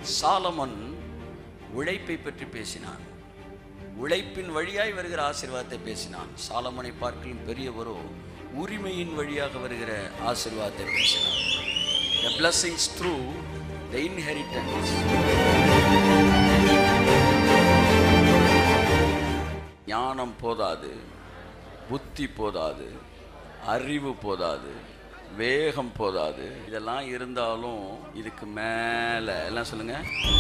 சாலமன் உழைப்பை பற்றி பேசினான். உழைப்பின் வழியாய் வருகிற ஆசீர்வாதத்தை பேசினான். சாலமனை பார்க்கலும் பெரியவரோ உரிமையின் வழியாக வருகிற ஆசீர்வாதத்தை பேசினான். The blessings through the inheritance. ஞானம் போதாது, புத்தி போதாது, அறிவு போதாது, வேகம் போதாது. இதெல்லாம் இருந்தாலும் இதுக்கு மேல எல்லாம் சொல்லுங்க.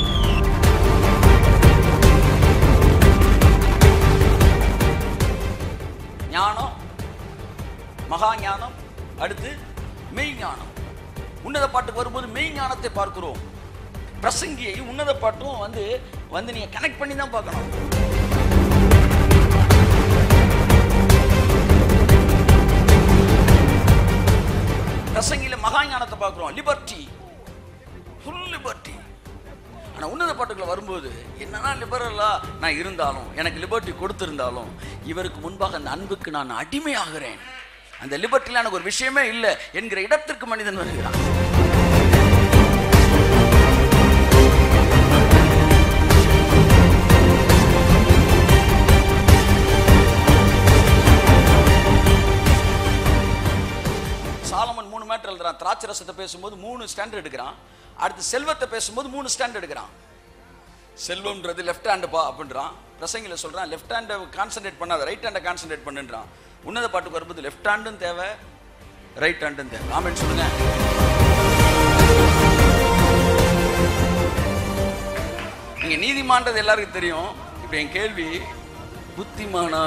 ஞானம், மகா ஞானம், அடுத்து மெய் ஞானம். உன்னத பாட்டுக்கு வரும்போது மெய் ஞானத்தை பார்க்கிறோம். பிரசங்கியை உன்னத பாட்டும் வந்து நீங்க கனெக்ட் பண்ணி தான் பார்க்கணும். பிரசங்கில மகா ஞானத்தை பார்க்கிறோம், லிபர்ட்டி, ஃபுல் லிபர்ட்டி. ஆனால் உன்னத பாட்டுக்குள்ள வரும்போது என்னன்னா லிபரலா நான் இருந்தாலும், எனக்கு லிபர்ட்டி கொடுத்திருந்தாலும், இவருக்கு முன்பாக அந்த அன்புக்கு நான் அடிமையாகிறேன். அந்த லிபர்ட்டில எனக்கு ஒரு விஷயமே இல்லை என்கிற இடத்திற்கு மனிதன் வருகிறான். சாலமன் 3 மேட்டர் எழுதுறான். திராட்சை ரசத்தை பேசும்போது 3 ஸ்டாண்ட் எடுக்கிறான். அடுத்து செல்வத்தை பேசும்போது 3 ஸ்டாண்ட் எடுக்கிறான். செல்வம்ன்றது லெஃப்ட் ஹேண்ட் பா அப்படின்றான். பிரசங்கில சொல்றான் லெஃப்ட் ஹேண்டை கான்சென்ட்ரேட் பண்ணாத, ரைட் ஹேண்டை கான்சென்ட்ரேட் பண்ணுன்றான். உன்னத பாட்டுக்கு வரும்போது லெஃப்ட் ஹேண்டும் தேவை, ரைட் ஹேண்டும் தேவை. ஆமென் சொல்லுங்க. நீங்க நீதிமான்றது எல்லாருக்கும் தெரியும். இப்ப என் கேள்வி, புத்திமானா?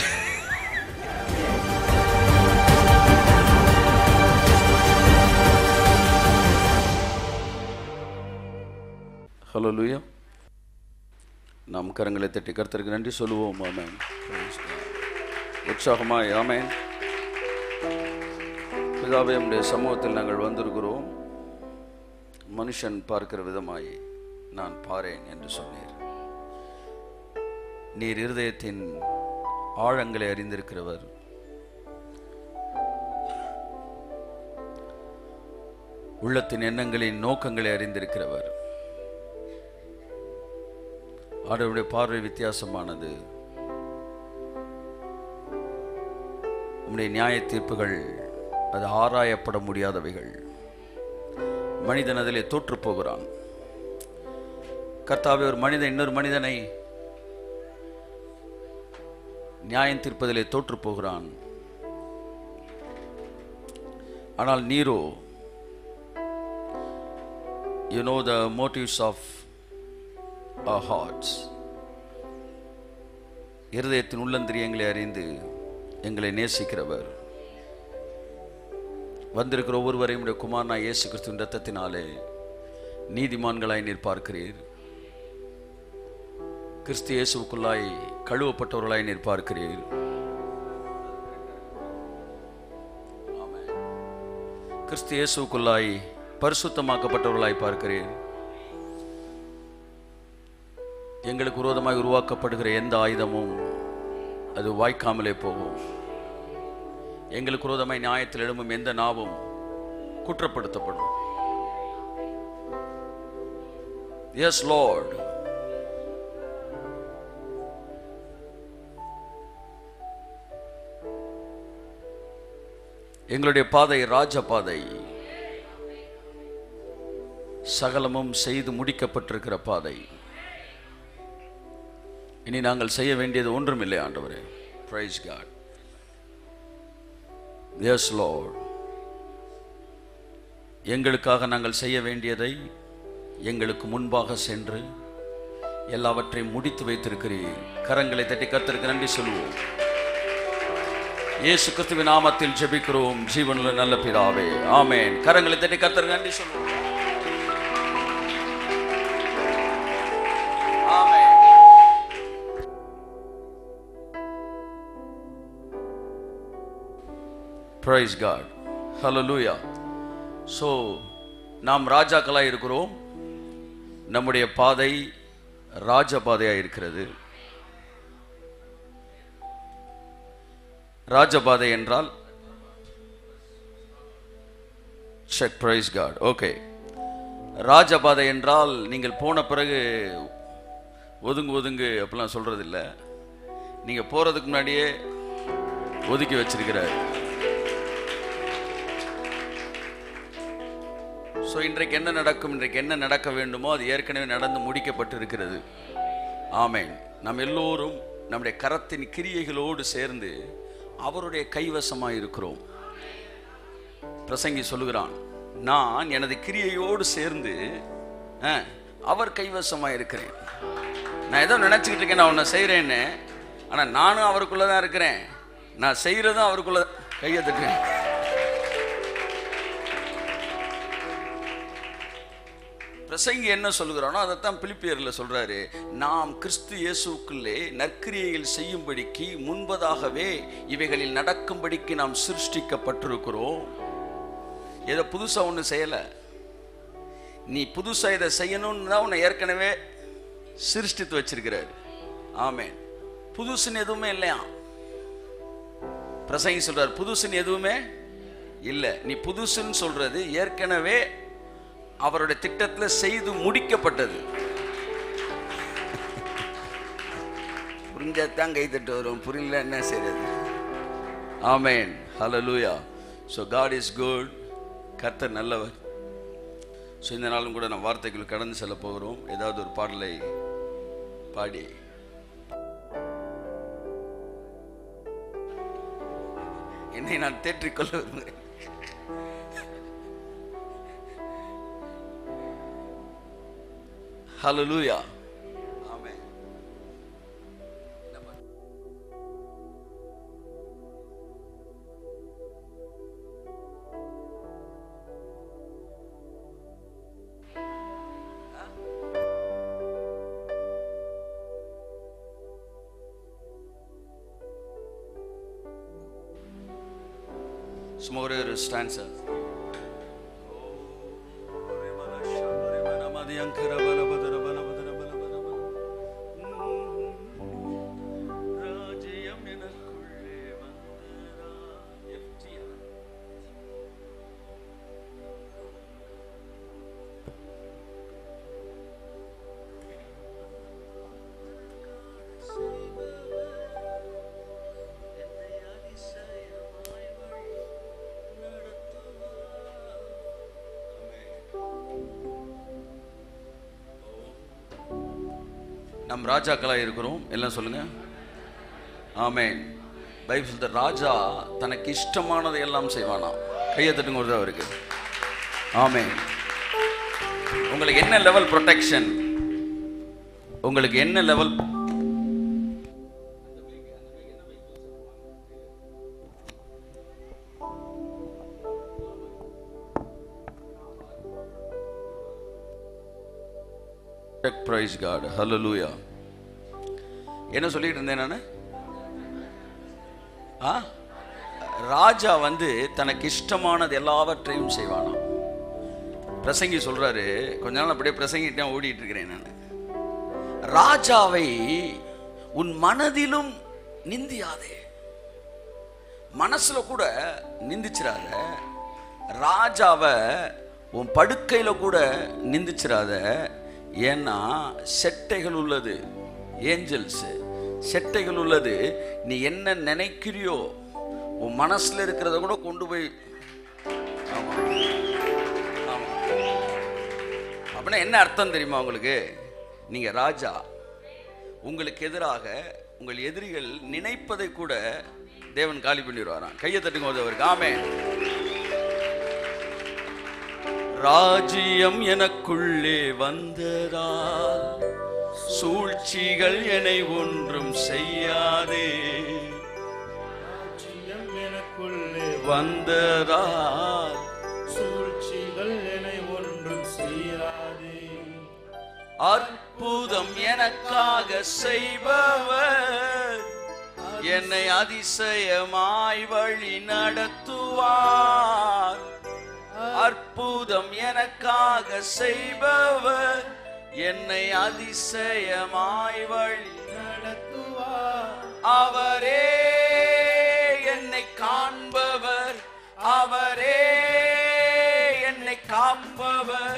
ஹல்லேலூயா. நாம் கரங்களை தட்டி கர்த்தருக்கு நன்றி சொல்லுவோம். ஆமென். உற்சாகமாய் ஆமென். பிதாவே, உம்முடைய சமூகத்தில் நாங்கள் வந்திருக்கிறோம். மனுஷன் பார்க்கிற விதமாய் நான் பாரேன் என்று சொன்னீர். நீர் இருதயத்தின் ஆழங்களை அறிந்திருக்கிறவர். உள்ளத்தின் எண்ணங்களின் நோக்கங்களை அறிந்திருக்கிறவர். ஆண்டவருடைய பார்வை வித்தியாசமானது. உம்முடைய நியாய தீர்ப்புகள் அது ஆராயப்பட முடியாதவைகள். மனிதன் அதிலே தோற்று போகிறான். கர்த்தாவே, ஒரு மனிதன் இன்னொரு மனிதனை நியாயம் தீர்ப்பதிலே தோற்று போகிறான். ஆனால் நீரோ, you know the motives of our hearts. இருதயத்தின் உள்ளந்திரியங்களை அறிந்து எங்களை நேசிக்கிறவர். வந்திருக்கிற ஒவ்வொருவரையும் உடைய குமாரனாய் இயேசு கிறிஸ்துவின் இரத்தத்தினாலே நீதிமான்களாய் நீர் பார்க்கிறீர். கிறிஸ்து இயேசுவுக்குள்ளாய் கழுவப்பட்டவர்களாய் நீர் பார்க்கிறீர். கிறிஸ்து இயேசுவுக்குள்ளாய் பரிசுத்தமாக்கப்பட்டவர்களாய் பார்க்கிறீர். எங்களுக்கு விரோதமாய் உருவாக்கப்படுகிற எந்த ஆயுதமும் அது வாய்க்காமலே போகும். எங்களுக்கு விரோதமாய் நியாயத்தில் எழும்பும் எந்த நாவும் குற்றப்படுத்தப்படும். Yes Lord. எங்களுடைய பாதை ராஜ பாதை, சகலமும் செய்து முடிக்கப்பட்டிருக்கிற பாதை. இனி நாங்கள் செய்ய வேண்டியது ஒன்றுமில்லை ஆண்டவரே. Praise God. Yes Lord. எங்களுக்காக நாங்கள் செய்ய வேண்டியதை எங்களுக்கு முன்பாக சென்று எல்லாவற்றையும் முடித்து வைத்திருக்கிறீர். கரங்களை தட்டி கர்த்தருக்கு நன்றி சொல்லுவோம். இயேசு கிறிஸ்துவின் நாமத்தில் ஜெபிக்கிறோம் ஜீவனுள்ள நல்ல பிதாவே, ஆமென். கரங்களை தட்டி கர்த்தருக்கு நன்றி சொல்லுவோம். ஆமென். Praise God. Hallelujah. So நாம் ராஜாக்களாய் இருக்கிறோம். நம்முடைய பாதை ராஜ பாதையாக இருக்கிறது. ராஜபாதை என்றால் check. Praise God. Okay. ராஜபாதை என்றால் நீங்கள் போன பிறகு ஒதுங்கு ஒதுங்கு அப்படிலாம் சொல்றது இல்லை. நீங்க போறதுக்கு முன்னாடியே ஒதுக்கி வச்சிருக்கிறார். ஸோ இன்றைக்கு என்ன நடக்கும், இன்றைக்கு என்ன நடக்க வேண்டுமோ அது ஏற்கனவே நடந்து முடிக்கப்பட்டு இருக்கிறது. ஆமென். நாம் எல்லோரும் நம்முடைய கரத்தின் கிரியைகளோடு சேர்ந்து அவருடைய கைவசமாக இருக்கிறோம். பிரசங்கி சொல்லுகிறான், நான் எனது கிரியையோடு சேர்ந்து அவர் கைவசமாக இருக்கிறேன். நான் ஏதோ நினச்சிக்கிட்டு இருக்கேன், நான் ஒன்று செய்கிறேன்னு, ஆனால் நானும் அவருக்குள்ளே தான் இருக்கிறேன். நான் செய்கிறதும் அவருக்குள்ள கையை தட்டுறேன். பிரசங்கி என்ன சொல்லுகிறானோ அதைத்தான் பிலிப்பியரில் சொல்றாரு. நாம் கிறிஸ்து இயேசுக்குள்ளே நற்கிரியைகள் செய்யும்படிக்கு முன்பதாகவே இவைகளில் நடக்கும்படிக்கு நாம் சிருஷ்டிக்கப்பட்டிருக்கிறோம். ஏதோ புதுசா ஒன்று செய்யல. நீ புதுசா இதை செய்யணும்னு தான் உன்னை ஏற்கனவே சிருஷ்டித்து வச்சிருக்கிறாரு. ஆமென். புதுசுன்னு எதுவுமே இல்லையா? பிரசங்கி சொல்றாரு, புதுசுன்னு எதுவுமே இல்லை. நீ புதுசுன்னு சொல்றது ஏற்கனவே அவருடைய திட்டத்தில் செய்து முடிக்கப்பட்டது. புரிஞ்சாதான் கை தட்டு வரும், புரியல என்ன செய்யறது? ஆமென். ஹல்லேலூயா. So God is good. கர்த்தர் நல்லவர். ஸோ இந்த நாளும் கூட நம்ம வார்த்தைக்குள் கடந்து செல்ல போகிறோம். ஏதாவது ஒரு பாடலை பாடி என்னை நான் தேற்றிக்கொள்ள விரும்புகிறேன். Hallelujah. Amen. Some more stanza. நம் ராஜாக்களாக இருக்கிறோம். எல்லாம் சொல்லுங்க. ஆமென். பைபிள் சொல்ற ராஜா தனக்கு இஷ்டமானதை எல்லாம் செய்வானா. கையை தட்டுங்க அவருக்கு. ஆமென். உங்களுக்கு என்ன லெவல் ப்ரொடெக்ஷன், உங்களுக்கு என்ன லெவல் praise God. Hallelujah. என்ன சொல்லிட்டு இருந்தேன் நான்? ராஜா தனக்கு இஷ்டமானது எல்லாவற்றையும் செய்வானாம். பிரசங்கி சொல்றாரு, கொஞ்ச நாள் அப்படியே பிரசங்கிட்டேன் ஓடிட்டு இருக்கிறேன் நான். ராஜாவை உன் மனதிலும் நிந்தியாதே. மனசுல கூட நிந்திச்சிராத. ராஜாவை உன் படுக்கையில கூட நிந்திச்சிராத. ஏன்னா செட்டைகள் உள்ளது, ஏஞ்சல்ஸ் செட்டைகள் உள்ளது. நீ என்ன நினைக்கிறியோ உன் மனசுல இருக்கிறத கூட கொண்டு போய். அப்படின்னா என்ன அர்த்தம் தெரியுமா உங்களுக்கு? நீங்க ராஜா, உங்களுக்கு எதிராக உங்கள் எதிரிகள் நினைப்பதை கூட தேவன் காலி பண்ணிடுவாராம். கையை தட்டுங்க அவருக்கு. ஆமென். ராஜ்யம் எனக்குள்ளே வந்ததால் சூழ்ச்சிகள் என்னை ஒன்றும் செய்யாதே. ராஜ்யம் எனக்குள்ளே வந்ததால் சூழ்ச்சிகள் என்னை ஒன்றும் செய்யாதே. அற்புதம் எனக்காக செய்பவர் என்னை அதிசயமாய் வழி நடத்துவார். அற்புதம் எனக்காக செய்பவர் என்னை அதிசயமாய் வழி நடத்துவார். அவரே என்னை காண்பவர், அவரே என்னை காப்பவர்,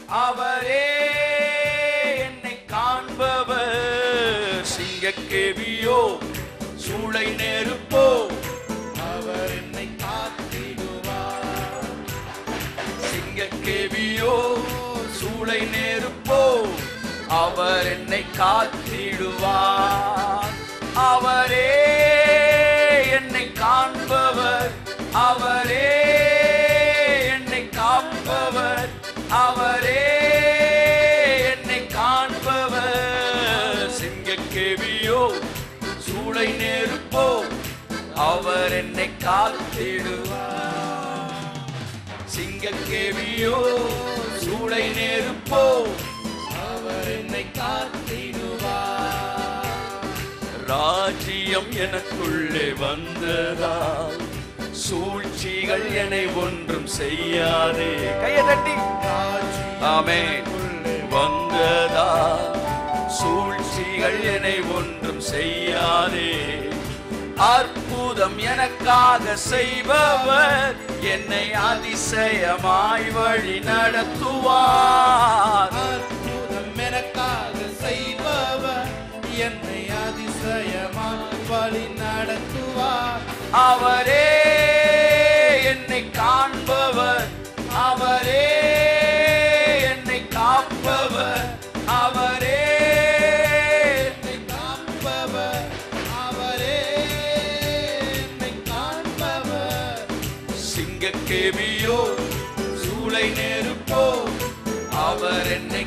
அவரே என்னை காண்பவர். சிங்கக்கேவியோ சூளை நெருப்போ அவர் என்னை காத்திடுவார். சிங்கக்கேவியோ சூளை நெருப்போ அவர் என்னை காத்திடுவார். அவரே என்னை காண்பவர், அவரே என்னை காப்பவர், அவரே என்னை காண்பவர். சிங்கக்கேவியோ சூளை நெருப்போ அவர் என்னை காத்திடுவார். சிங்கக்கேவியோ சூளை நெருப்போ அவர் என்னை காத்திடுவார். ராஜ்யம் எனக்குள்ளே வந்ததால் சூழ்ச்சிகள் என்னை ஒன்றும் செய்யாதே. கையை தட்டி ஆமென். வந்ததால் சூழ்ச்சிகள் என்னை ஒன்றும் செய்யாதே. அற்புதம் எனக்காக செய்பவர் என்னை அதிசயமாய் வழி நடத்துவார். அற்புதம் எனக்காக செய்பவர் என்னை அதிசயமாய் வழி நடத்துவார். அவரே என்னை காண்பவர், அவரே என்னை காப்பவர், அவரே என்னை காப்பவர், அவரே என்னை காண்பவர். சிங்கக்கேவியோ சூளை நெருப்போ அவர் என்னை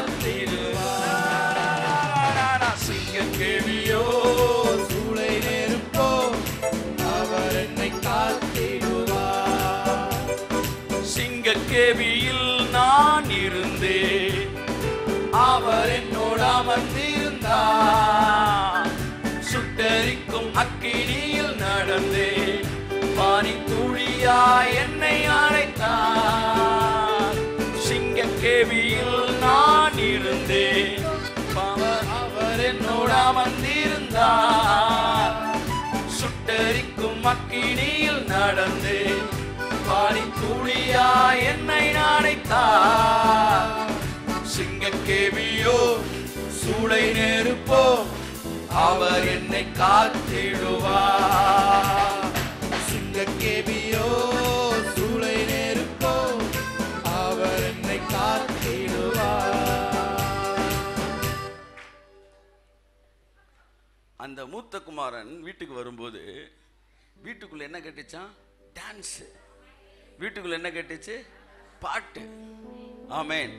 காத்திடுவார். சிங்கக்கேவியோ சூளை நெருப்போ அவர் என்னை காத்திடுவார். சிங்கக்கேவியில் நான் இருந்தேன், அவர் என்னோடு அமர்ந்திருந்தார். சுட்டரிக்கும் அக்கினியில் நடந்தேன், பானி துளியாய் என்னை அழைத்தார். சிங்கக்கேவியில் நான் இருந்தேன், அவர் என்னோடு அமர்ந்திருந்தார். சுட்டரிக்கும் அக்கினியில் நடந்தேன், பானி துளியாய் என்னை அழைத்தார். சிங்கக்கேவியோ சூளை நெருப்போ அவர் என்னை காத்திடுவார். சிங்கக்கேவியோ சூளை நெருப்போ அவர் என்னை காத்திடுவார். அந்த மூத்த குமாரன் வீட்டுக்கு வரும்போது வீட்டுக்குள்ள என்ன கேட்டுச்சான்? டான்ஸ். வீட்டுக்குள்ள என்ன கேட்டுச்சு? பாட்டு. ஆமென்.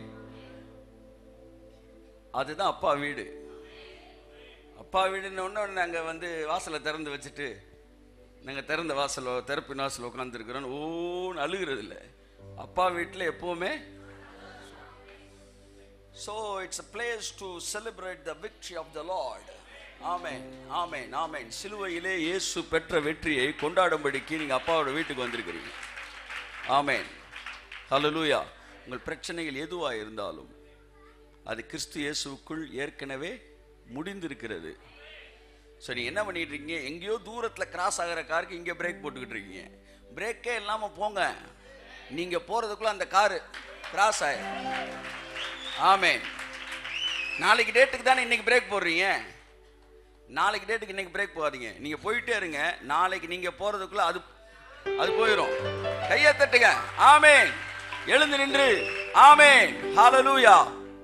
அதுதான் அப்பா வீடு. அப்பா வீடுன்னு ஒன்று நாங்கள் வந்து வாசலை திறந்து வச்சுட்டு நாங்கள் திறந்த வாசலோ திறப்பின் வாசல் உட்காந்துருக்கிறோம் ஓன்னு அழுகிறது இல்லை. அப்பா வீட்டில் எப்போவுமே so it's a place to celebrate the victory of the Lord. ஆமென், ஆமென், ஆமென். சிலுவையிலே இயேசு பெற்ற வெற்றியை கொண்டாடும்படிக்கு நீங்கள் அப்பாவோட வீட்டுக்கு வந்திருக்கிறீங்க. ஆமென், ஹல்லேலூயா. உங்கள் பிரச்சனைகள் எதுவாக இருந்தாலும் அது கிறிஸ்து இயேசுவுக்குள் ஏற்கனவே முடிந்திருக்கிறது. ஸோ நீங்கள் என்ன பண்ணிட்டு இருக்கீங்க? எங்கேயோ தூரத்தில் கிராஸ் ஆகிற காருக்கு இங்கே பிரேக் போட்டுக்கிட்டு இருக்கீங்க. பிரேக்கே இல்லாமல் போங்க. நீங்கள் போகிறதுக்குள்ள அந்த காரு கிராஸ் ஆயிடும். ஆமென். நாளைக்கு டேட்டுக்கு தானே இன்னைக்கு பிரேக் போடுறீங்க. நாளைக்கு டேட்டுக்கு இன்னைக்கு பிரேக் போகாதீங்க. நீங்கள் போயிட்டே இருங்க. நாளைக்கு நீங்கள் போகிறதுக்குள்ள அது போயிடும். கையை தட்டுங்க. ஆமென். எழுந்து நின்று ஆமென், ஹல்லேலூயா.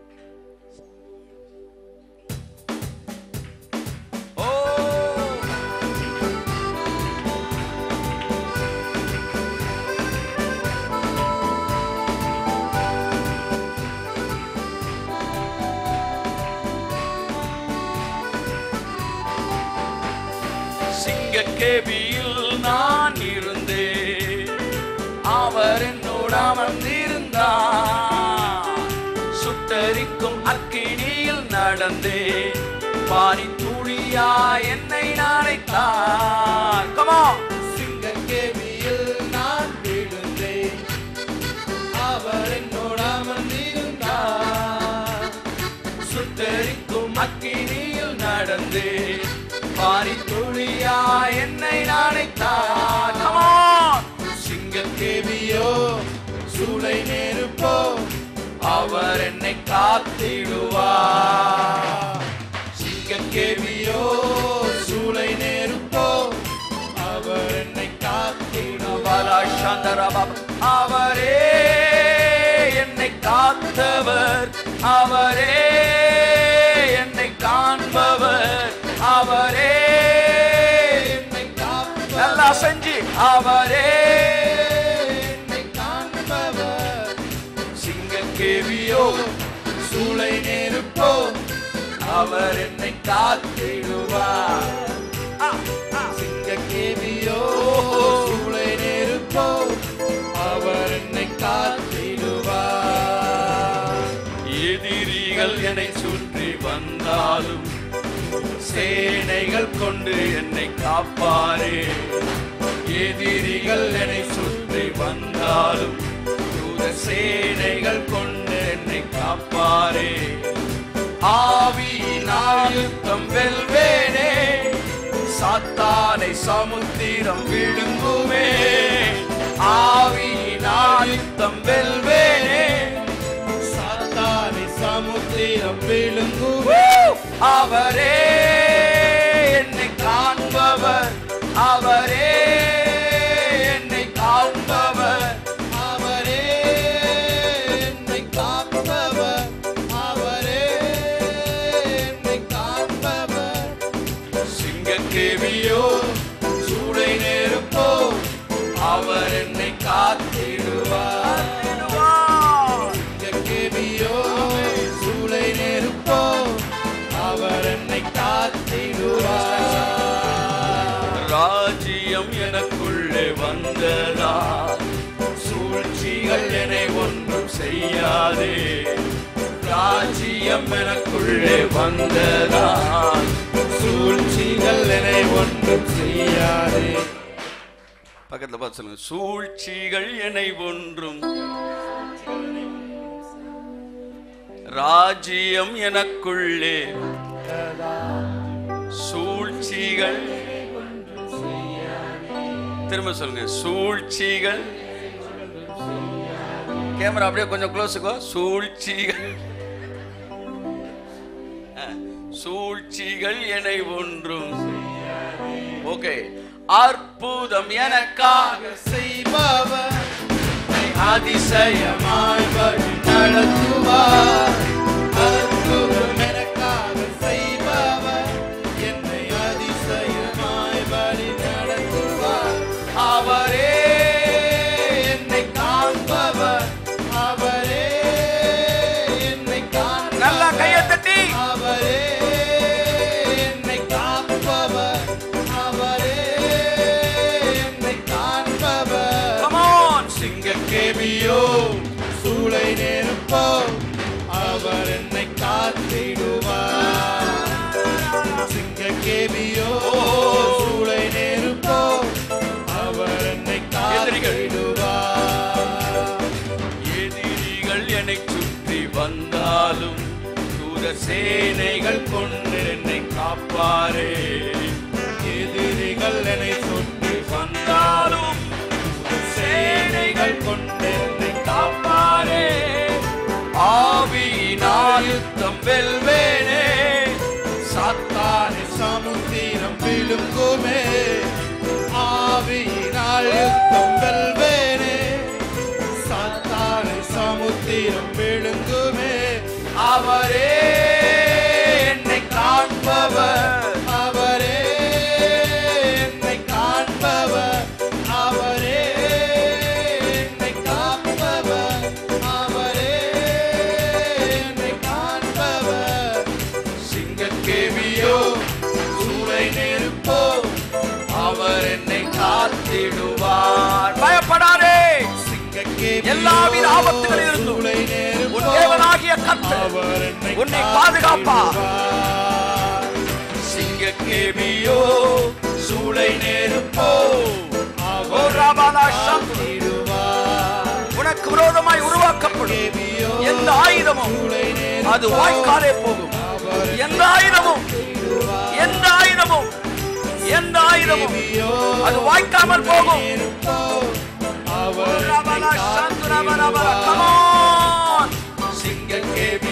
சிங்கக்கேவியில் நான் இருந்தேன், அவர் என்னோடு அமர்ந்திருந்தார். சுட்டரிக்கும் அக்கினியில் நடந்தேன், பானி துளியா என்னை அழைத்தார். Come on. சிங்கக்கேவியில் நான் விழுந்தேன், அவர் என்னோடு அமர்ந்திருந்தார். சுட்டரிக்கும் அக்கினியில் நடந்தேன், பாரி துளியா என்னை அழைத்தார். Come on. சிங்கக்கேவியோ சூளை நெருப்போ அவர் என்னை காத்திடுவார். சிங்கக்கேபியோ சூளை நெருப்போ அவர் என்னை காத்திடுவார். அவரே என்னை காத்தவர், அவரே என்னை காண்பவர், அவரே என்னை காப்பவர். நல்லா செஞ்சு அவரே என்னை காண்பவர். சிங்கக்கேபியோ சூளை நெருப்போ அவர் என்னை காத்திடுவார். சிங்கக்கேபியோ சூளை நெருப்போ அவர் என்னை காத்திடுவார். எதிரிகள் என்னை சுற்றி வந்தாலும் சேனைகள் கொண்டு என்னை காப்பாரே. எதிரிகள் என்னை சுற்றி வந்தாலும் தூத சேனைகள் கொண்டு என்னை காப்பாரே. ஆவியினால் யுத்தம் வெல்வேனே, சாத்தானை சமுத்திரம் விழுங்குமே. ஆவியினால் யுத்தம் வெல்வேனே, சாத்தானை சமுத்திரம் விழுங்குவே. அவரே என்னை காண்பவர், அவரே என்னை காண்பவர், அவரே என்னை காப்பவர். அவரே என்னை காப்பவர். சிங்கக்கேபியோ சூளை நெருப்போ அவர் என்னை காத்திடுவார். சிங்கக்கேபியோ சூளை நெருப்போ அவர் என்னை காத்திடுவார். ராஜ்யம் எனக்குள்ளே வந்ததா, சூழ்ச்சிகள் என்னை ஒன்றும் செய்யாதே. ராஜ்யம் எனக்குள்ளே வந்ததா, சூழ்ச்சிகள் என்னை ஒன்றும் செய்யாதே. பக்கத்துல பார்த்து சொல்லுங்க, சூழ்ச்சிகள் என்னை ஒன்றும். ராஜ்யம் எனக்குள்ளே, சூழ்ச்சிகள். திரும்ப சொல்லுங்க, சூழ்ச்சிகள். கேமரா அப்படியே கொஞ்சம் க்ளோஸுக்கோ. சூழ்ச்சிகள், சூழ்ச்சிகள் என்னை ஒன்றும். ஓகே. அற்புதம் எனக்காக செய்பவர் அதிசயமாய் வழி நடத்துவார். அற்புதம் எனக்காக செய்பவர் என்னை அதிசயமாய் வழி நடத்துவார். அவரே என்னை காண்பவர். அவரே என்னை காண்பவர். நல்லா கையை தட்டி. அவரே என்னை காப்பவர். அவரே என்னை காண்பவர். Come on. சிங்கக்கேபியோ சூளை நெருப்போ அவர் என்னை காத்திடுவார். சிங்கக்கேபியோ சூளை நெருப்போ அவர் என்னை காத்திடுவார். எதிரிகள் என்னை சுற்றி வந்தாலும் தூத சேனைகள் கொண்டு என்னை காப்பாரே. எதிரிகள் என்னை சுற்றி வந்தாலும் சேனைகள் கொண்டு என்னை காப்பாரே. ஆவியினால் யுத்தம் வெல்வேனே, சாத்தானை சமுத்திரம் விழுங்குமே. ஆவியினால் யுத்தம் வெல்வேனே, சாத்தானை சமுத்திரம் விழுங்குமே. அவரே என்னை காண்பவர், அவரே என்னை காண்பவர். அவரே என்னை காப்பவர். அவரே என்னை காண்பவர். சிங்கக்கேபியோ சூளை நெருப்போ அவர் என்னை காத்திடுவார். பயப்படாதே. எல்லாவித ஆபத்துகளிலிருந்தும் உன் தேவனாகிய கர்த்தர் உன்னை பாதுகாப்பார். சிங்கக்கேபியோ சூளை நெருப்போ உனக்கு விரோதமாய் உருவாக்கப்படும் எந்த ஆயுதமும் அது வாய்க்காலே போகும். எந்த ஆயுதமும் எந்த ஆயுதமும் எந்த ஆயுதமும் அது வாய்க்காமல் போகும். சிங்கக்கேபி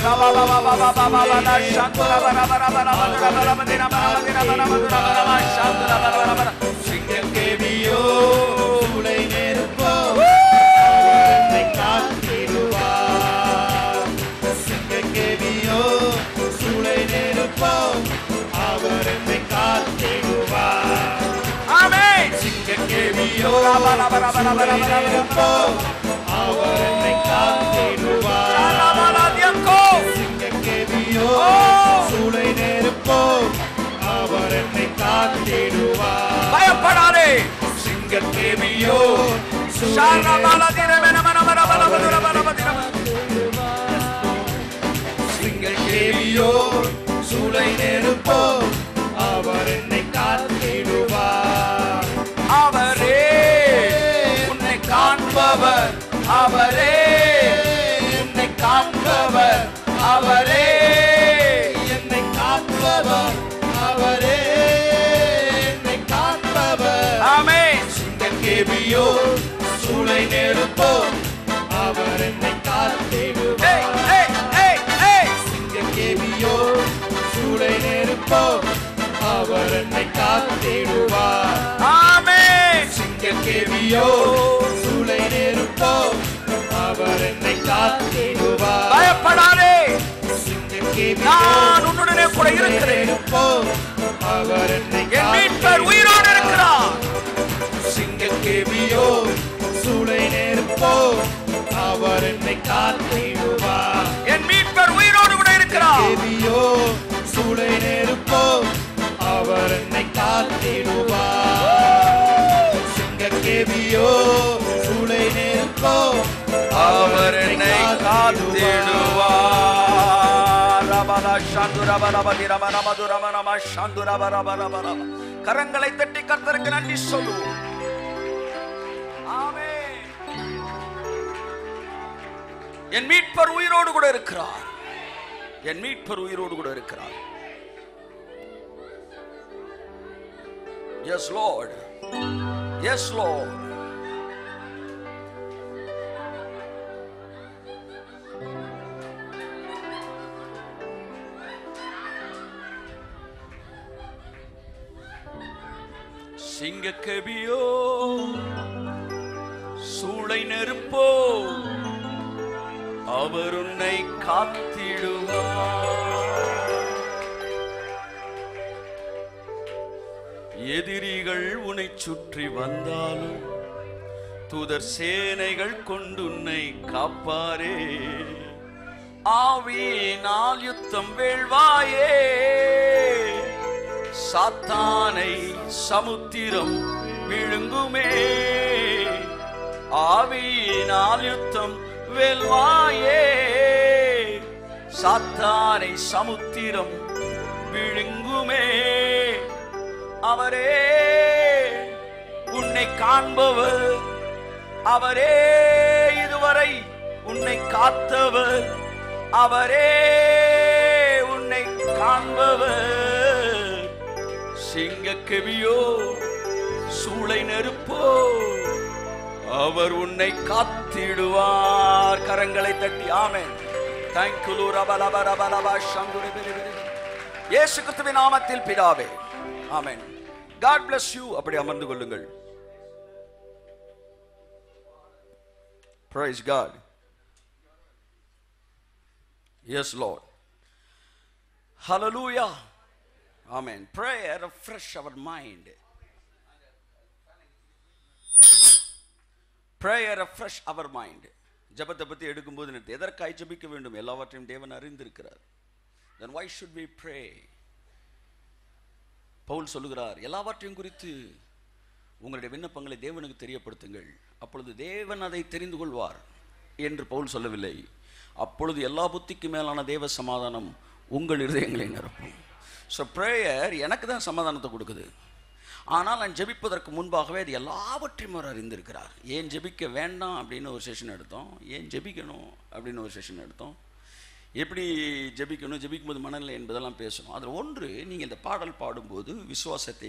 சிங்கக்கேபியோ சூளை நெருப்போ அவர் என்னை காத்திடுவார். சிங்கக்கேபியோ சூளை நெருப்போ அவர் என்னை காத்திடுவார். ஆமென். சிங்கக்கேபியோ சூளை நெருப்போ அவர் என்னை காத்திடுவார். சிங்கக்கேபியோ சூளை நெருப்போ அவர் என்னை காத்திடுவார். பயப்படாதே. சிங்கக்கேபியோ சிங்கக்கேபியோ சூளை நெருப்போ அவர் என்னை காத்திடுவார். அவரே உன்னை காண்பவர், அவரே என்னை காண்பவர், அவரே என்னை காண்பவர், அவரே என்னை காண்பவர். ஆமென். சிங்கக்கேபியோ சூளை நெருப்போ அவர் என்னை காத்திடுவார். சிங்கக்கேபியோ சூளை நெருப்போ அவர் என்னை காத்திடுவார். ஆமென். சிங்கக்கேபியோ சூளை நெருப்போ அவர் என்னை காத்திடுவார். பயப்படாதே. சிங்கக்கேபியோ நான் உன்னுடனே கூட இருக்கிறேன். அவர் என்னை என் மீட்பர் உயிரோடு இருக்கிறார். சிங்கக்கேபியோ சூளை நெருப்போ அவர் என்னை காத்திடுவார். என் மீட்பர் உயிரோடு கூட இருக்கிறார். கேபியோ சூளை நெருப்போ அவர் என்னை காத்திடுவார். சிங்கக்கேபியோ சூளை நெருப்போ அவர் என்னை காத்திடுவார். கரங்களை தட்டி கர்த்தருக்கு நன்றி சொல்லுவோம். ஆமென். என் மீட்பர் உயிரோடு கூட இருக்கிறார். என் மீட்பர் உயிரோடு கூட இருக்கிறார். Yes Lord. Yes Lord. சிங்கக்கேபியோ சூளை நெருப்போ அவர் உன்னை காத்திடுவார். எதிரிகள் உன்னை சுற்றி வந்தாலும் தூதர் சேனைகள் கொண்டு உன்னை காப்பாரே. ஆவியினால் யுத்தம் வேள்வாயே. சாத்தானை சமுத்திரம் விழுங்குமே. ஆவியினால் யுத்தம் வெல்வாயே. சாத்தானை சமுத்திரம் விழுங்குமே. அவரே உன்னை காண்பவர், அவரே இதுவரை உன்னை காத்தவர், அவரே உன்னை காண்பவர். சிங்கக்கேபியோ சூளை நெருப்போ அவர் உன்னை காத்திடுவார். கரங்களை தட்டி ஆமென். Thank you Lord. இயேசு கிறிஸ்துவின் நாமத்தில் பிதாவே ஆமென். God bless you. அப்படி அமர்ந்து கொள்ளுங்கள். Praise God. Yes Lord. Hallelujah. Amen. Prayer refresh our mind. Prayer refresh our mind. ஜபத்தை பற்றி எடுக்கும்போது எதற்காய் ஜபிக்க வேண்டும்? எல்லாவற்றையும் தேவன் அறிந்திருக்கிறார். Then why should we pray? Pavul சொல்லுகிறார், எல்லாவற்றையும் குறித்து உங்களுடைய விண்ணப்பங்களை தேவனுக்கு தெரியப்படுத்துங்கள், அப்பொழுது தேவன் அதை தெரிந்து கொள்வார் என்று பவுல் சொல்லவில்லை. அப்பொழுது எல்லா புத்திக்கு மேலான தேவ சமாதானம் உங்கள் இருதயங்களை நிரப்பும். ஸோ ப்ரேயர் எனக்கு தான் சமாதானத்தை கொடுக்குது. ஆனால் நான் ஜெபிப்பதற்கு முன்பாகவே அது எல்லாவற்றையும் அவர் அறிந்திருக்கிறார். ஏன் ஜெபிக்க வேண்டாம் அப்படின்னு ஒரு செஷன் எடுத்தோம், ஏன் ஜெபிக்கணும் அப்படின்னு ஒரு செஷன் எடுத்தோம், எப்படி ஜெபிக்கணும், ஜெபிக்கும்போது மனநிலை என்பதெல்லாம் பேசணும். அதில் ஒன்று, நீங்கள் இந்த பாடல் பாடும்போது விசுவாசத்தை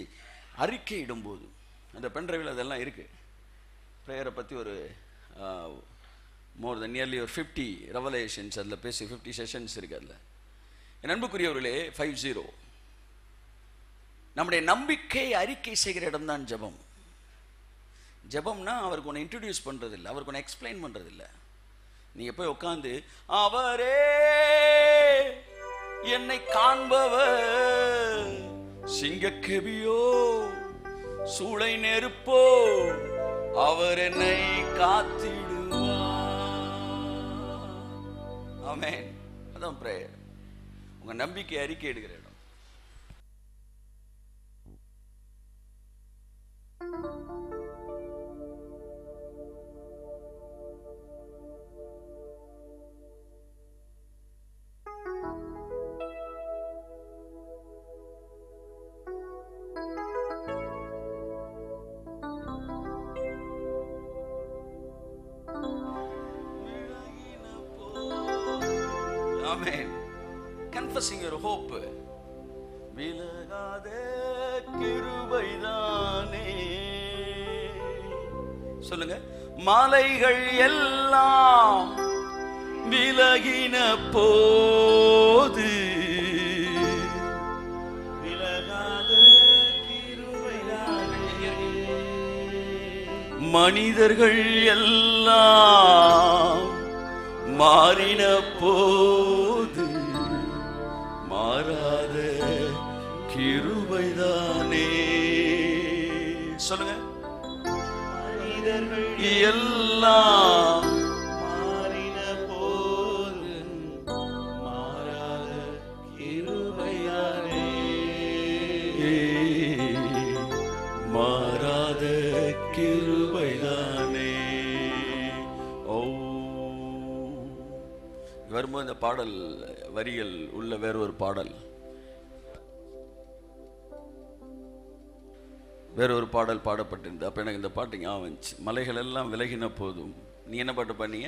அறிக்கையிடும்போது, அந்த பென்ட்ரைவில் அதெல்லாம் இருக்குது. ப்ரேயரை பற்றி ஒரு மோர் தென் நியர்லி ஒரு 50 ரெவலேஷன்ஸ் அதில் பேசி 50 செஷன்ஸ் இருக்கு அதில். என் அன்புக்குரியவர்களே, 50 நம்முடைய நம்பிக்கை அறிக்கை செய்கிற இடம் தான் ஜெபம். ஜெபம்னா அவருக்கு ஒன்று இன்ட்ரடியூஸ் பண்ணுறது இல்லை, அவருக்கு ஒன்று எக்ஸ்பிளைன் பண்ணுறது இல்லை. நீங்கள் போய் உட்காந்து அவரே என்னை காண்பவர், சிங்கக்கெபியோ சூளை நெருப்போ, அவர் என்னை காத்திடுவார். ஆமென். அதான் பிரேயர். உங்க நம்பிக்கை அறிக்கை எடுக்கிற இடம். Amen. Confessing your hope. விலகாத கிருபைதானே. சொல்லுங்க. மலைகள் எல்லாம் விலகின போது விலகாத கிருபைதானே. மனிதர்கள் எல்லாம் மாறின போது மாறாத கிருபைதானே. சொல்லுங்க. மனிதர்கள் எல்லாம் மாறின போது மாறாத கிருபைதானே. மாறாத கிருபைதானே. வரும்போது இந்த பாடல் வரிகள் உள்ள வேறொரு பாடல் பாடப்பட்டிருந்தது. அப்போ எனக்கு இந்த பாட்டு ஞாபகம் வந்துச்சு. மலைகள் எல்லாம் விலகின போதும். நீ என்ன பாட்டு பண்ணீங்க?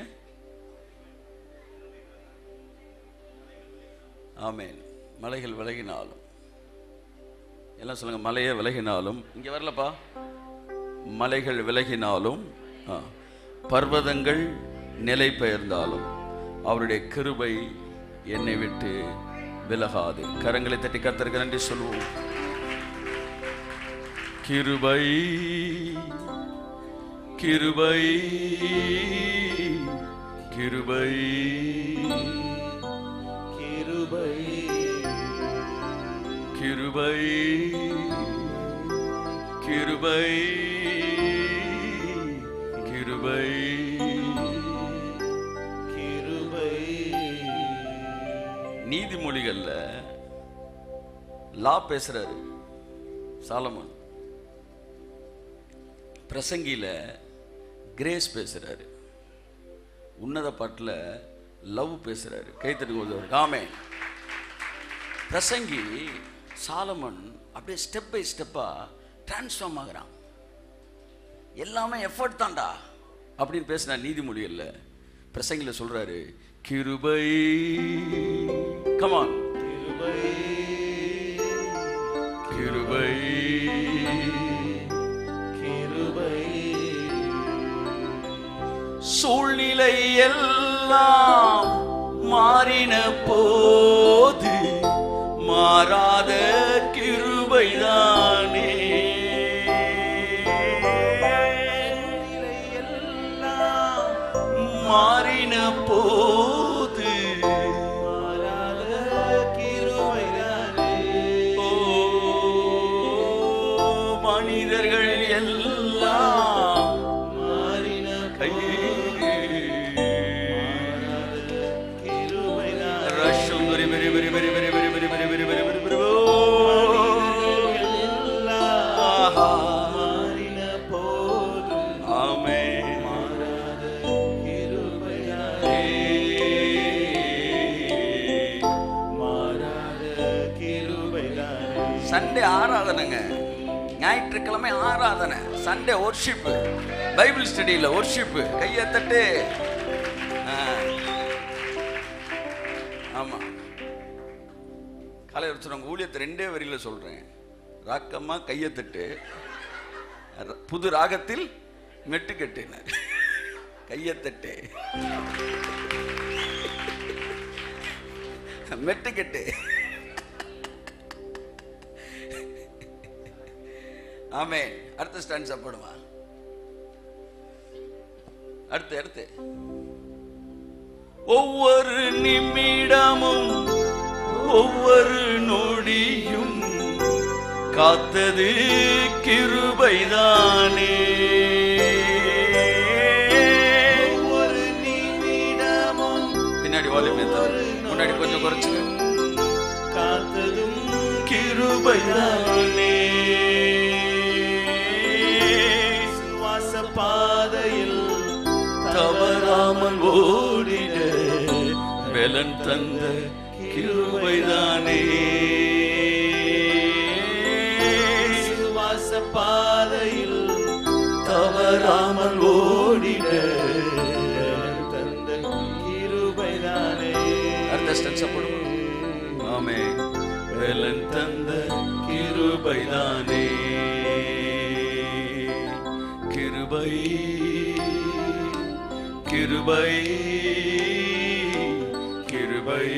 ஆமென். மலைகள் விலகினாலும் எல்லாம் சொல்லுங்க. மலையே விலகினாலும். இங்கே வரலப்பா. மலைகள் விலகினாலும் பர்வதங்கள் நிலை பெயர்ந்தாலும் அவருடைய கிருபை என்னை விட்டு விலகாது. கரங்களை தட்டி கர்த்தருக்கு நன்றி சொல்லுவோம். கிருபை கிருபை கிருபை கிருபை கிருபை கிருபை கிருபை நீதிமொழிகள்ல லா பேசுறாரு சாலமோன். பிரசங்கில கிரேஸ் பேசுறாரு. உன்னத பாட்டுல லவ் பேசுறாரு. கைத்தட்டுக்கு ஆமென். பிரசங்கி சாலமன் அப்படியே ஸ்டெப் பை ஸ்டெப்பா டிரான்ஸ்ஃபார்ம் ஆகுறான். எல்லாமே எஃபர்ட் தான்டா அப்படின்னு பேசினா நீதிமொழிகள்ல பிரசங்கில சொல்றாரு கிருபை. Come on. கிருபை கிருபை கிருபை. சூழ்நிலை எல்லாம் மாறின போது மாறாத கிருபைதானே. சூழ்நிலை எல்லாம் மாறின போது மாறாத கிருபைதானே. ஓ மனிதர்கள் எல்லாம் மாறின கையே சண்டே ஆராதனைங்க. ஞாயிற்றுக்கிழமை ஆராதனை. Sunday worship. பைபிள் ஸ்டடியில் ஒர்ஷிப்பு. கையை தட்டு. ஆமா. காலையில் வச்சுருவாங்க. ஊழியத்தை 2 வரியில் சொல்றேன். ராக்கம்மா கையை தட்டு, புது ராகத்தில் மெட்டு கட்டினார். கையத்தட்டு, மெட்டுக்கட்டு. ஆமே. அடுத்த ஸ்டாண்ட் சாப்பிடுமா? அடுத்து ஒவ்வொரு நிமிடமும் ஒவ்வொரு நொடியும் காத்தது கிருபைதானே. ஒவ்வொரு நிமிடமும் பின்னாடி வால்யூம் முன்னாடி கொஞ்சம் குறைச்சுங்க. காத்ததும் கிருபைதானே. சுவாச பாதையில் தவறாமல் ஓடிட பலன் தந்த கிருபைதானே. சுவாச பாதையில் தவறாமல் ஓடிட தந்த கிருபைதானே. அடுத்த ஸ்டென்ஸ் போடுவோம். ஆமே. பலன் தந்த கிருபைதானே. கிருபை கிருபை கிருபை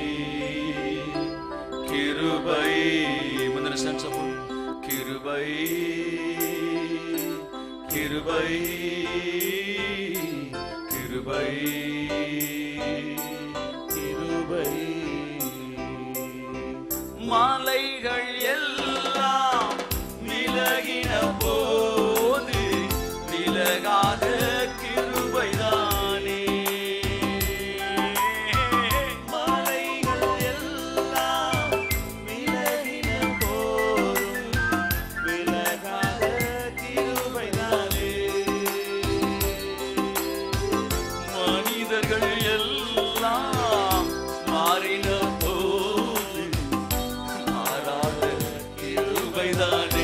கிருபை. முந்தின ஸ்டென்ஸ் கிருபை கிருபை கிருபை கிருபை. மாலைகள் எல்லாம் விலகின போது விலகாத கிருபைதானே. மாலைகள் எல்லாம் விலகின போதும் விலகாத கிருபைதானே. மனிதர்கள் எல்லாம் மாறின போது மாறாத கிருபைதானே.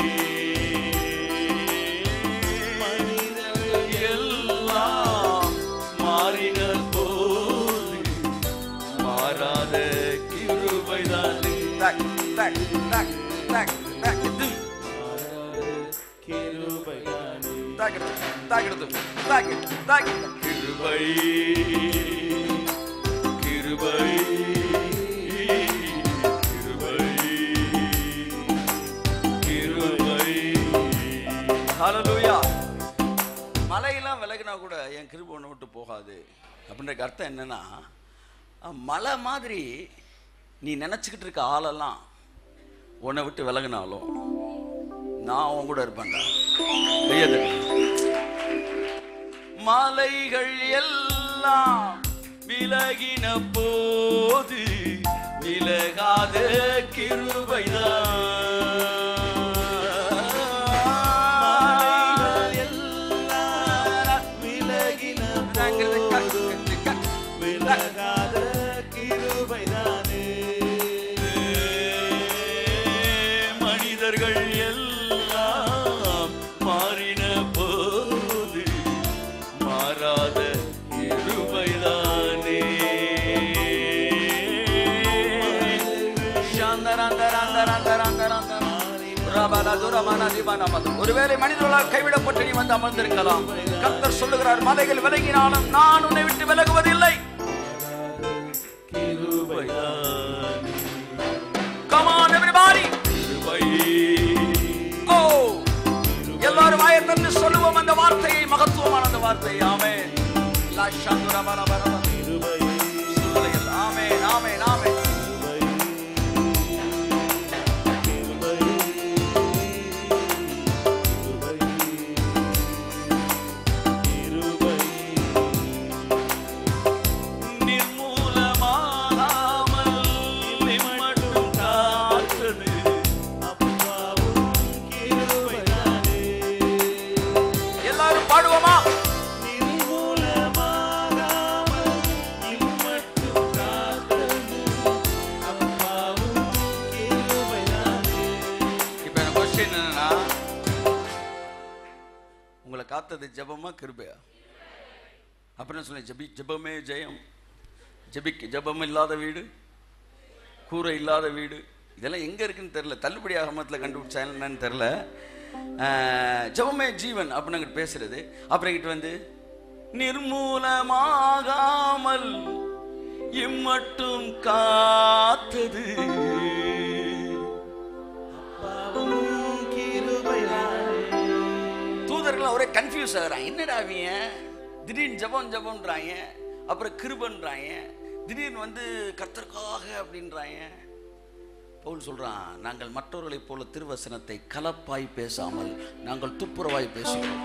கிருபை கிருபை கிருபை கிருபை. ஹல்லேலூயா. மலையெல்லாம் விலகினா கூட என் கிருபை ஒன்று விட்டு போகாது அப்படின்ற அர்த்தம் என்னன்னா, மலை மாதிரி நீ நினைச்சுக்கிட்டு இருக்க ஆளெல்லாம் உன்னை விட்டு விலகினாலும் நான் உன் கூட இருப்பேன்டா. மலைகள் எல்லாம் விலகின போது விலகாத கிருபைதான். எல்லாம் விலகின போது விலகாத கிருபைதானே. மனிதர்கள் எல்லாம் மாறின போது மாறாத கிருபைதானே. ஒருவேளை மனிதர்களால் கைவிடப்பட்டு நீ வந்து அமர்ந்திருக்கலாம். கர்த்தர் சொல்லுகிறார், மலைகள் விலகினாலும் நான் உன்னை விட்டு விலகுவதில்லை. Come on everybody. Oh, எல்லாரும் ஆயத்தன்னு சொல்லுவோம் அந்த வார்த்தையை, மகத்துவமான அந்த வார்த்தையை. ஆமென். லா ஷந்துரா பரபர கிருபை. ஆமென் ஆமென் ஆமென். காத்தது ஜபமா கிருபையா? அப்படின்னு சொல்லி ஜபமே ஜெயம். ஜபம் இல்லாத வீடு, கூரை இல்லாத வீடு, இதெல்லாம் எங்க இருக்குன்னு தெரியல. தள்ளுபடி ஆகமத்தில் கண்டுபிடிச்சா என்னன்னு தெரியல. ஜபமே ஜீவன் அப்படின்னு பேசுறது. அப்புறம் கிட்ட வந்து நிர்மூலமாகாமல் இம்மட்டும் காத்தது தூதர்கள் ஒரே கன்ஃபியூஸ் ஆகுறாங்க. என்னடா அவங்க திடீர்னு ஜபம்ன்றாங்க, அப்புறம் கிருபன்றாங்க, திடீர்னு வந்து கர்த்தருக்காக அப்படின்றாங்க. பவுல் சொல்றான், நாங்கள் மற்றவர்களைப் போல திருவசனத்தை கலப்பாய் பேசாமல் நாங்கள் துப்புரவாய் பேசுகிறோம்.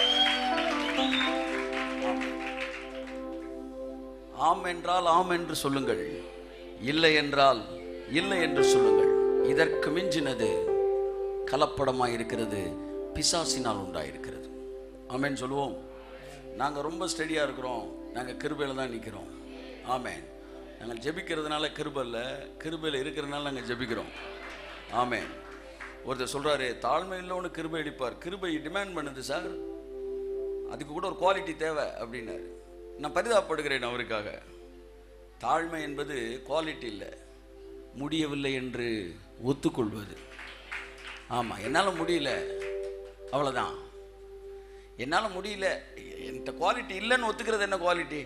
ஆம் என்றால் ஆம் என்று சொல்லுங்கள், இல்லை என்றால் இல்லை என்று சொல்லுங்கள். இதற்கு மிஞ்சினது கலப்படமாய் இருக்கிறது, பிசாசினால் உண்டாயிருக்கிறது. ஆமேன் சொல்லுவோம். நாங்கள் ரொம்ப ஸ்டெடியாக இருக்கிறோம், நாங்கள் கிருபையில் தான் நிற்கிறோம். ஆமேன். நாங்கள் ஜெபிக்கிறதுனால கிருபை இல்லை, கிருபையில் இருக்கிறதுனால நாங்கள் ஜெபிக்கிறோம். ஆமேன். ஒருத்தர் சொல்கிறாரு, தாழ்மை இல்லைன்னு கிருபை அடிப்பார். கிருபை டிமாண்ட் பண்ணுது சார், அதுக்கு கூட ஒரு குவாலிட்டி தேவை அப்படின்னாரு. நான் பரிதாபப்படுகிறேன் அவருக்காக. தாழ்மை என்பது குவாலிட்டி இல்லை, முடியவில்லை என்று ஒத்துக்கொள்வது. ஆமாம், என்னால் முடியல, அவ்வளோதான். என்னால் முடியல, என்கிட்ட குவாலிட்டி இல்லைன்னு ஒத்துக்கிறது என்ன குவாலிட்டி?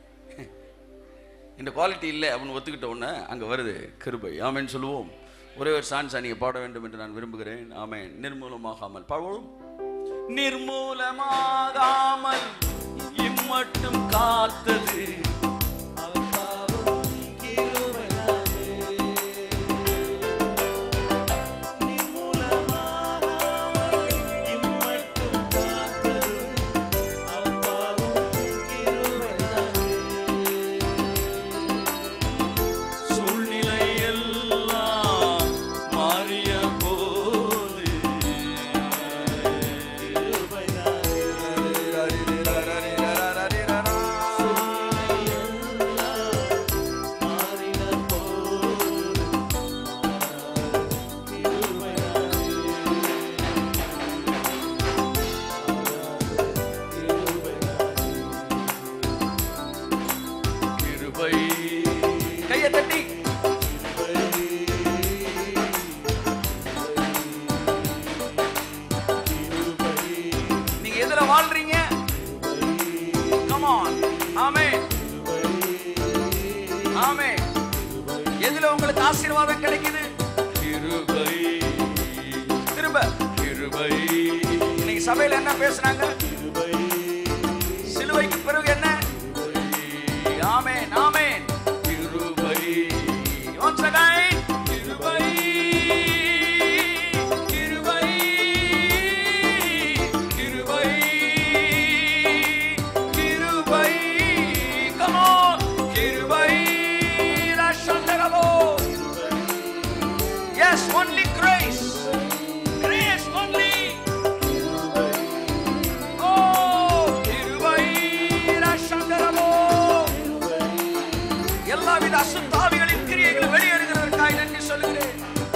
இந்த குவாலிட்டி இல்லை அப்படின்னு ஒத்துக்கிட்ட உடனே அங்கே வருது கிருபை. ஆமேன்னு சொல்லுவோம். ஒரே ஒரு சான்ஸா நீங்கள் பாட வேண்டும் என்று நான் விரும்புகிறேன். ஆமேன். நிர்மூலமாகாமல் பாடுவோம். நிர்மூலமாகாமல் இம்மட்டும் காத்தது ஆசீர்வாதம் கிடைக்குது. கிருபை. திரும்ப கிருபை. இன்னைக்கு சபையில என்ன பேசுறாங்க? சிலுவைக்கு பிறகு என்ன? ஆமென் ஆமென். கிருபை. once again கிருபை கிருபை கிருபை கிருபை. come on கிருபை. ரஷந்தரபோ. Yes, only grace. Grace only. Oh, கிருபை ரஷந்தரபோ. எல்லாவித அசுத்தாவிகளின் கிரியைகளை வெளியேறுகிறதற்காக நன்றி சொல்கிறேன்.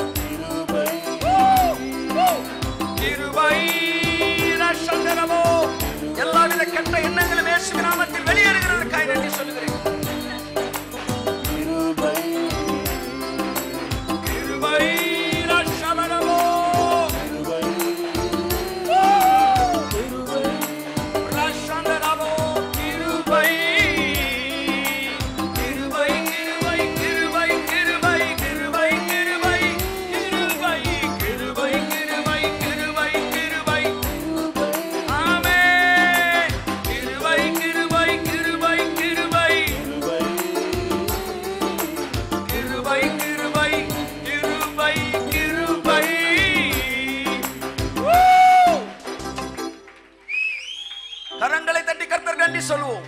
கிருபை ரஷந்தரபோ. எல்லாவித கெட்ட எண்ணங்களும் இயேசுவின் நாமத்தில் வெளியேறுகிறதற்காக நன்றி சொல்கிறேன். கரங்களை தட்டி கர்த்தர் நன்றி சொல்லுவோம்.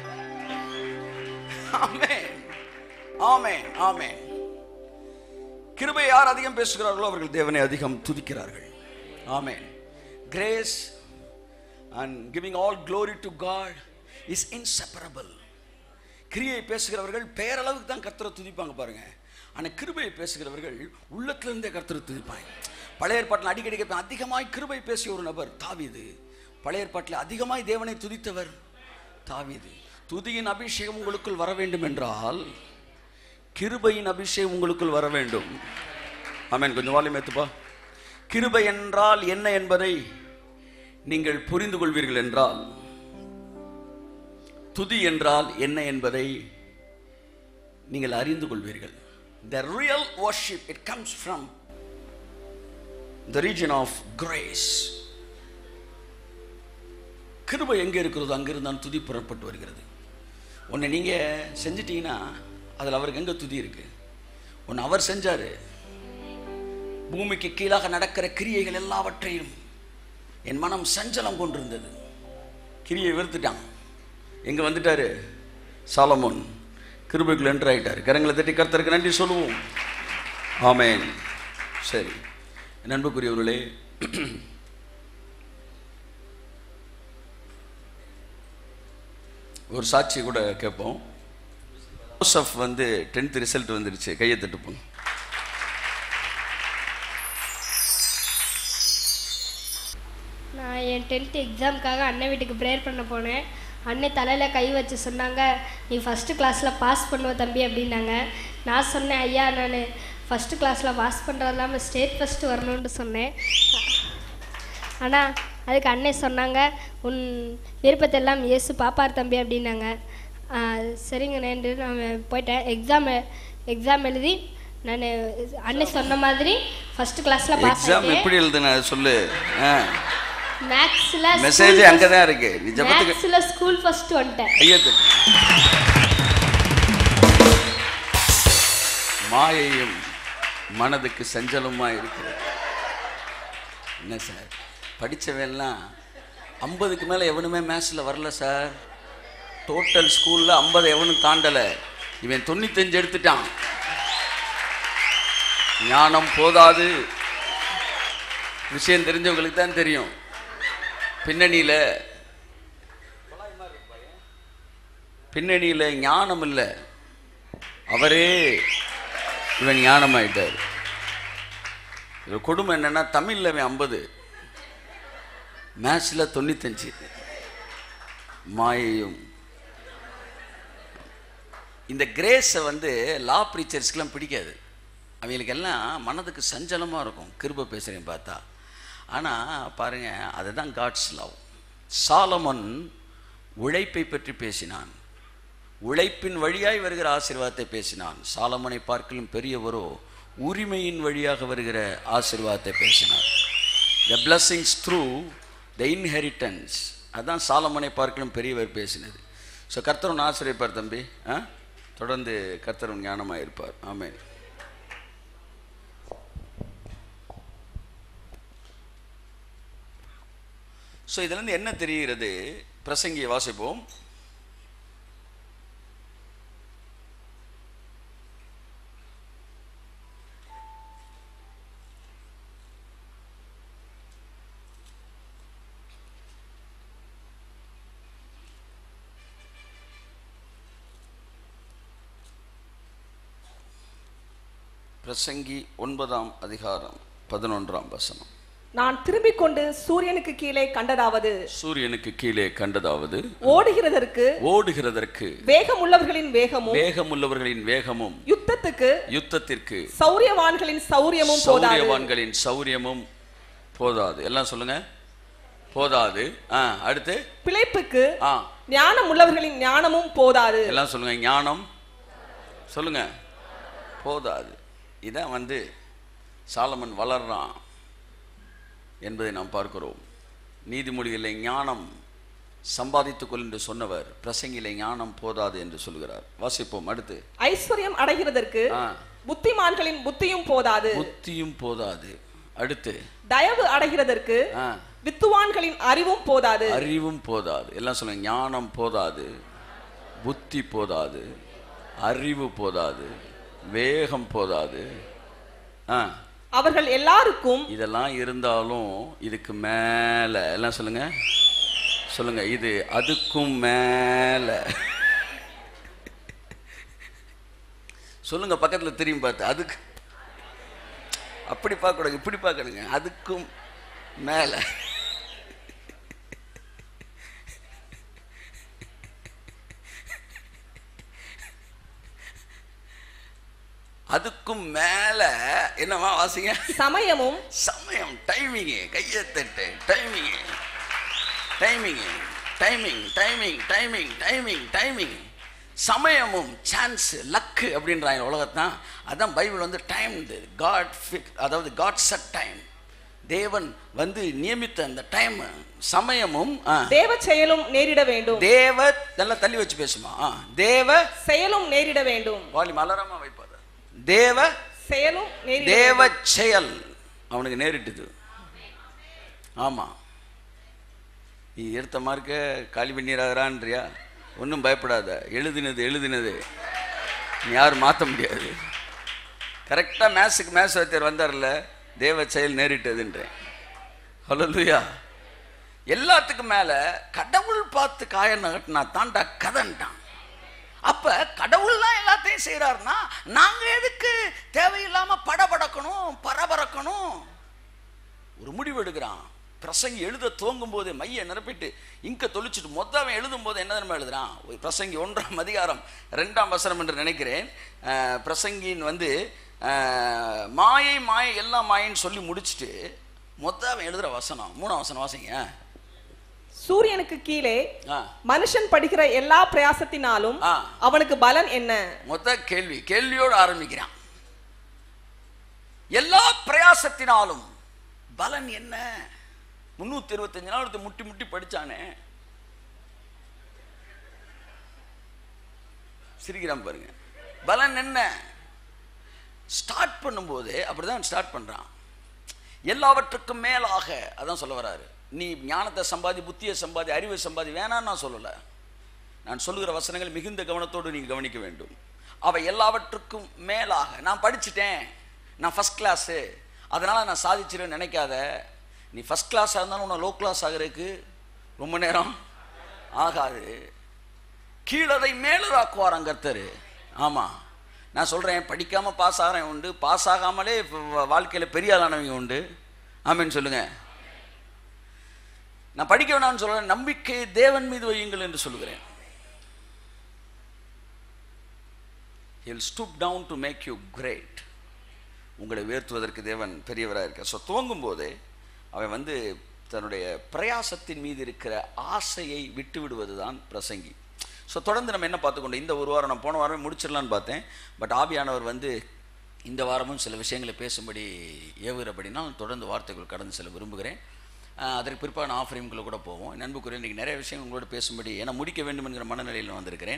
ஆமென் ஆமென் ஆமென். கிருபை யார் அதிகம் பேசுகிறார்களோ அவர்கள் தேவனை அதிகம் துதிக்கிறார்கள். ஆமென். Grace and giving all glory to God is inseparable. கிரியை பேசுகிறவர்கள் பெயரளவுக்கு தான் கர்த்தரை துதிப்பாங்க பாருங்க. ஆனால் கிருபையை பேசுகிறவர்கள் உள்ளத்திலிருந்தே கர்த்தரை துதிப்பாங்க. பழைய ஏற்பாட்டில் அடிக்கடி அதிகமாய் கிருபை பேசிய ஒரு நபர் தாவீது. பழைய ஏற்பாட்டில் அதிகமாய் தேவனை துதித்தவர் தாவீது. துதியின் அபிஷேகம் உங்களுக்குள் வர வேண்டும் என்றால் கிருபையின் அபிஷேகம் உங்களுக்குள் வர வேண்டும். ஆமென். கொஞ்சம் வால்யூம் ஏத்துப்பா. கிருபை என்றால் என்ன என்பதை நீங்கள் புரிந்து கொள்வீர்கள் என்றால் துதி என்றால் என்ன என்பதை நீங்கள் அறிந்து கொள்வீர்கள். The real worship, it comes from the region of grace. கிருபை எங்கே இருக்கிறதோ அங்கிருந்தான் துதி புறப்பட்டு வருகிறது. ஒன்று நீங்கள் செஞ்சிட்டீங்கன்னா அதில் அவருக்கு எங்கே துதி இருக்கு? ஒன்று அவர் செஞ்சார். பூமிக்கு கீழாக நடக்கிற கிரியைகள் எல்லாவற்றையும் என் மனம் சஞ்சலம் கொண்டிருந்தது. கிரியை வெறுத்துட்டான். எங்கே வந்துட்டாரு? சாலமோன் கிருபைக்குள் என்டர் ஆகிட்டார். கரங்களை தட்டி கர்த்தருக்கு நன்றி சொல்லுவோம். ஆமென். சரி, நண்புக்குரியவர்களே, ஒரு சாட்சி கூட கேட்போம். ஜோசப் 10th ரிசல்ட் வந்துருச்சு. கையை தட்டுப்போம். நான் என் 10th எக்ஸாமுக்காக அண்ணன் வீட்டுக்கு ப்ரேயர் பண்ண போனேன். அண்ணன் தலையில் கை வச்சு சொன்னாங்க, நீ ஃபஸ்ட்டு கிளாஸில் பாஸ் பண்ணுவ தம்பி அப்படின்னாங்க. நான் சொன்னேன், ஐயா நான் ஃபஸ்ட்டு கிளாஸில் பாஸ் பண்ணுறது இல்லாமல் ஸ்டேட் ஃபஸ்ட்டு வரணும்னு சொன்னேன். ஆனால் அதுக்கு அண்ணன் சொன்னாங்க, உன் விருப்பத்தெல்லாம் இயேசு பாப்பார் தம்பி அப்படின்னாங்க. சரிங்க நேன்று நான் போயிட்டேன். எக்ஸாம் எழுதி நான் அண்ணன் சொன்ன மாதிரி ஃபஸ்ட்டு கிளாஸில் பாஸ். எக்ஸாம் எப்படி எழுதுன சொல்லு. மேக்ஸ்ல மெசேஜ் அங்க தான் இருக்கு. நீ ஜெபத்துக்கு மேக்ஸ்ல ஸ்கூல் ஃபர்ஸ்ட் வந்துட்டேன். ஐயது மாயையும் மனதுக்கு சஞ்சலமா இருக்கிறது. என்ன சார் படிச்சவெல்லாம் 50க்கு மேல எவனுமே மேத்ஸ்ல வரல சார். டோட்டல் ஸ்கூல்ல 50 எவனும் தாண்டல. இவன் 95 எடுத்துட்டான். ஞானம் போதாது. விஷயம் தெரிஞ்சவங்களுக்கு தான் தெரியும். பின்னணியில் ஞானம் இல்லை, அவரே இவன் ஞானமாயிட்டார். இது கொடுமை என்னன்னா, தமிழில் இவன் 50, மேத்ஸில் 95. மாயையும் இந்த கிரேஸை லா ப்ரீச்சர்ஸ்க்கெலாம் பிடிக்காது. அவங்களுக்கெல்லாம் மனதுக்கு சஞ்சலமாக இருக்கும் கிருபை பேசுகிறேன் பார்த்தா. ஆனால் பாருங்கள், அதுதான் காட்ஸ் லவ். சாலமன் உழைப்பை பற்றி பேசினான். உழைப்பின் வழியாய் வருகிற ஆசீர்வாதத்தை பேசினான். சாலமனை பார்க்கலும் பெரியவரோ உரிமையின் வழியாக வருகிற ஆசீர்வாதத்தை பேசினார். The blessings through the inheritance. அதுதான் சாலமனை பார்க்கலும் பெரியவர் பேசினது. ஸோ கர்த்தரும் ஆசீர்வதிப்பார் தம்பி. தொடர்ந்து கர்த்தரும் ஞானமாக இருப்பார். ஆமென். ஸோ இதிலிருந்து என்ன தெரிகிறது? பிரசங்கியை வாசிப்போம். பிரசங்கி 9ஆம் அதிகாரம் 11ஆம் வசனம். நான் திரும்பிக் கொண்டு சூரியனுக்கு கீழே கண்டதாவது ஓடுகிறதற்கு வேகம் உள்ளவர்களின் வேகமும் யுத்தத்திற்கு சௌரியவான்களின் சௌரியமும் போதாது. எல்லாம் சொல்லுங்க, போதாது. அடுத்து பிழைப்புக்கு ஞானம் உள்ளவர்களின் ஞானமும் போதாது. எல்லாம் சொல்லுங்க, ஞானம் சொல்லுங்க, போதாது. இதான் சாலமன் வளர்றான் என்பதை நாம் பார்க்கிறோம். நீதிமொழிகளை ஞானம் சம்பாதித்துக்கொள் என்று சொன்னவர் பிரசங்கிலே ஞானம் போதாது என்று சொல்கிறார். வாசிப்போம். அடுத்து ஐஸ்வர்யம் அடைகிறதற்கு புத்திமான்களின் புத்தியும் போதாது. அடுத்து தயவு அடைகிறதற்கு வித்துவான்களின் அறிவும் போதாது. எல்லாம் சொல்லுங்க, ஞானம் போதாது, புத்தி போதாது, அறிவு போதாது, வேகம் போதாது. அவர்கள் எல்லாருக்கும் இதெல்லாம் இருந்தாலும் இதுக்கு மேல, எல்லாம் சொல்லுங்க, இது அதுக்கும் மேல. சொல்லுங்க, பக்கத்துல திரும்பி பார்த்து. அதுக்கு அப்படி பார்க்க கூடாது, இப்படி பார்க்கணுங்க. அதுக்கும் மேல. அதுக்கும் மேல என்னவா வாசிங்க? சமயம், டைமிங். கையை தட்டு. Timing. Timing timing timing timing timing. சமயமும் சான்ஸ் லக்கு அப்படின்றாங்க உலகத்தான். அதான் பைபிள் வந்து டைம் காட் ஃபிக்ஸ், அதாவது காட் செட் டைம். தேவன் வந்து நியமித்த அந்த டைம் சமயமும் தேவ செயலும் நேரிட வேண்டும். தேவ நல்லா தள்ளி வச்சு பேசுமா. தேவ செயலும் நேரிட வேண்டும். வாலி மலரமா வைப்பாரு. தேவ செயலும் தேவ செயல் அவனுக்கு நேரிட்டுது. ஆமா, நீ எடுத்த மார்க்க காலி பண்ணிடுறான்றியா? ஒன்றும் பயப்படாத. எழுதினது நீ யாரும் மாற்ற முடியாது. கரெக்டாக மேத்ஸுக்கு மேத்ஸ் வாத்தியார் வந்தார்ல, தேவ செயல் நேரிட்டதுன்றேன். ஹல்லேலூயா. எல்லாத்துக்கும் மேலே கடவுள் பார்த்து காயம் நகட்டினா தாண்டா கதன்ட்டான். அப்போ கடவுள்லாம் எல்லாத்தையும் செய்கிறாருன்னா நாங்கள் எதுக்கு தேவையில்லாமல் படபடக்கணும் பரபரக்கணும்? ஒரு முடிவு எடுக்கிறான். பிரசங்கி எழுத துவங்கும் போது மைய நிரப்பிட்டு இங்க தொளிச்சுட்டு மொத்தம் எழுதும் போது என்ன தெரியுமா எழுதுறான்? பிரசங்கி 1ஆம் அதிகாரம் 2ஆம் வசனம் என்று நினைக்கிறேன். பிரசங்கின் வந்து மாயை மாயை எல்லாம் மாயின்னு சொல்லி முடிச்சுட்டு மொத்தம் எழுதுற வசனம் 3ஆம் வசனம் வாசிங்க. சூரியனுக்கு கீழே மனுஷன் படுகிற எல்லா பிரயாசத்தினாலும் அவனுக்கு பலன் என்ன? மொத்த கேள்வியோடு ஆரம்பிக்கிறான். எல்லா பிரயாசத்தினாலும் பலன் என்ன? 325 நாள் முட்டி முட்டி படிச்சானே, சிரிக்கிறான் பாருங்க. பலன் என்ன? ஸ்டார்ட் பண்ணும்போது அப்படிதான் ஸ்டார்ட் பண்றான். எல்லாவற்றுக்கும் மேலாக அதான் சொல்ல வராரு. நீ ஞானத்தை சம்பாதி, புத்தியை சம்பாதி, அறிவை சம்பாதி வேணான்னு நான் சொல்லல. நான் சொல்லுகிற வசனங்கள் மிகுந்த கவனத்தோடு நீங்க கவனிக்க வேண்டும். அவை எல்லாவற்றுக்கும் மேலாக. நான் படிச்சுட்டேன், நான் ஃபர்ஸ்ட் கிளாஸு, அதனால நான் சாதிச்சிருவேன்னு நினைக்காத. நீ ஃபர்ஸ்ட் கிளாஸாக இருந்தாலும் உன்னை லோ கிளாஸ் ஆகிறதுக்கு ரொம்ப நேரம் ஆகாது. கீழதை மேலராக்குவாராம் கர்த்தர். ஆமாம், நான் சொல்கிறேன், படிக்காமல் பாஸ் ஆகிறேன் உண்டு, பாஸ் ஆகாமலே வாழ்க்கையில் பெரிய ஆளானவங்க உண்டு. ஆமேன்னு சொல்லுங்கள். நான் படிக்க வேணாம்னு சொல்கிறேன், நம்பிக்கை தேவன் மீது வையுங்கள் என்று சொல்லுகிறேன். He'll stoop down to make you great. உங்களை உயர்த்துவதற்கு தேவன் பெரியவராக இருக்க. ஸோ துவங்கும் போதே அவன் வந்து தன்னுடைய பிரயாசத்தின் மீது இருக்கிற ஆசையை விட்டு விடுவது தான் பிரசங்கி. ஸோ தொடர்ந்து நம்ம என்ன பார்த்துக்கொண்டு இந்த ஒரு வாரம், நான் போன வாரமே முடிச்சிடலான்னு பார்த்தேன். பட் ஆவியானவர் வந்து இந்த வாரமும் சில விஷயங்களை பேசும்படி ஏவுகிறபடினால் தொடர்ந்து வார்த்தைகள் கடந்து செல்ல விரும்புகிறேன். அதற்கு பிற்பாடு நான் ஆஃபரிங்குள்ளே கூட போவோம். நண்புக்குரிய இன்றைக்கி நிறைய விஷயங்கள் உங்களோட பேசும்படி, ஏன்னா முடிக்க வேண்டும் என்கிற மனநிலையில் வந்திருக்கிறேன்.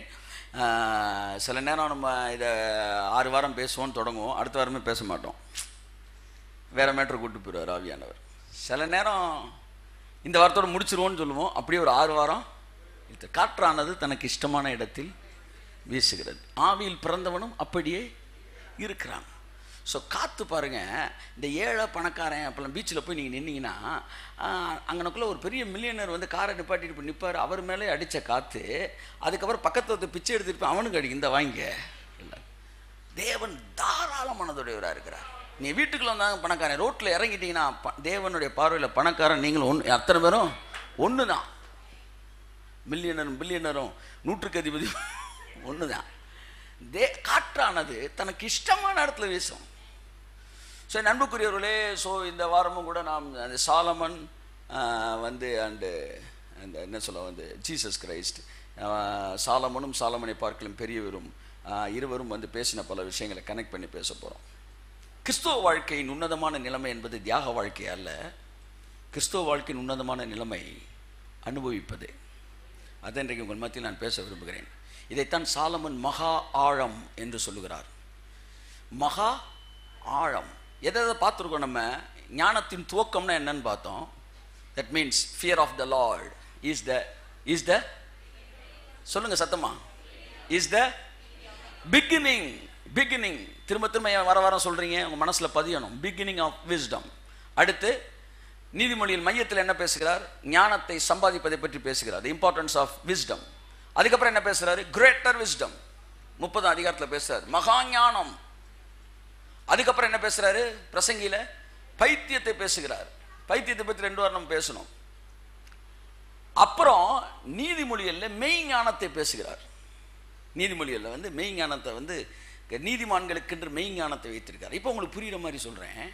சில நேரம் நம்ம இதை 6 வாரம் பேசுவோன்னு தொடங்குவோம், அடுத்த வாரமே பேச மாட்டோம், வேறு மேட்ரு கூப்பிட்டு போயிடுவார் ஆவியானவர். சில நேரம் இந்த வாரத்தோடு முடிச்சிருவோன்னு சொல்லுவோம், அப்படியே ஒரு 6 வாரம். இது காற்றானது தனக்கு இஷ்டமான இடத்தில் வீசுகிறது, ஆவியில் பிறந்தவனும் அப்படியே இருக்கிறான். ஸோ காற்று பாருங்கள், இந்த ஏழை பணக்காரன் அப்போல்லாம் பீச்சில் போய் நீங்கள் நின்னீங்கன்னா அங்கனக்குள்ளே ஒரு பெரிய மில்லியனர் வந்து காரை நிப்பாட்டிட்டு போய் நிற்பார். அவர் மேலே அடித்த காற்று அதுக்கப்புறம் பக்கத்தை பிச்சை எடுத்துட்டு போய் அவனுக்கு அடிக்கும், இந்த வாங்க. இல்லை, தேவன் தாராள மனதுடையவராக இருக்கிறார். நீ வீட்டுக்குள்ளே வந்தாங்க பணக்காரன், ரோட்டில் இறங்கிட்டீங்கன்னா தேவனுடைய பார்வையில் பணக்காரன் நீங்களும் ஒன்று, அத்தனை பேரும் ஒன்று தான். மில்லியனரும் பில்லியனரும் 100க்கு அதிபதி ஒன்று தான். காற்றானது தனக்கு இஷ்டமான இடத்துல வீசும். ஸோ நண்புக்குரியவர்களே, ஸோ இந்த வாரமும் கூட நாம் அந்த சாலமன் வந்து அந்த என்ன சொல்ல வந்து ஜீசஸ் கிரைஸ்ட், சாலமனும் சாலமனை பார்க்கலும் பெரியவரும் இருவரும் வந்து பேசின பல விஷயங்களை கனெக்ட் பண்ணி பேச போகிறோம். கிறிஸ்துவ வாழ்க்கையின் உன்னதமான நிலைமை என்பது தியாக வாழ்க்கை அல்ல. கிறிஸ்துவ வாழ்க்கையின் உன்னதமான நிலைமை அனுபவிப்பது. அதை இன்றைக்கு உங்கள் மத்தியில் நான் பேச விரும்புகிறேன். இதைத்தான் சாலமன் மகா ஆழம் என்று சொல்லுகிறார். மகா ஆழம் எதை பார்த்துருக்கோம் நம்ம? ஞானத்தின் துவக்கம்னா என்னன்னு பார்த்தோம். That means fear of the Lord is the சொல்லுங்க சத்தமா, இஸ் த பிகினிங். திரும்ப வர வாரம் சொல்றீங்க, உங்க மனசுல பதியணும். Beginning of wisdom. அடுத்து நீதிமொழியில் மையத்தில் என்ன பேசுகிறார்? ஞானத்தை சம்பாதிப்பதை பற்றி பேசுகிறார், இம்பார்ட்டன்ஸ் ஆஃப் விஸ்டம். அதுக்கப்புறம் என்ன பேசுறாரு? Greater wisdom. 30ஆம் அதிகாரத்தில் பேசுறாரு மகா ஞானம். அதுக்கப்புறம் என்ன பேசுறாரு? பிரசங்கியில பைத்தியத்தை பேசுகிறார். பைத்தியத்தை பற்றி 2 வாரம் நம்ம பேசணும். அப்புறம் நீதிமொழியில் மெய் ஞானத்தை பேசுகிறார். நீதிமொழியில் வந்து மெய் ஞானத்தை வந்து நீதிமான்களுக்கென்று மெய் ஞானத்தை வைத்திருக்கார். இப்போ உங்களுக்கு புரியுற மாதிரி சொல்றேன்.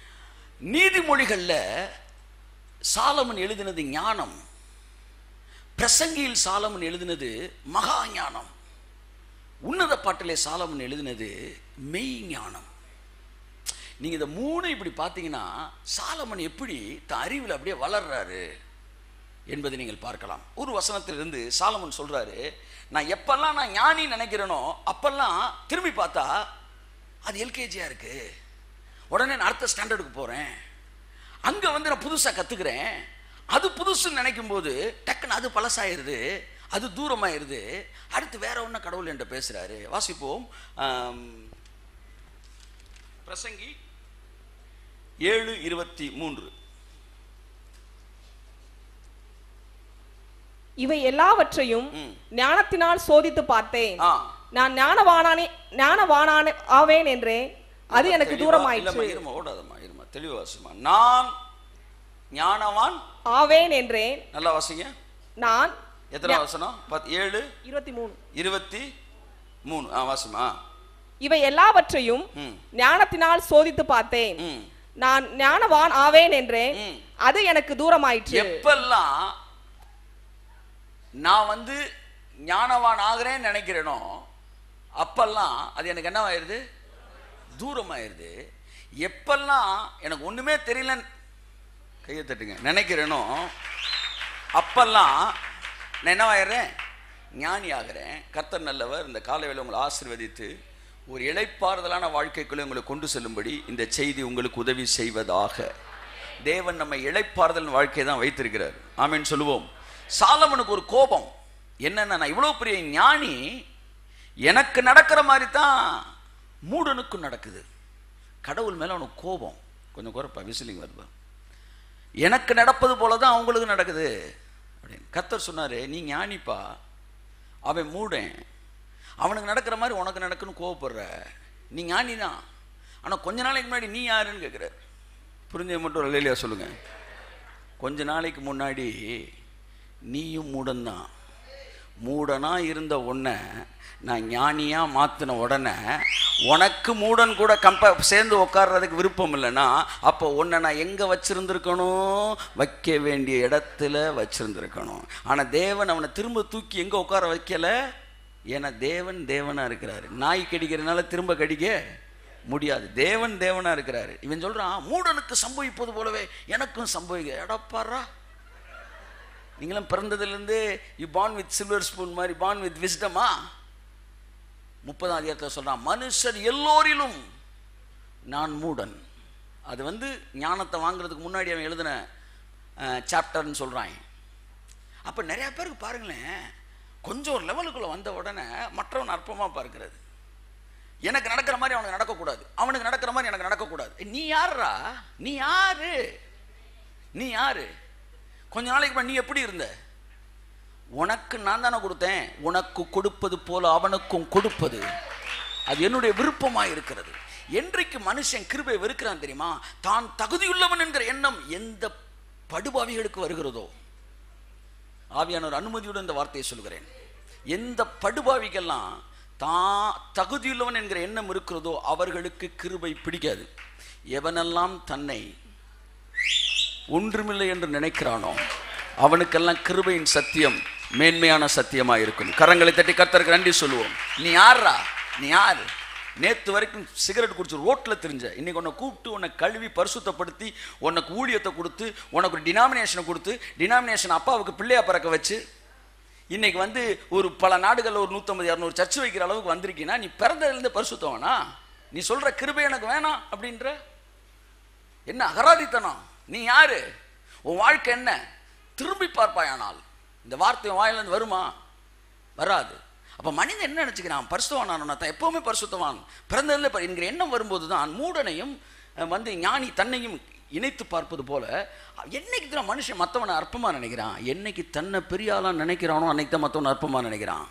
நீதிமொழிகளில் சாலமன் எழுதினது ஞானம், பிரசங்கியில் சாலமன் எழுதினது மகா ஞானம், உன்னத பாட்டிலே சாலமன் எழுதினது மெய் ஞானம். நீங்க இந்த மூணு இப்படி பார்த்தீங்கன்னா சாலமன் எப்படி தன் அறிவில் அப்படியே வளர்றாரு என்பதை நீங்கள் பார்க்கலாம். ஒரு வசனத்திலிருந்து சாலமன் சொல்றாரு, நான் எப்பெல்லாம் நான் ஞானி நினைக்கிறேனோ அப்பெல்லாம் திரும்பி பார்த்தா அது எல்கேஜியா இருக்கு, உடனே நான் அடுத்த ஸ்டாண்டர்டுக்கு போறேன், அங்க வந்து நான் புதுசா கத்துக்கிறேன், அது புதுசுன்னு நினைக்கும் போது டக்குன்னு அது பழசாயிருது, அது தூரமாயிருது, அடுத்து வேற ஒண்ணு கடவுள் என்ற பேசுறாரு. வாசிப்போம். பிரசங்கி 7:23. இவை எல்லாவற்றையும் ஞானத்தினால் சோதித்து பார்த்தேன், நான் ஞானவானானே ஆவேன் என்றேன், அது எனக்கு தூரமாயிற்று. ஓடாதம்மா, இருமா, தெளிவா வாசிமா. நான் ஞானவான் ஆவேன் என்றேன். நல்லா வாசிங்க. நான் எத்தனை வசனம்? 7:23 வாசிமா. இவை எல்லாவற்றையும் ஞானத்தினால் சோதித்து பார்த்தேன், நான் ஞானவான் ஆவேன் என்றேன், அது எனக்கு தூரமாயிற்று. எப்பெல்லாம் நான் வந்து ஞானவான் ஆகிறேன்னு நினைக்கிறேனோ அப்பெல்லாம் அது எனக்கு என்ன ஆயிருது? தூரமாயிருது. எப்பெல்லாம் எனக்கு ஒண்ணுமே தெரியல கையை தட்டுங்க நினைக்கிறேனோ அப்பெல்லாம் நான் என்னவாயிடுறேன்? ஞானி ஆகிறேன். கர்த்தர் நல்லவர். இந்த காலைவேளை உங்களை ஆசீர்வதித்து ஒரு இளைப்பாறுதலான வாழ்க்கைக்குள்ளே உங்களை கொண்டு செல்லும்படி இந்த செய்தி உங்களுக்கு உதவி செய்வதாக. தேவன் நம்ம இளைப்பாறுதல் வாழ்க்கையை தான் வைத்திருக்கிறார். ஆமீன் சொல்லுவோம். சாலமனுக்கு ஒரு கோபம் என்னன்னா, நான் இவ்வளவு பெரிய ஞானி, எனக்கு நடக்கிற மாதிரி தான் மூடனுக்கும் நடக்குது. கடவுள் மேல அவனுக்கு கோபம். கொஞ்சம் குறைப்பா, விசிலிங் வருவா. எனக்கு நடப்பது போலதான் அவங்களுக்கு நடக்குது அப்படின்னு கர்த்தர் சொன்னாரு, நீ ஞானிப்பா, அவன் மூடன், அவனுக்கு நடக்கிற மாதிரி உனக்கு நடக்குன்னு கோவப்படுற. நீ ஞானி தான், ஆனா கொஞ்ச நாளைக்கு முன்னாடி நீ யாருன்னு கேட்குற. புரிஞ்ச மட்டும் இல்லையா சொல்லுங்க. கொஞ்ச நாளைக்கு முன்னாடி நீயும் மூடன்தான். மூடனா இருந்த உன்னை நான் ஞானியா மாத்தின உடனே உனக்கு மூடன் கூட சேர்ந்து உட்கார்றதுக்கு விருப்பம் இல்லைன்னா அப்போ உன்னை நான் எங்க வச்சிருந்திருக்கணும்? வைக்க வேண்டிய இடத்துல வச்சிருந்திருக்கணும். ஆனா தேவன் அவனை திரும்ப தூக்கி எங்க உட்கார வைக்கல. ஏன்னா தேவன் தேவனா இருக்கிறாரு. நாய் கடிக்கிறதுனால திரும்ப கடிக்க முடியாது. தேவன் தேவனா இருக்கிறாரு. இவன் சொல்றான், மூடனுக்கு சம்பவிப்பது போலவே எனக்கும் சம்பவிக்க. எடப்பாரா, நீங்களும் பிறந்ததுலேருந்து you born with silver spoon மாதிரி பார்ன் வித் விஸ்டமா? 30ஆம் அதிகாரத்தில் சொல்றான், மனுஷர் எல்லோரிலும் நான் மூடன். அது வந்து ஞானத்தை வாங்குறதுக்கு முன்னாடி அவன் எழுதின சாப்டர்னு சொல்றான். அப்ப நிறைய பேருக்கு பாருங்களேன், கொஞ்சம் ஒரு லெவலுக்குள்ள வந்த உடனே மற்றவன் அற்பமா பார்க்கிறது. எனக்கு நடக்கிற மாதிரி அவனுக்கு நடக்கக்கூடாது, அவனுக்கு நடக்கிற மாதிரி எனக்கு நடக்கக்கூடாது. நீ யாருடா? நீ யாரு? நீ யாரு? கொஞ்ச நாளைக்கு நீ எப்படி இருந்த? உனக்கு நான் தானே கொடுத்தேன். உனக்கு கொடுப்பது போல அவனுக்கும் கொடுப்பது அது என்னுடைய விருப்பமாக இருக்கிறது. என்றைக்கு மனுஷன் கிருபை வெறுக்கிறான் தெரியுமா? தான் தகுதியுள்ளவன் என்கிற எண்ணம் எந்த படுபாவிகளுக்கு வருகிறதோ, ஆவியானவர் அனுமதியுடன் இந்த வார்த்தையை சொல்கிறேன், எந்த படுபாவிகள்லாம் தான் தகுதியுள்ளவன் என்கிற எண்ணம் இருக்கிறதோ அவர்களுக்கு கிருபை பிடிக்காது. எவனெல்லாம் தன்னை ஒன்றுமில்லை என்று நினைக்கிறானோ அவனுக்கெல்லாம் கிருபையின் சத்தியம் மேன்மையான சத்தியமா இருக்கும். கரங்களை தட்டி கர்த்தருக்கு நன்றி சொல்லுவோம். நீ யாரா? நீ யாரு? நேற்று வரைக்கும் சிகரெட் குடிச்சு ரோட்டில் தெரிஞ்ச, இன்னைக்கு உன்னை கூப்பிட்டு உன்னை கழுவி பரிசுத்தப்படுத்தி உனக்கு ஊழியத்தை கொடுத்து உனக்கு ஒரு டினாமினேஷனை கொடுத்து டினாமினேஷன் அப்பாவுக்கு பிள்ளையா பறக்க வச்சு இன்னைக்கு வந்து ஒரு பல நாடுகளில் ஒரு 150-200 சர்ச்சு வைக்கிற அளவுக்கு வந்திருக்கீங்கன்னா நீ பிறந்ததுலேருந்து பரிசுத்தவனா? நீ சொல்ற கிருபை எனக்கு வேணாம் அப்படின்ற என்ன அகராதித்தனம்? நீ யாரு? உன் வாழ்க்கை என்ன? திரும்பி பார்ப்பாயானால் இந்த வார்த்தை வாயிலிருந்து வருமா? வராது. அப்ப மனிதன் என்ன நினைச்சுக்கிறான்? பரிசுத்தவான் தான் எப்பவுமே பரிசுத்தவான் பிறந்ததுல என்கிற எண்ணம் வரும்போது தான் மூடனையும் வந்து ஞானி தன்னையும் இணைத்து பார்ப்பது போல என்னைக்கு தான் மனுஷன் மற்றவனை அற்பமா நினைக்கிறான், என்னைக்கு தன்னை பெரிய ஆளா நினைக்கிறானோ அன்னைக்கு தான் மற்றவனை அற்பமா நினைக்கிறான்.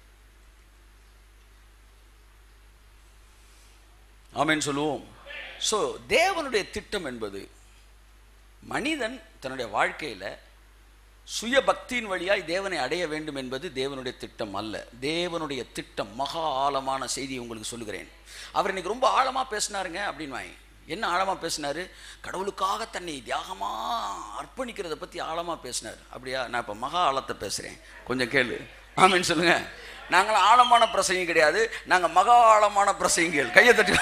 ஆமென் சொல்லுவோம். ஸோ தேவனுடைய திட்டம் என்பது மனிதன் தன்னுடைய வாழ்க்கையில சுய பக்தியின் வழியாய் தேவனை அடைய வேண்டும் என்பது தேவனுடைய திட்டம் அல்ல. தேவனுடைய திட்டம் மகா ஆழமான செய்தியை உங்களுக்கு சொல்லுகிறேன். அவர் இன்னைக்கு ரொம்ப ஆழமா பேசினாருங்க அப்படின்னு என்ன ஆழமா பேசினாரு? கடவுளுக்காக தன்னை தியாகமா அர்ப்பணிக்கிறத பத்தி ஆழமா பேசினார். அப்படியா? நான் இப்ப மகா ஆழத்தை பேசுறேன், கொஞ்சம் கேளு. ஆமென் சொல்லுங்க. நாங்கள் ஆழமான பிரசங்கம் கிடையாது, நாங்க மகா ஆழமான பிரசங்கிகள். கையை தட்டி.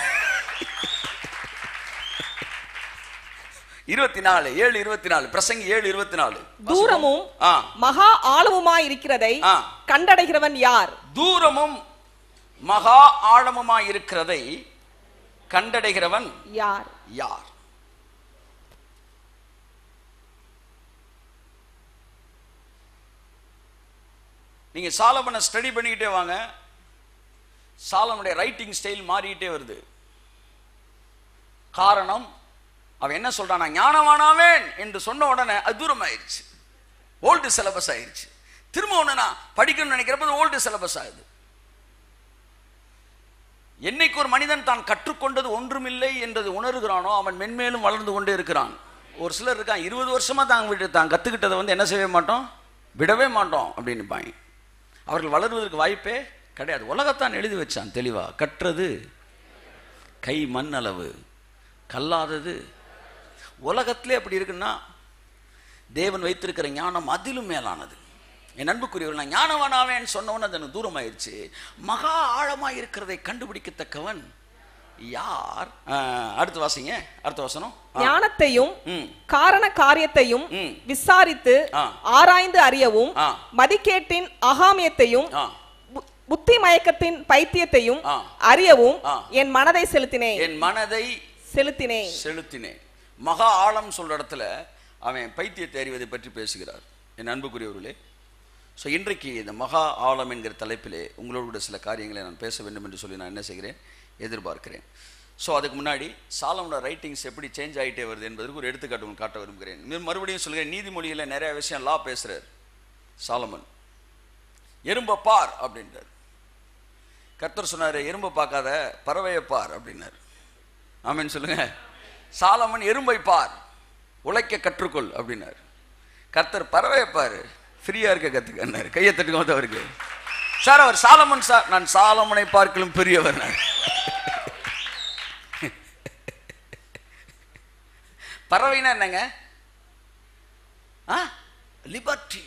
24:7-24 பிரசங்கி 7:24. தூரமும் மகா ஆழமுமாய் இருக்கிறதை கண்டடைகிறவன் யார்? தூரமும் மகா ஆழமுமாய் இருக்கிறதை கண்டடைகிறவன் யார்? யார்? நீங்க சாலமனை ஸ்டடி பண்ணிக்கிட்டே வாங்க, சாலமனுடைய ரைட்டிங் ஸ்டைல் மாறிக்கிட்டே வருது. காரணம், அவன் என்ன சொல்றான்? ஞானவானாவேன் என்று சொன்ன உடனே அது தூரம் ஆயிடுச்சு, ஓல்டு சிலபஸ் ஆயிடுச்சு. திரும்ப ஒண்ணு நான் படிக்கணும்னு நினைக்கிறப்ப ஓல்டு சிலபஸ் ஆகுது. என்னைக்கு ஒரு மனிதன் தான் கற்றுக்கொண்டது ஒன்றுமில்லை என்றது உணர்கிறானோ அவன் மென்மேலும் வளர்ந்து கொண்டே இருக்கிறான். ஒரு சிலர் இருக்கான், 20 வருஷமா தான் கத்துக்கிட்டதை என்ன செய்ய மாட்டோம், விடவே மாட்டோம் அப்படின்னு பாங்க. அவர்கள் வளர்வதற்கு வாய்ப்பே கிடையாது. உலகத்தான் எழுதி வச்சான் தெளிவா, கற்றது கை மண் அளவு, கல்லாதது. உலகத்திலே அப்படி இருக்குன்னா தேவன் வைத்திருக்கிற ஞானம் அதிலும் மேலானது. என் அன்புக்குரியவர்கள், நான் ஞானவானாவேன்னு சொன்னவன் அது எனக்கு தூரம் ஆயிடுச்சு. மகா ஆழமா இருக்கிறதை கண்டுபிடிக்கத்தக்கவன் யார்? அடுத்து வாசிங்க, அடுத்த வசனம். ஞானத்தையும் காரண காரியத்தையும் விசாரித்து ஆராய்ந்து அறியவும், மதிக்கேட்டின் அகாமியத்தையும் புத்தி மயக்கத்தின் பைத்தியத்தையும் அறியவும் என் மனதை செலுத்தினேன். என் மனதை செலுத்தினேன். மகா ஆழம் சொல்ற இடத்துல அவன் பைத்தியத்தை அறிவதை பற்றி பேசுகிறார். என் அன்புக்குரியவர்களே, ஸோ இன்றைக்கு இந்த மகா ஆழம் என்கிற தலைப்பிலே உங்களோட சில காரியங்களை நான் பேச வேண்டும் என்று சொல்லி நான் என்ன செய்கிறேன், எதிர்பார்க்கிறேன். ஸோ அதுக்கு முன்னாடி சாலமோனோட ரைட்டிங்ஸ் எப்படி சேஞ்ச் ஆகிட்டே வருது என்பதற்கு ஒரு எடுத்துக்காட்டு காட்ட விரும்புகிறேன். மறுபடியும் சொல்கிறேன், நீதிமொழியில் நிறைய விஷயம் லா பேசுகிறார் சாலமன். எறும்பை பார் அப்படின்றார். கர்த்தர் சொன்னார், எறும்பை பார்க்காத பறவையை பார் அப்படின்னார். ஆமென் சொல்லுங்க. சாலமன் எறும்பை பார், உழைக்க கற்றுக்கொள் அப்படின்னார். கர்த்தர் பறவையை பாரு, ஃப்ரீயா இருக்க கத்துக்கன்னாரு. கையை தட்டுக்கோது அவருக்கு. சார் அவர் சாலமன் சார், நான் சாலமனை பார்க்கலும் பெரியவர். பறவைனா என்னங்க? லிபர்ட்டி.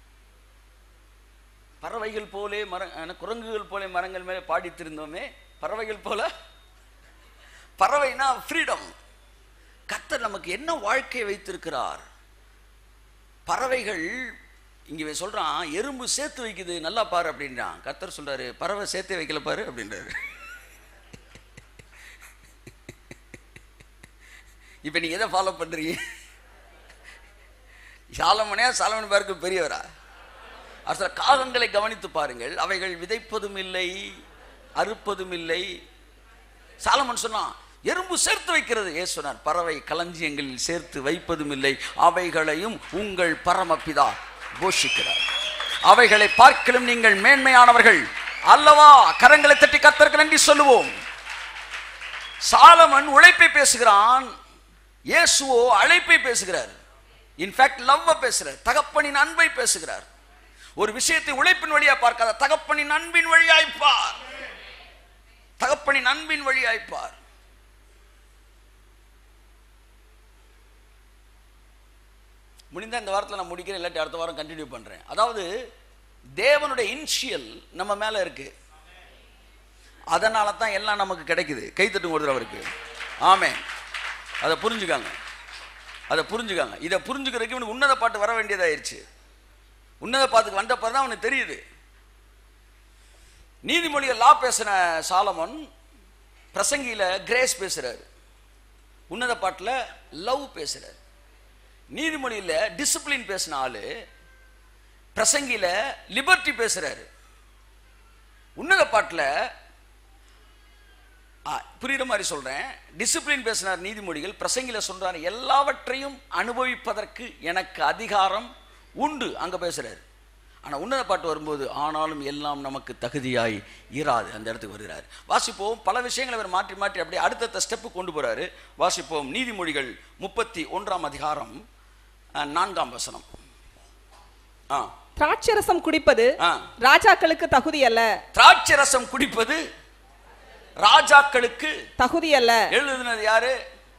பறவைகள் போலே குரங்குகள் போலே மரங்கள் மேலே பாடித்திருந்தோமே, பறவைகள் போல. பறவைனா ஃப்ரீடம். கர்த்தர் நமக்கு என்ன வாழ்க்கையை வைத்திருக்கிறார். பறவைகள் இங்கே சொல்றான், எறும்பு சேர்த்து வைக்குது நல்லா பாரு அப்படின்றான். கர்த்தர் சொல்றாரு, பறவை சேர்த்தே வைக்கல பாரு அப்படின்றாரு. இப்ப நீங்க எதை ஃபாலோ பண்றீங்க? சாலமன் பார்க்க பெரியவரா? அசல காகங்களை கவனித்து பாருங்கள், அவைகள் விதைப்பதும் இல்லை அறுப்பதும் இல்லை. சாலமன் சொன்னான், எறும்பு சேர்த்து வைக்கிறது. ஏசு சொன்னார், பறவை களஞ்சியங்களில் சேர்த்து வைப்பதும் இல்லை, அவைகளையும் உங்கள் பரமபிதா போஷிக்கிறார். அவைகளை பார்க்கலும் நீங்கள் மேன்மையானவர்கள் அல்லவா? கரங்களை தட்டி கர்த்தருக்கு நன்றி சொல்லுவோம். சாலமன் உழைப்பை பேசுகிறான், இயேசுவோ அழைப்பை பேசுகிறார். இன்ஃபேக்ட் லவ் பேசுகிறார், தகப்பனின் அன்பை பேசுகிறார். ஒரு விஷயத்தை உழைப்பின் வழியா பார்க்காத, தகப்பனின் அன்பின் வழியாய்ப்பார். தகப்பனின் அன்பின் வழியாய்ப்பார். முடிந்த இந்த வாரத்தில் நான் முடிக்கிறேன், இல்லாட்டி அடுத்த வாரம் கண்டினியூ பண்றேன். அதாவது தேவனுடைய இன்ஷியல் நம்ம மேல இருக்கு, அதனால தான் எல்லாம் நமக்கு கிடைக்குது. கைத்தட்டும் கொடுத்துரு அவருக்கு. ஆமென். அதை புரிஞ்சுக்காங்க, அதை புரிஞ்சுக்காங்க. இதை புரிஞ்சுக்கிறதுக்கு இவனுக்கு உன்னத பாட்டு வர வேண்டியதாயிருச்சு. உன்னத பாட்டுக்கு வந்த பிறகு தான் அவனுக்கு தெரியுது. நீதிமொழியை லா பேசின சாலமன் பிரசங்கியில கிரேஸ் பேசுறாரு, உன்னத பாட்டுல லவ் பேசுறாரு. நீதிமொழியில டிசிப்ளின் பேசின ஆளு பிரசங்கியில லிபர்ட்டி பேசுறாரு. உன்னத பாட்டுல புரியுற மாதிரி சொல்றேன், டிசிப்ளின் பேசினார் நீதிமொழிகள், பிரசங்கில சொல்றாரு எல்லாவற்றையும் அனுபவிப்பதற்கு எனக்கு அதிகாரம் உண்டு, அங்க பேசுறாரு. ஆனா உன்னத பாட்டு வரும்போது ஆனாலும் எல்லாம் நமக்கு தகுதியாய் இராது, அந்த இடத்துக்கு வருகிறார். வாசிப்போம். பல விஷயங்களை அவர் மாற்றி மாற்றி அப்படியே அடுத்த ஸ்டெப்பு கொண்டு போறாரு. வாசிப்போம். நீதிமொழிகள் 31ஆம் அதிகாரம் 4ஆம் வசனம். திராட்சரசம் குடிப்பது ராஜாக்களுக்கு தகுதி அல்ல. திராட்சரசம் குடிப்பது ராஜாக்களுக்கு தகுதி அல்ல. எழுதுனது யாரு?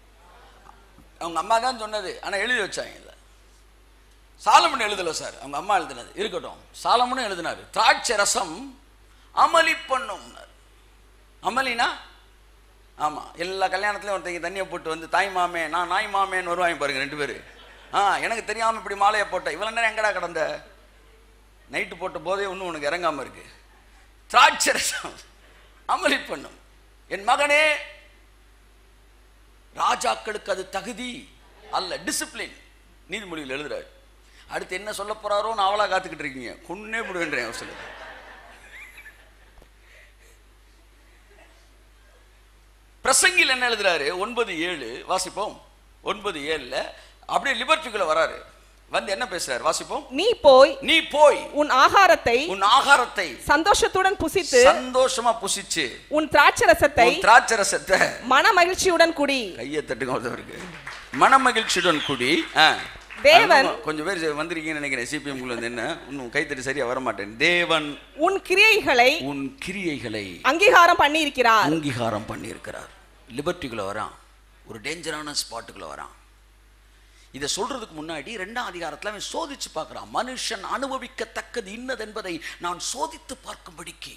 அவங்க அம்மா தான் சொன்னது, ஆனால் எழுதி வச்சாங்க இல்லை. சாலமன் எழுதலை சார், அவங்க அம்மா எழுதினது இருக்கட்டும். சாலமனும் எழுதினார், திராட்சை ரசம் அமளி பண்ணும். அமளினா ஆமாம், எல்லா கல்யாணத்துலையும் ஒருத்தங்க தண்ணியை போட்டு வந்து தாய் மாமே நான் நாய் மாமேன்னு வருவாங்க பாருங்க 2 பேர். எனக்கு தெரியாமல் இப்படி மாலையை போட்ட இவ்வளோ நேரம் எங்கடா கிடந்த, நைட்டு போட்ட போதே ஒன்றும் உனக்கு இறங்காமல் இருக்கு. திராட்சை ரசம் அமளி பண்ணும். என் மகனே, ராஜாக்களுக்கு அது தகுதி அல்ல, டிசிப்ளின். நீதிமொழியில் எழுதுறாரு. அடுத்து என்ன சொல்ல போறாரோ நான் அவளா காத்துக்கிட்டு இருக்கீங்க. கொன்னே விடுவேன்றேன் அவர் சொல்லுது. பிரசங்கில் என்ன எழுதுறாரு? 9:7 வாசிப்போம். 9:7 அப்படியே லிபர்ட்டிக்குள்ள வராரு. வந்து என்ன பேசுறாரு? வாசிப்போம். நீ போய் உன் ஆகாரத்தை சந்தோஷத்துடன் புசித்து, சந்தோஷமா புசிச்சு, உன் திராட்சரசத்தை மன மகிழ்ச்சியுடன் குடி. கையை தட்டுங்க. மன மகிழ்ச்சியுடன் குடி. தேவன் கொஞ்சம் பேர் வந்திருக்கீங்கன்னு நினைக்கிறேன். சிபிஎம் குள்ள வந்து என்ன இன்னும் கைத்தட்டி சரியா வர மாட்டேன். தேவன் உன் கிரியைகளை அங்கீகாரம் பண்ணி இருக்கிறார். லிபர்ட்டிக்குள்ள வரான், ஒரு டேஞ்சரான ஸ்பாட்டுக்குள்ள வரான். இதை சொல்றதுக்கு முன்னாடி 2ஆம் அதிகாரத்தில் அவன் சோதிச்சு பார்க்கிறான். மனுஷன் அனுபவிக்கத்தக்கது இன்னது என்பதை நான் சோதித்து பார்க்கும்படிக்கு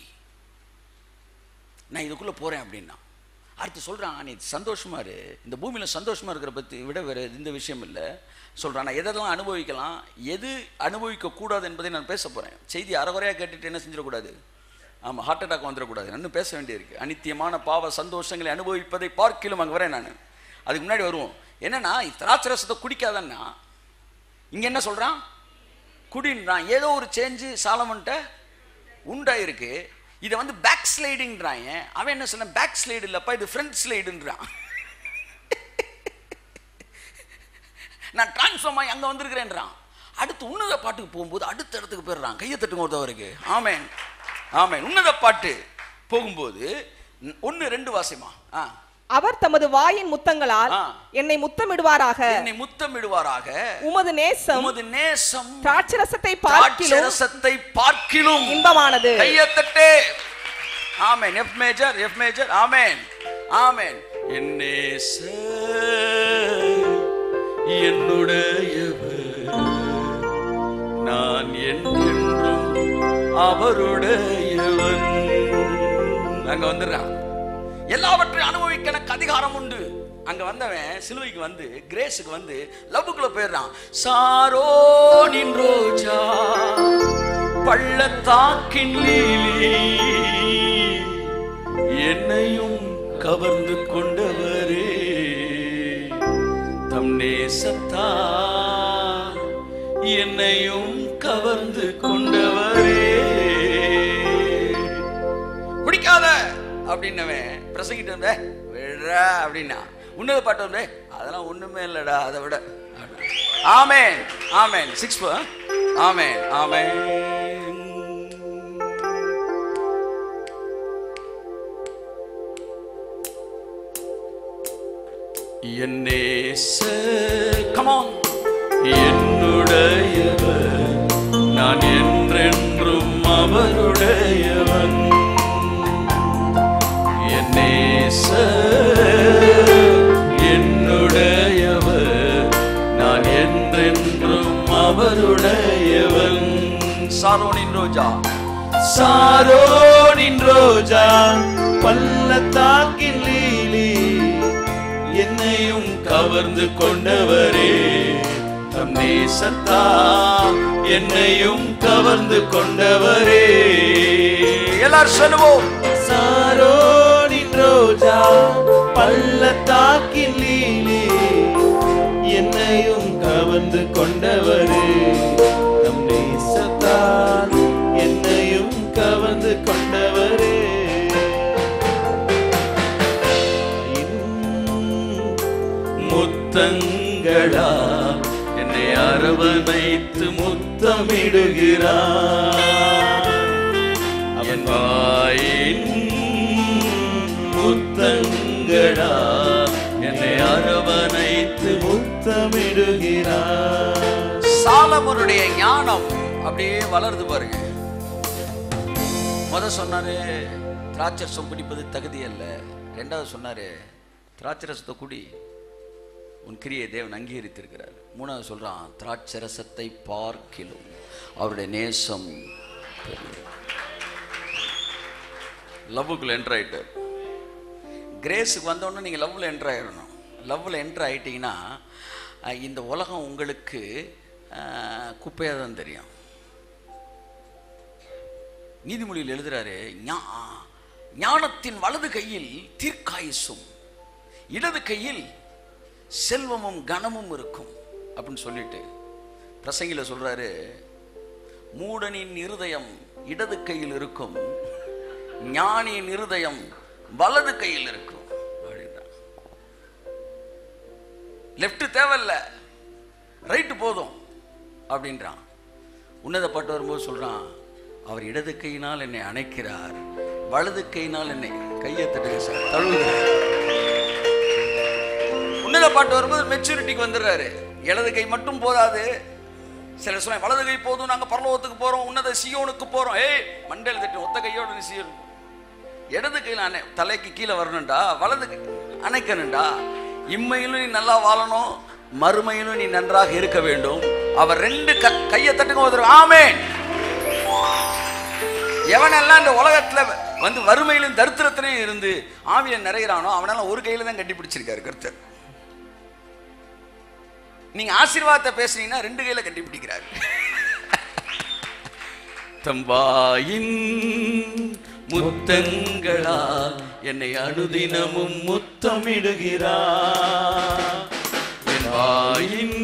நான் இதுக்குள்ள போறேன் அப்படின்னா. அடுத்து சொல்றான், நீ சந்தோஷமா இரு, இந்த பூமியில சந்தோஷமா இருக்கிற பத்தி விட வேற இந்த விஷயம் இல்லை சொல்றான். நான் எதெல்லாம் அனுபவிக்கலாம், எது அனுபவிக்க கூடாது என்பதை நான் பேச போறேன். செய்தி அறகுறையா கேட்டுட்டு என்ன செஞ்சிடக்கூடாது, ஆமா ஹார்ட் அட்டாக் வந்துடக்கூடாது. இன்னும் பேச வேண்டியிருக்கு. அனித்தியமான பாவ சந்தோஷங்களை அனுபவிப்பதை பார்க்கிலும் அங்கே வரேன் நான். அதுக்கு முன்னாடி வருவோம். என்னன்னா, திராட்சரசத்தை குடிக்காதன்னா இங்க என்ன சொல்றான், குடின்றான். ஏதோ ஒரு சேஞ்சு சாலமன்ட்ட உண்டாயிருக்கு. இதை வந்து பேக் ஸ்லைடுன்றாங்க. அவன் என்ன சொன்ன, பேக் ஸ்லைடு இல்லப்பா, இது ஃப்ரண்ட் ஸ்லைடுன்றான். நான் டிரான்ஸ்ஃபார்ம் ஆகி அங்க வந்திருக்கிறேன்றான். அடுத்து உன்னத பாட்டுக்கு போகும்போது அடுத்த இடத்துக்கு போயிடுறான். கையை தட்டுங்க ஒருத்தவருக்கு. ஆமேன் ஆமேன். உன்னத பாட்டு போகும்போது 1-2 வாசிமா. அவர் தமது வாயின் முத்தங்களால் என்னை முத்தமிடுவாராக. உமது நேசம் திராட்சரசத்தை பார்க்கிலும் இன்பமானது. கையை தட்டு. ஆமென். F major. ஆமென் ஆமென். என் நேசர் என்னுடையவர், நான் என்றென்றும் அவருடையவன். அங்க வந்துடுறான். எல்லாவற்றையும் அனுபவிக்க எனக்கு அதிகாரம் உண்டு. அங்க வந்தவன் சிலுவைக்கு வந்து, கிரேஸுக்கு வந்து லவ்வுக்குள்ள போயிடுறான். சாரோனின் ரோஜா பள்ளத்தாக்கின் லீலி என்னையும் கவர்ந்து கொண்டவரே, தம் நேசத்தால் என்னையும் கவர்ந்து கொண்டவரே. குடிக்காத அப்படின்னவன் பிரசங்கிட்டு வந்த விடுறா அப்படின்னா. உன்னத பாட்டு வந்து அதெல்லாம் ஒண்ணுமே இல்லடா அதை விட. ஆமென் ஆமென். 6 ஆமென் ஆமென். என் நேசர் come on என்னுடையவர், நான் என்றென்றும் அவருடையவன். என் நேசர் என்னுடையவர், நான் என்றென்றும் அவருடையவன். சாரோனின் ரோஜா பள்ளத்தாக்கின் லீலி என்னையும் கவர்ந்து கொண்டவரே, தம் நேசத்தால் என்னையும் கவர்ந்து கொண்டவரே. எல்லாரும் சொல்லுவோம். சாரோனின் ரோஜா பள்ளத்தாக்கின் லீலி என்னையும் கவர்ந்து கொண்டவரே, தம் நேசத்தால் என்னையும் கவர்ந்து கொண்டவரே. முத்தங்களா என்னை அரவணைத்து முத்தமிடுகிறார். அவன் வாயின் முத்தங்களா என்னை அரவணைத்து முத்தமிடுகிறார். சாலமோனுடைய ஞானம் அப்படியே வளருது பாருங்க. சொன்னாரு திராட்சரசம் குடிப்பது தகுதி அல்ல. 2வது சொன்னாரு திராட்சரசத்தை குடி. உன் கிரியை தேவன் அங்கீகரித்திருக்கிறார். மூணாவது சொல்றான், திராட்சரசத்தை பார்க்கிலும் அவருடைய நேசம். லவ்வுக்குள்ள என்டர் ஆயிட்டார். கிரேஸுக்கு வந்தோடனே நீங்கள் லவ்வில் என்டர் ஆயிடணும். லவ்வில் என்டர் ஆகிட்டீங்கன்னா இந்த உலகம் உங்களுக்கு குப்பையாக தான் தெரியும். நீதிமொழியில் எழுதுறாரு, ஞானத்தின் வலது கையில் தீர்க்காயுசும் இடது கையில் செல்வமும் கனமும் இருக்கும் அப்படின்னு சொல்லிட்டு பிரசங்கில சொல்றாரு, மூடனின் இருதயம் இடது கையில் இருக்கும், ஞானியின் இருதயம் வலது கையில் இருக்கும் அப்படின்றான். லெஃப்ட் தேவையில்ல, ரைட்டு போதும் அப்படின்றான். உன்னத பாட்டு வரும்போது சொல்றான், அவர் இடது கையினால் என்னை அணைக்கிறார், வலது கையினால் என்னை கையை தழுவுகிறார். உன்னத பாட்டு வரும்போது மெச்சூரிட்டிக்கு வந்துடுறாரு. இடது கை மட்டும் போதாது, சில சொல்ல வலது கை போதும், நாங்க பரலோகத்துக்கு போறோம், உன்னத சியோனுக்கு போறோம். மண்டையில் தட்டி ஒத்த கையோட நீ சியோன். இடது கையில் தலைக்கு கீழே வரணும்டா, வலது கை அணைக்கணும்டா. இம்மையிலும் நீ நல்லா வாழணும், மறுமையிலும் நீ நன்றாக இருக்க வேண்டும். அவர் ரெண்டு கையை தட்டுங்க. ஆமென். எவனெல்லாம் இந்த உலகத்துல வந்து வறுமையிலும் தரித்திரத்திலையும் இருந்து ஆவியில நிறைகிறானோ அவனெல்லாம் ஒரு கையில தான் கட்டி பிடிச்சிருக்காரு கர்த்தர். நீங்க ஆசீர்வாதத்தை பேசுனீங்கன்னா ரெண்டு கையில கட்டி பிடிக்கிறாரு. தம்பாயின் முத்தங்களால் என்னை அனுதினமும் முத்தமிடுகிறார். என் வாயின்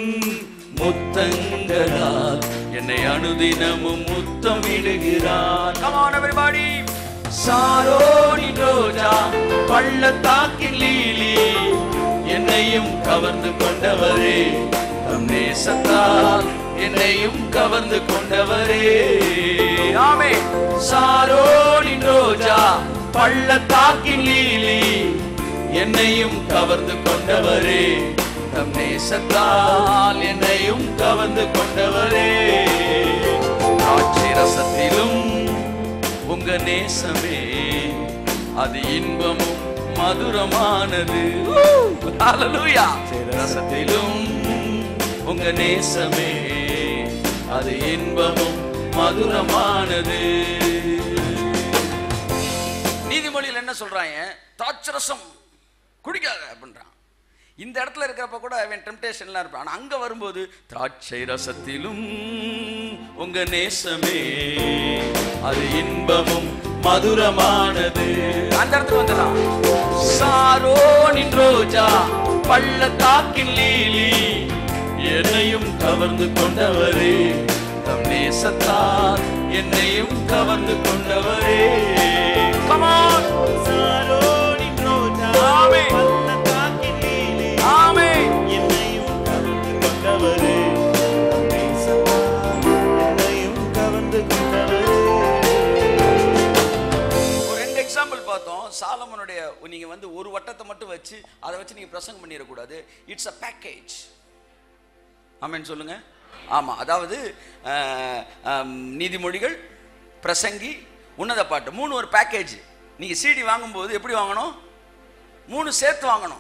முத்தங்களால் என்னை அனுதினமும் முத்தமிடுகிறார். Come on everybody. சாரோனின் ரோஜா பள்ளத்தாக்கின் லீலி என்னையும் கவர்ந்து கொண்டவரே, தம் நேசத்தால் என்னையும் கவர்ந்து கொண்டவரே. ஆமென். சாரோனின் ரோஜா பள்ளத்தாக்கின் லீலி என்னையும் கவர்ந்து கொண்டவரே, தம் நேசத்தால் என்னையும் கவர்ந்து கொண்டவரே. திராட்சை ரசத்திலும் உங்க நேசமே அது இன்பமும் மதுரமானது. ஹல்லேலூயா. ரசத்திலும் உங்க நேசமே அது இன்பமும் மதுரமானது. நீதிமொழியில் என்ன சொல்றாங்க? திராட்சரசம் குடிக்காத அப்படின்றான். இந்த இடத்துல இருக்கிறப்ப கூட அவன் டெம்டேஷன்லாம் இருப்பான். ஆனா அங்க வரும்போது திராட்சை ரசத்திலும் உங்க நேசமே அது இன்பமும் மதுரமானது. அந்த இடத்துல வந்துடலாம். சாரோனின் ரோஜா பள்ளத்தாக்கின் லீலி என்னையும் கவர்ந்து கொண்டவரே, தம் நேசத்தால் என்னையும் கவர்ந்து கொண்டவரே. Come on. சாரோனின் ரோஜா பள்ளத்தாக்கின் லீலி ஆமென் என்னையும் கவர்ந்து கொண்டவரே, தம் நேசத்தால் என்னையும் கவர்ந்து கொண்டவரே. ஒரு ரெண்டு எக்ஸாம்பிள் பார்த்தோம். சாலமோனுடைய நீங்க வந்து ஒரு வட்டத்தை மட்டும் வச்சு அதை வச்சு நீங்க பிரசங்கம் பண்ணிடக்கூடாது. It's a package. ஆமென் சொல்லுங்க. ஆமா, அதாவது நீதிமொழிகள், பிரசங்கி, உன்னத பாட்டு, மூணு ஒரு பேக்கேஜ். நீங்க சிடி வாங்கும்போது எப்படி வாங்கணும்? மூணு சேர்த்து வாங்கணும்.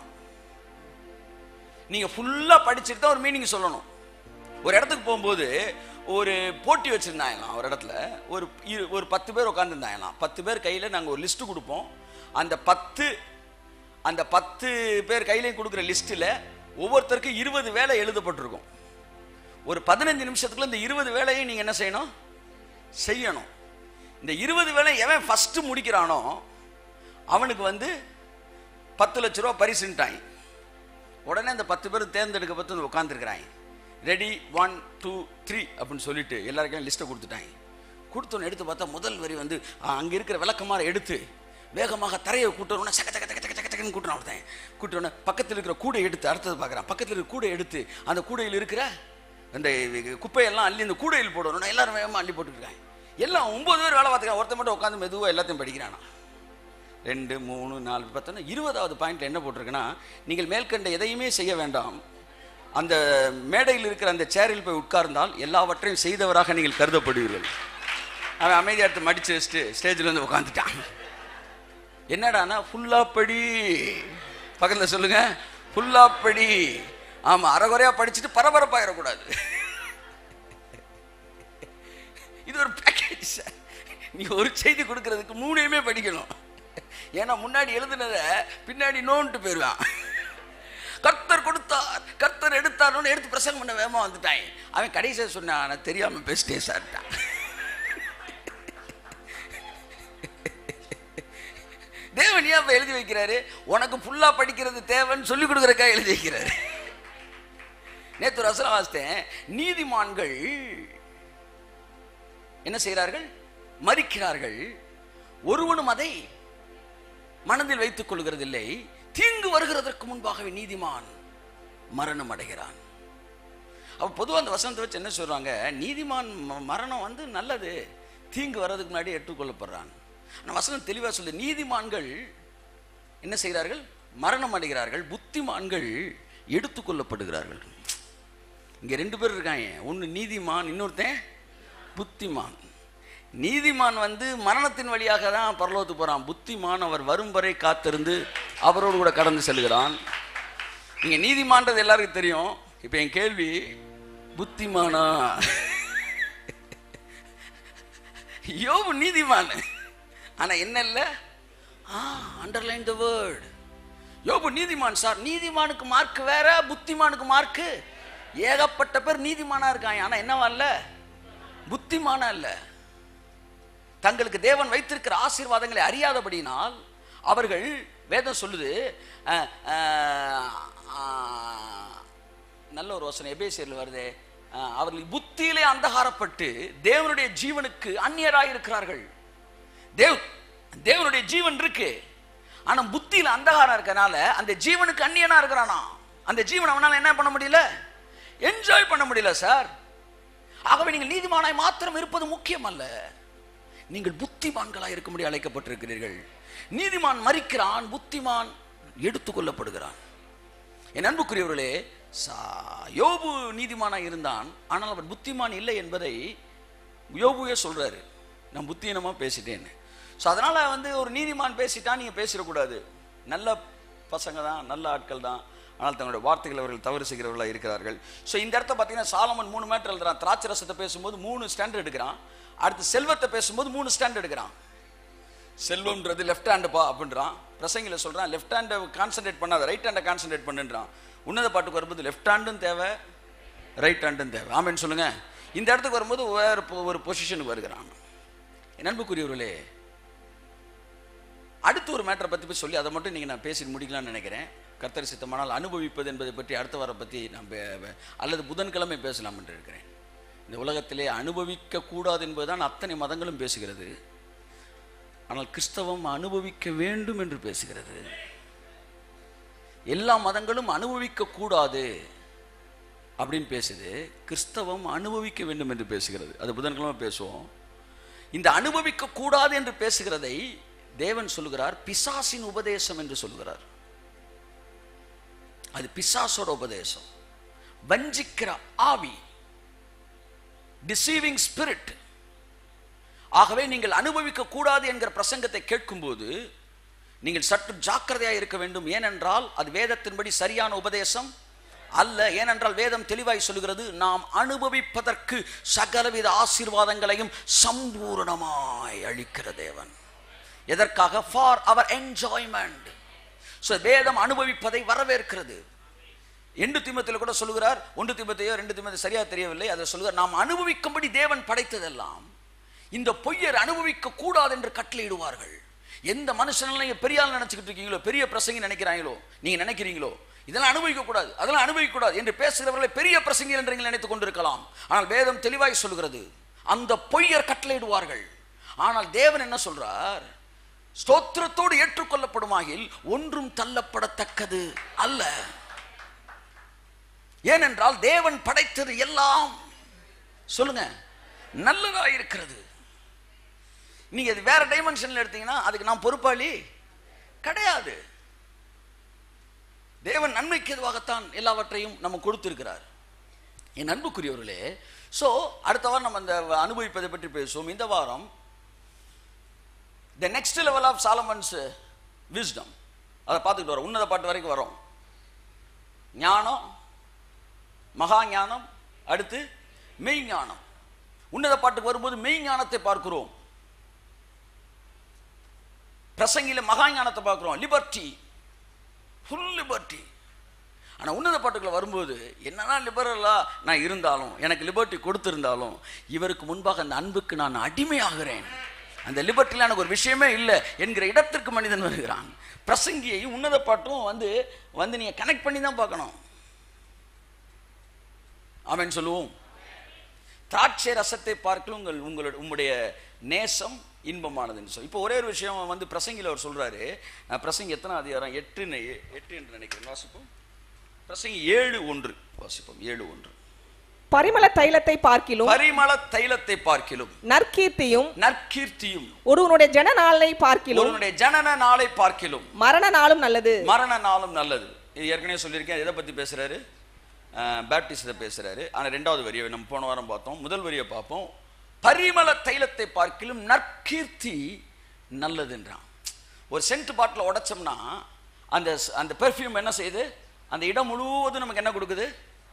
நீங்க ஃபுல்லா படிச்சுட்டு தான் ஒரு மீனிங் சொல்லணும். ஒரு இடத்துக்கு போகும்போது ஒரு போட்டி வச்சிருந்தாங்களாம். ஒரு இடத்துல ஒரு 10 பேர் உட்காந்துருந்தாங்களாம். 10 பேர் கையில நாங்க ஒரு லிஸ்ட் கொடுப்போம். அந்த 10 பேர் கையிலையும் கொடுக்குற லிஸ்ட்ல ஒவ்வொருத்தருக்கும் 20 வேலை எழுதப்பட்டிருக்கும். ஒரு 15 நிமிஷத்துக்குள்ள இந்த 20 வேலையை நீங்க என்ன செய்யணும். இந்த 20 வேலை எவன் ஃபர்ஸ்ட் முடிக்கிறானோ அவனுக்கு வந்து 10 லட்ச ரூபா பரிசுட்டாங்க. உடனே அந்த 10 பேர் தேர்ந்தெடுக்கப்பட்டு உட்காந்துருக்கிறாங்க. ரெடி 1 2 3 அப்படின்னு சொல்லிட்டு எல்லாருக்கும் லிஸ்ட்டை கொடுத்துட்டாங்க. கொடுத்தோன்னு எடுத்து பார்த்தா முதல் வரி வந்து அங்கே இருக்கிற விளக்கமாற எடுத்து வேகமாக தரையை கூட்டணும்னா சக்க சக்க சக்க சக்க சக்கன்னு கூட்டணும். ஒருத்தன் கூட்டணும்னா பக்கத்தில் இருக்கிற கூடை எடுத்து அடுத்தது பார்க்குறான். பக்கத்தில் இருக்கிற கூடை எடுத்து அந்த கூடையில் இருக்கிற அந்த குப்பையெல்லாம் அள்ளி அந்த கூடையில் போடணும்னா எல்லாரும் வேகமாக அள்ளி போட்டுருக்காங்க. எல்லாம் 9 பேர் வேலை பார்த்துக்கான். ஒருத்தன் மட்டும் உட்காந்து மெதுவாக எல்லாத்தையும் படிக்கிறானா. 2 3 4 10 20வது பாயிண்ட்ல என்ன போட்டிருக்குன்னா, நீங்கள் மேற்கண்ட எதையுமே செய்ய வேண்டாம், அந்த மேடையில் இருக்கிற அந்த சேரில் போய் உட்கார்ந்தால் எல்லாவற்றையும் செய்தவராக நீங்கள் கருதப்படுவீர்கள். அவன் அமைதியாக எடுத்து மடிச்சு வச்சுட்டு ஸ்டேஜில் வந்து உட்காந்துட்டான். என்னடானா ஃபுல்லா படி, பக்கத்தில் சொல்லுங்க, ஃபுல்லா படி. ஆமா, அரைகுறையா படிச்சுட்டு பரபரப்பாயிடக்கூடாது. இது ஒரு பேக்கேஜ் சார். நீ ஒரு செய்தி கொடுக்கறதுக்கு 3 படிக்கணும். ஏன்னா முன்னாடி எழுதுனத பின்னாடி நோன்ட்டு போயிடுவான். கர்த்தர் கொடுத்தார், கர்த்தர் எடுத்தார்னு எடுத்து பிரசங்கம் பண்ண வேகமா வந்துட்டான். அவன் கடைசியா சொன்னான், நான் தெரியாம பேசிட்டேன் சார். தேவன் ஏன் எழுதி வைக்கிறாரு? உனக்கு ஃபுல்லா படிக்கிறது தேவைன்னு சொல்லி கொடுக்கறக்கா எழுதி வைக்கிறாரு. நேற்று ஒரு வசனம் வாசித்தேன். நீதிமான்கள் என்ன செய்கிறார்கள்? மரிக்கிறார்கள். ஒருவனும் அதை மனதில் வைத்துக் கொள்கிறதில்லை. தீங்கு வருகிறதற்கு முன்பாகவே நீதிமான் மரணம் அடைகிறான். அப்ப பொதுவாக அந்த வசனத்தை வச்சு என்ன சொல்றாங்க? நீதிமான் மரணம் நல்லது, தீங்கு வர்றதுக்கு முன்னாடி ஏற்றுக்கொள்ளப்படுறான். ஆனால் வசனம் தெளிவாக சொல்லு, நீதிமான்கள் என்ன செய்கிறார்கள்? மரணம் அடைகிறார்கள். புத்திமான்கள் எடுத்துக்கொள்ளப்படுகிறார்கள். இங்க 2 பேர் இருக்காங்க. ஒன்று நீதிமான், இன்னொருத்தன் புத்திமான். நீதிமான் மரணத்தின் வழியாக தான் பரலோகத்துக்கு போறான். புத்திமான் அவர் வரும் வரை காத்திருந்து அவரோடு கூட கடந்து செல்கிறான். இங்க நீதிமான்றது எல்லாருக்கும் தெரியும். இப்ப என் கேள்வி, புத்திமானா? யோபு நீதிமான், ஆனா என்ன இல்ல? Underline the word. யோபு நீதிமான் சார். நீதிமானுக்கு மார்க் வேற, புத்திமானுக்கு மார்க். ஏகப்பட்ட பேர் நீதிமானா இருக்காங்க, ஆனா என்னவா இல்ல? புத்திமானா இல்ல. தங்களுக்கு தேவன் வைத்திருக்கிற ஆசீர்வாதங்களை அறியாதபடினால் அவர்கள், வேதம் சொல்லுது, நல்ல ஒரு வசனம் எபேசியர்ல வருது, அவர்கள் புத்தியிலே அந்தகாரப்பட்டு தேவனுடைய ஜீவனுக்கு அந்நியராய் இருக்கிறார்கள். தேவனுடைய ஜீவன் இருக்கு, ஆனா புத்தியில அந்தகாரம் இருக்கனால அந்த ஜீவனுக்கு அந்நியனா இருக்கிறானா. அந்த ஜீவன் அவனால என்ன பண்ண முடியல? என்ஜாய் பண்ண முடியல சார். ஆகவே நீங்கள் நீதிமானாய் மாத்திரம் இருப்பது முக்கியம் அல்ல, நீங்கள் புத்திமான்களாய் இருக்கும்படி அழைக்கப்பட்டிருக்கிறீர்கள். நீதிமான் மரிக்கிறான், புத்திமான் எடுத்துக்கொள்ளப்படுகிறான். என் அன்புக்குரியவர்களே, யோபு நீதிமானாய் இருந்தான், ஆனால் அவன் புத்திமான் இல்லை என்பதை யோபுவே சொல்றாரு. நான் புத்தியீனமா பேசிட்டேன்னு. ஸோ அதனால ஒரு நீதிமான் பேசிட்டா நீங்க பேசிடக்கூடாது. நல்ல பசங்க தான், நல்ல ஆட்கள் தான், ஆனால் தங்களுடைய வார்த்தைகள் அவர்கள் தவறு செய்கிறவர்களாக இருக்கிறார்கள். ஸோ இந்த இடத்த பார்த்தீங்கன்னா சாலமன் 3 மேட்டர் எழுதுறான். திராட்சை ரசத்தை பேசும்போது 3 ஸ்டாண்ட் எடுக்கிறான். அடுத்து செல்வத்தை பேசும்போது 3 ஸ்டாண்ட் எடுக்கிறான். செல்வம்ன்றது லெஃப்ட் ஹேண்டுப்பா அப்படின்றான். பிரசங்கில சொல்றான், லெஃப்ட் ஹேண்டை கான்சன்ட்ரேட் பண்ணாத, ரைட் ஹேண்டை கான்சன்ட்ரேட் பண்ணுன்றான். உன்னத பாட்டுக்கு வரும்போது லெஃப்ட் ஹேண்டும் தேவை, ரைட் ஹேண்டும் தேவை. ஆமென்னு சொல்லுங்க. இந்த இடத்துக்கு வரும்போது வேறு ஒரு பொசிஷனுக்கு வருகிறான். என் அன்புக்குரியவர்களே, அடுத்து ஒரு மேட்டரை பற்றி போய் சொல்லி அதை மட்டும் நீங்கள் நான் பேசி முடிக்கலாம்னு நினைக்கிறேன். கர்த்தர் சித்தமானால் அனுபவிப்பது என்பதை பற்றி அடுத்த வாரம் பற்றி நான் அல்லது புதன்கிழமை பேசலாம் என்று இருக்கிறேன். இந்த உலகத்திலே அனுபவிக்க கூடாது என்பதுதான் அத்தனை மதங்களும் பேசுகிறது. ஆனால் கிறிஸ்தவம் அனுபவிக்க வேண்டும் என்று பேசுகிறது. எல்லா மதங்களும் அனுபவிக்க கூடாது அப்படின்னு பேசுது, கிறிஸ்தவம் அனுபவிக்க வேண்டும் என்று பேசுகிறது. அது புதன்கிழமை பேசுவோம். இந்த அனுபவிக்க கூடாது என்று பேசுகிறதை தேவன் சொல்லுகிறார் பிசாசின் உபதேசம் என்று சொல்லுகிறார். அது பிசாசோட உபதேசம், வஞ்சிக்கிற ஆவி, டிசீவிங் ஸ்பிரிட். ஆகவே நீங்கள் அனுபவிக்க கூடாது என்கிற பிரசங்கத்தை கேட்கும்போது நீங்கள் சற்று ஜாக்கிரதையாக இருக்க வேண்டும். ஏனென்றால் அது வேதத்தின்படி சரியான உபதேசம் அல்ல. ஏனென்றால் வேதம் தெளிவாய் சொல்லுகிறது, நாம் அனுபவிப்பதற்கு சகலவித ஆசீர்வாதங்களையும் சம்பூரணமாய் அளிக்கிற தேவன். எதற்காக? ஃபார் அவர் என்ஜாய்மெண்ட். வேதம் அனுபவிப்பதை வரவேற்கிறது. 2 தீமோத்தேயுல கூட சொல்லுகிறார், 1 தீமோத்தேயோ 2 தீமோத்தேயோ சரியா தெரியவில்லை, அதை சொல்லுகிறார், நாம் அனுபவிக்கும்படி தேவன் படைத்ததெல்லாம் இந்த பொய்யர் அனுபவிக்க கூடாது என்று கட்டளையிடுவார்கள். எந்த மனுஷனையும் பெரிய ஆள் நினைச்சுக்கிட்டு இருக்கீங்களோ, பெரிய பிரசங்கி நினைக்கிறாங்களோ, நீங்க நினைக்கிறீங்களோ இதெல்லாம் அனுபவிக்க கூடாது, அதெல்லாம் அனுபவிக்க கூடாது என்று பேசுகிறவர்களை பெரிய பிரசங்கி என்று நீங்கள் நினைத்துக் கொண்டிருக்கலாம். ஆனால் வேதம் தெளிவாய் சொல்லுகிறது, அந்த பொய்யர் கட்டளையிடுவார்கள். ஆனால் தேவன் என்ன சொல்றார்? ஸ்தோத்திரத்தோடு ஏற்றுக்கொள்ளப்படுமாகில் ஒன்றும் தள்ளப்படத்தக்கது அல்ல. ஏனென்றால் தேவன் படைத்தது எல்லாம் சொல்லுங்க நல்லதா இருக்கிறது. நீங்க இது வேற டைமென்ஷன்ல எடுத்தீங்கன்னா அதுக்கு நான் பொறுப்பாளி கிடையாது. தேவன் நன்மைக்கு எதுவாகத்தான் எல்லாவற்றையும் நம்ம கொடுத்திருக்கிறார். என் அன்புக்குரியவர்களே, சோ அடுத்த வாரம் நம்ம அந்த அனுபவிப்பதை பற்றி பேசுவோம். இந்த வாரம் the next level of Solomon's wisdom அதை பார்த்துக்கிட்டு வரோம். உன்னத பாட்டு வரைக்கும் வரோம். ஞானம், மகா ஞானம், அடுத்து மெய் ஞானம். உன்னத பாட்டுக்கு வரும்போது மெய் ஞானத்தை பார்க்கிறோம், பிரசங்கில மகா ஞானத்தை பார்க்கிறோம், லிபர்ட்டி, ஃபுல் லிபர்ட்டி. ஆனா உன்னத பாட்டுக்குள்ள வரும்போது என்னதான் லிபரலா நான் இருந்தாலும், எனக்கு லிபர்ட்டி கொடுத்திருந்தாலும், இவருக்கு முன்பாக அந்த அன்புக்கு நான் அடிமையாகிறேன், அந்த லிபர்ட்டில எனக்கு ஒரு விஷயமே இல்லை என்கிற இடத்திற்கு மனிதன் வருகிறான். பிரசங்கியையும் உன்னத பாட்டும் வந்து நீங்க கனெக்ட் பண்ணி தான் பார்க்கணும். ஆமென் சொல்லுவோம். திராட்சை ரசத்தை பார்க்கலும் உங்களுடைய நேசம் இன்பமானதுன்னு சொல்லி. இப்போ ஒரே ஒரு விஷயம் வந்து பிரசங்கில அவர் சொல்றாரு. பிரசங்கி எத்தனை அதிகாரம்? 8 என்று நினைக்கிறேன். வாசிப்போம். பிரசங்கி 7:1 வாசிப்போம். 7:1. பரிமள தைலத்தை பார்க்கிலும், பரிமள தைலத்தை பார்க்கிலும், நற்கீர்த்தியும் ஒருவனுடைய ஜன நாளை பார்க்கிலும், ஒருவனுடைய ஜனன நாளை பார்க்கிலும், மரண நாளும் நல்லது. மரண நாளும் நல்லது. இது ஏற்கனவே சொல்லியிருக்கேன். எதை பத்தி பேசுறாரு? பேப்டிஸ்டை பேசுறாரு. ஆனால் 2வது வரியை நம்ம போன வாரம் பார்த்தோம். முதல் வரியை பார்ப்போம். பரிமள தைலத்தை பார்க்கிலும் நற்கீர்த்தி நல்லதுன்றான். ஒரு சென்ட் பாட்டில் உடைச்சோம்னா அந்த பெர்ஃப்யூம் என்ன செய்யுது? அந்த இடம் முழுவதும் நமக்கு என்ன கொடுக்குது?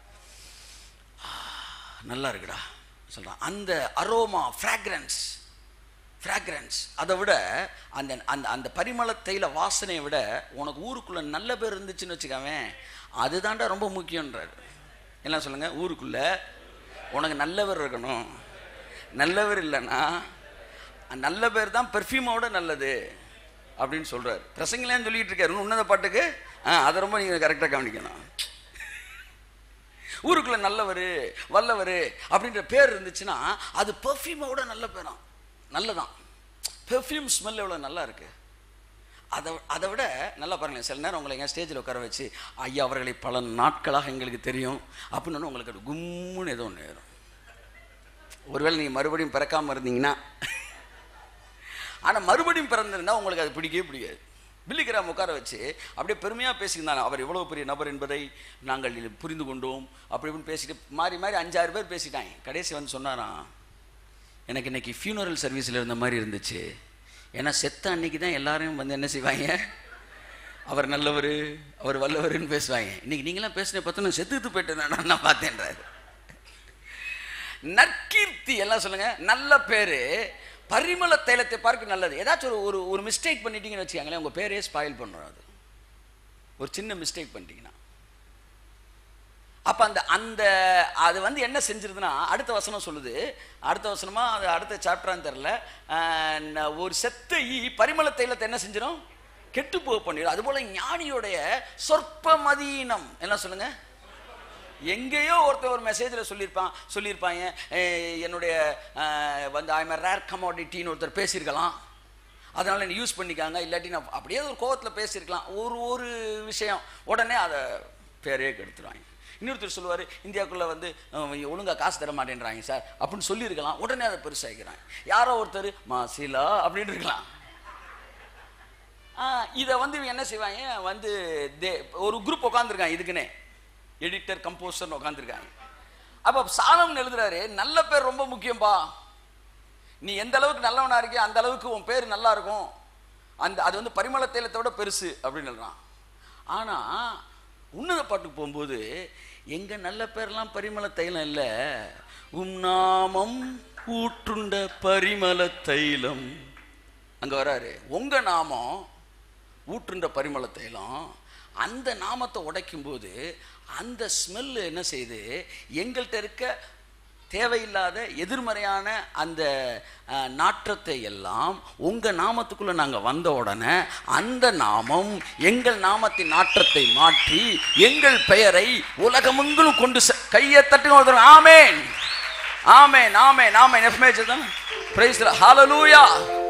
நல்லா இருக்குடா சொல்றான். அந்த அரோமா, ஃப்ராக்ரன்ஸ் அதை விட அந்த அந்த பரிமள தைல வாசனையை விட உனக்கு ஊருக்குள்ள நல்ல பேர் இருந்துச்சுன்னு வச்சுக்காவே, அதுதான்டா ரொம்ப முக்கியன்றாரு. என்ன சொல்லுங்க? ஊருக்குள்ள உனக்கு நல்லவர் இருக்கணும். நல்லவர் இல்லைன்னா நல்ல பேர் தான் பெர்ஃப்யூமோட நல்லது அப்படின்னு சொல்றாரு. பிரசங்கலேன்னு சொல்லிட்டு இருக்காரு. உன்னத பாட்டுக்கு அதை ரொம்ப நீங்க கரெக்டாக கவனிக்கணும். ஊருக்குள்ள நல்லவர், வல்லவர் அப்படின்ற பேர் இருந்துச்சுன்னா அது பெர்ஃப்யூமோட நல்ல பேரும் நல்லதான். பெர்ஃப்யூம் ஸ்மெல் எவ்வளோ நல்லா இருக்கு. அதை விட நல்லா பாருங்களேன். சில நேரம் உங்களை எங்கள் ஸ்டேஜில் உட்கார வச்சு, ஐயா அவர்களை பல நாட்களாக எங்களுக்கு தெரியும் அப்படின்னு உங்களுக்கு அது கும்முன்னு ஏதோ ஒன்று வரும். ஒருவேளை நீங்கள் மறுபடியும் பிறக்காமல் இருந்தீங்கன்னா, ஆனால் மறுபடியும் பிறந்திருந்தால் உங்களுக்கு அது பிடிக்கவே பிடிக்காது. பில்லிகிராம் உட்கார வச்சு அப்படியே பெருமையாக பேசியிருந்தாங்க. அவர் எவ்வளோ பெரிய நபர் என்பதை நாங்கள் புரிந்து கொண்டோம் அப்படி இப்படின்னு பேசிட்டு மாறி 5-6 பேர் பேசிட்டாங்க. கடைசி வந்து சொன்னாராம், எனக்கு இன்னைக்கு ஃபியூனரல் சர்வீஸில் இருந்த மாதிரி இருந்துச்சு. ஏன்னா செத்த அன்னைக்கு தான் எல்லாரும் வந்து என்ன செய்வாங்க? அவர் நல்லவர், அவர் வல்லவர்னு பேசுவாங்க. இன்னைக்கு நீங்களாம் பேசின பார்த்தோன்னா செத்துட்டு போயிட்டேன் நான் பார்த்தேன்றாரு. நற்கீர்த்தி எல்லாம் சொல்லுங்க, நல்ல பேரு. பரிமள தைலத்தை பார்க்க நல்லது. ஏதாச்சும் ஒரு மிஸ்டேக் பண்ணிட்டீங்கன்னு வச்சுக்காங்களேன், உங்க பேரே ஸ்பாயில் பண்ணுறோம். அது ஒரு சின்ன மிஸ்டேக் பண்ணிட்டீங்கன்னா அப்ப அந்த அது வந்து என்ன செஞ்சிருதுன்னா, அடுத்த வசனம் சொல்லுது. அடுத்த வசனமா அது அடுத்த சாப்டரான்னு தெரியல. ஒரு செத்த பரிமள தைலத்தை என்ன செஞ்சிடும்? கெட்டு போக பண்ணிடும். அதுபோல ஞானியுடைய சொற்ப மதீனம் என்ன சொல்லுங்க? எங்கேயோ ஒருத்தர் ஒரு மெசேஜில் சொல்லியிருப்பாங்க என்னுடைய வந்து ஐம் ரேர் கமாடிட்டின்னு ஒருத்தர் பேசியிருக்கலாம், அதனால நீ யூஸ் பண்ணிக்காங்க, இல்லாட்டி நான் அப்படியே ஒரு கோவத்தில் பேசியிருக்கலாம். ஒரு விஷயம் உடனே அதை பேரே கெடுத்துருவாங்க. இன்னொருத்தர் சொல்லுவார், இந்தியாவுக்குள்ளே வந்து ஒழுங்காக காசு தர மாட்டேன்றாங்க சார் அப்படின்னு சொல்லியிருக்கலாம், உடனே அதை பெருசாகிக்கிறாங்க. யாரோ ஒருத்தர் மாசிலா அப்படின்னு இருக்கலாம். இதை வந்து என்ன செய்வாங்க? வந்து ஒரு குரூப் உட்காந்துருக்காங்க, இதுக்குன்னே எடிட்டர் கம்போசர்னு உட்காந்துருக்காங்க. அப்போ சாலமன் எழுதுறாரு, நல்ல பேர் ரொம்ப முக்கியம்பா, நீ எந்த அளவுக்கு நல்லவனா இருக்கியோ அந்த அளவுக்கு உன் பேர் நல்லா இருக்கும், அது வந்து பரிமள தைலத்தோட பெருசு அப்படின்னு எழுதுறான். ஆனா உன்னத பாட்டுக்கு போகும்போது எங்க நல்ல பேர்லாம் பரிமள தைலம் இல்லை, நாமம் ஊற்றுண்ட பரிமள தைலம். அங்க வராரு, உங்க நாமம் ஊற்றுண்ட பரிமள தைலம். அந்த நாமத்தை உடைக்கும் போது அந்த ஸ்மெல் என்ன செய்யுது? எங்கள்கிட்ட இருக்க தேவையில்லாத எதிர்மறையான அந்த நாற்றத்தை எல்லாம் உங்க நாமத்துக்குள்ள நாங்க வந்த உடனே அந்த நாமம் எங்கள் நாமத்தின் நாற்றத்தை மாற்றி எங்கள் பெயரை உலகமெங்கிலும் கொண்டு கையை தட்டுங்க. ஆமென் ஆமென் ஆமென் ஆமென். எஃப்மேஜதான் பிரைஸ் தி ஹalleluya.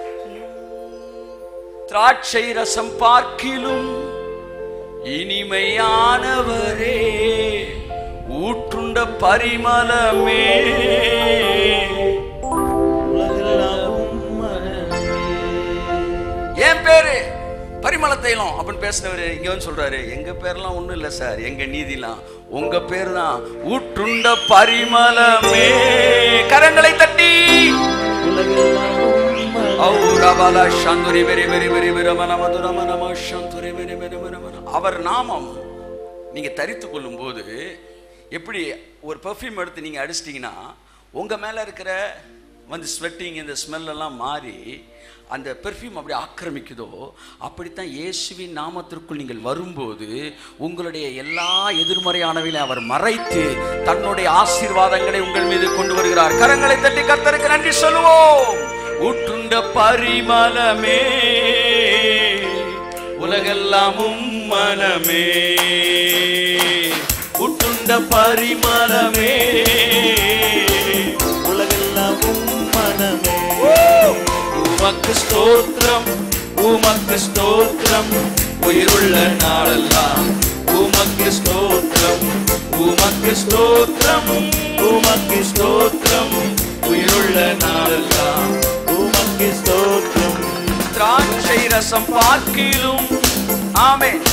திராட்சை ரசம் பார்க்கிலும் இனிமையானவரே, ஊற்றுண்ட பரிமளமே, என் பேரு பரிமள தைலம் அப்படின்னு பேசினவரு இங்க வந்து சொல்றாரு, எங்க பேர்லாம் ஒண்ணும் இல்ல சார், எங்க நீதிலாம் உங்க பேர் தான் ஊற்றுண்ட பரிமளமே. கரங்களை தட்டி அவர் நாமம் நீங்க தரித்து கொள்ளும் போது எப்படி ஒரு பெர்ஃப்யூம் எடுத்து நீங்க அடிச்சிட்டிங்கன்னா உங்க மேல இருக்கிற வந்து ஸ்வெட்டிங் இந்த ஸ்மெல்லாம் மாறி அந்த பெர்ஃப்யூம் அப்படி ஆக்கிரமிக்குதோ, அப்படித்தான் இயேசுவின் நாமத்திற்குள் நீங்கள் வரும்போது உங்களுடைய எல்லா எதிர்மறையானவையும் அவர் மறைத்து தன்னுடைய ஆசீர்வாதங்களை உங்கள் மீது கொண்டு வருகிறார். கரங்களை தட்டி கர்த்தருக்கு நன்றி சொல்லுவோம். ஊற்றுண்ட பரிமளமே உலகெல்லாம் மனமே, ஊற்றுண்ட பரிமளமே உலகெல்லாம் மனமே. உமக்கு ஸ்தோத்திரம், உமக்கு ஸ்தோத்திரம், உயிருள்ள நாளெல்லாம் உமக்கு ஸ்தோத்திரம், உமக்கு ஸ்தோத்திரம், உமக்கு ஸ்தோத்திரம், உயிருள்ள நாளெல்லாம் உமக்கு ஸ்தோத்திரம். திராட்சை ரசம் பார்க்கிலும் ஆமென்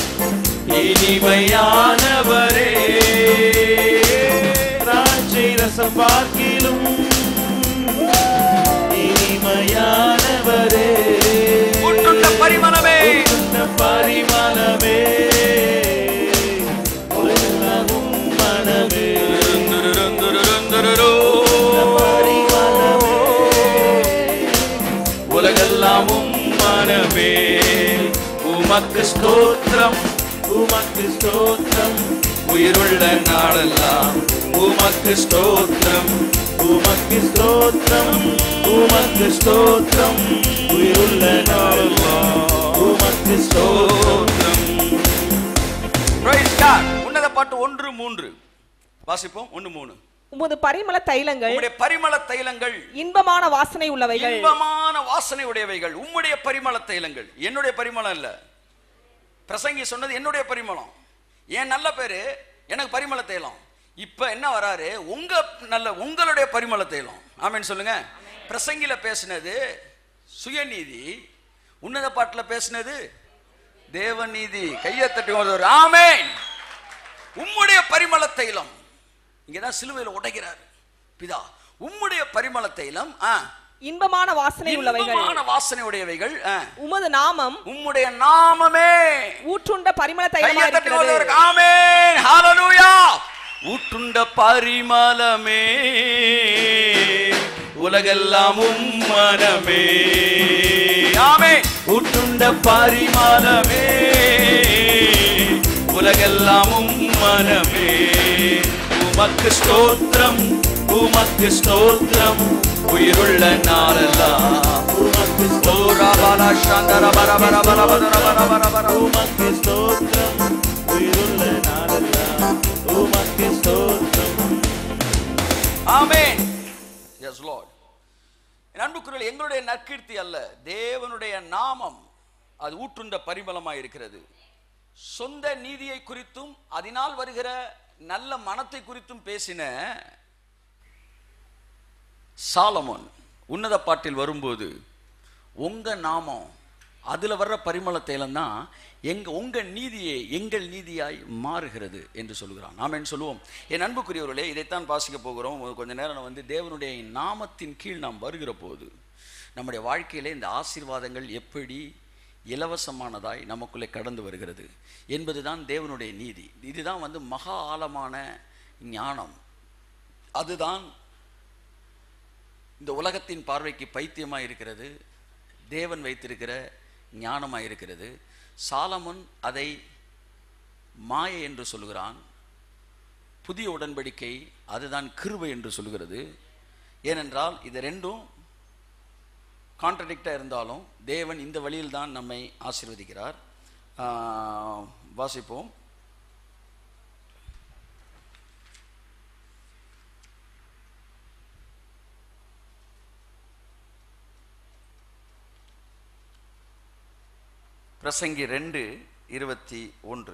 இனிமையானவரே, திராட்சை ரசம் பார்க்கிலும் இனிமையானவரே, ஊற்றுண்ட பரிமளமே, ஊற்றுண்ட பரிமளமே உலகெல்லாம் மனமே, பரிமளமே உலகெல்லாம் மனமே. உமக்கு ஸ்தோத்திரம், உமக்கு ஸ்தோத்திரம், உயிருள்ள நாளெல்லாம் உமக்கு ஸ்தோத்திரம், உமக்கு ஸ்தோத்திரம், உமக்கு ஸ்தோத்திரம், உயிருள்ள நாளெல்லாம் உமக்கு ஸ்தோத்திரம். Praise God. உன்னத பாட்டு 1:3 வாசிப்போம். 1:3. உமது பரிமள தைலங்கள், உம்முடைய பரிமள தைலங்கள் இன்பமான வாசனை உள்ளவைகள், இன்பமான வாசனை உடையவைகள். உம்முடைய பரிமள தைலங்கள், என்னுடைய பரிமளம் இல்ல. பிரசங்கி சொன்னது என்னுடைய பரிமளம், ஏன் நல்ல பேரு எனக்கு பரிமள தைலம். இப்ப என்ன வராரு, உங்களுடைய பரிமள தைலம். ஆமென் சொல்லுங்க. பிரசங்கில பேசினது சுயநீதி, உன்னத பாட்டுல பேசினது தேவநீதி. கையை தட்டி ஒரு ஆமென். உம்முடைய பரிமள தைலம் இங்கதான் சிலுவையில் உடைக்கிறார் பிதா. உம்முடைய பரிமள தைலம் இன்பமான வாசனை உள்ளவைகள், இன்பமான வாசனை உடையவைகள். உமது நாமம், உம்முடைய நாமமே ஊற்றுண்ட பரிமள தைலமாய் இருக்கிறது. ஆமென், ஹalleluya. ஊற்றுண்ட பரிமளமே உலகெல்லாம் மனமே. ஆமென். ஊற்றுண்ட பரிமளமே உலகெல்லாம் மனமே. உமக்கு ஸ்தோத்திரம், உமக்கு ஸ்தோத்திரம், உயிருள்ள நாளெல்லாம் உமக்கு ஸ்தோத்திரம், உயிருள்ள நாளெல்லாம் உமக்கு ஸ்தோத்திரம். ஆமென். Yes Lord. அன்புக்குரியவர்களே, எங்களுடைய நற்கீர்த்தி அல்ல, தேவனுடைய நாமம் அது ஊற்றுண்ட பரிமளமாய் இருக்கிறது. சொந்த நீதியை குறித்தும் அதனால் வருகிற நல்ல மனத்தை குறித்தும் பேசின சாலமோன் உன்னத பாட்டில் வரும்போது உங்க நாமம் அதுல வர்ற பரிமள தைலம் தான் உங்க நீதியை எங்கள் நீதியாய் மாறுகிறது என்று சொல்கிறான். ஆமென் சொல்லுவோம். என் அன்புக்குரியவர்களே, இதைத்தான் வாசிக்க போகிறோம். கொஞ்ச நேரம் வந்து தேவனுடைய நாமத்தின் கீழ் நாம் வருகிற போது நம்முடைய வாழ்க்கையிலே இந்த ஆசீர்வாதங்கள் எப்படி இலவசமானதாய் நமக்குள்ளே கடந்து வருகிறது என்பதுதான் தேவனுடைய நீதி. இதுதான் வந்து மகா ஆழமான ஞானம். அதுதான் இந்த உலகத்தின் பார்வைக்கு பைத்தியமாக இருக்கிறது, தேவன் வைத்திருக்கிற ஞானமாக இருக்கிறது. சாலமோன் அதை மாயை என்று சொல்கிறான். புதிய உடன்படிக்கை அதுதான் கிருபை என்று சொல்கிறது. ஏனென்றால் இது ரெண்டும் கான்ட்ரடிக்டாக இருந்தாலும் தேவன் இந்த வழியில் தான் நம்மை ஆசீர்வதிக்கிறார். வாசிப்போம். பிரசங்கி 2:21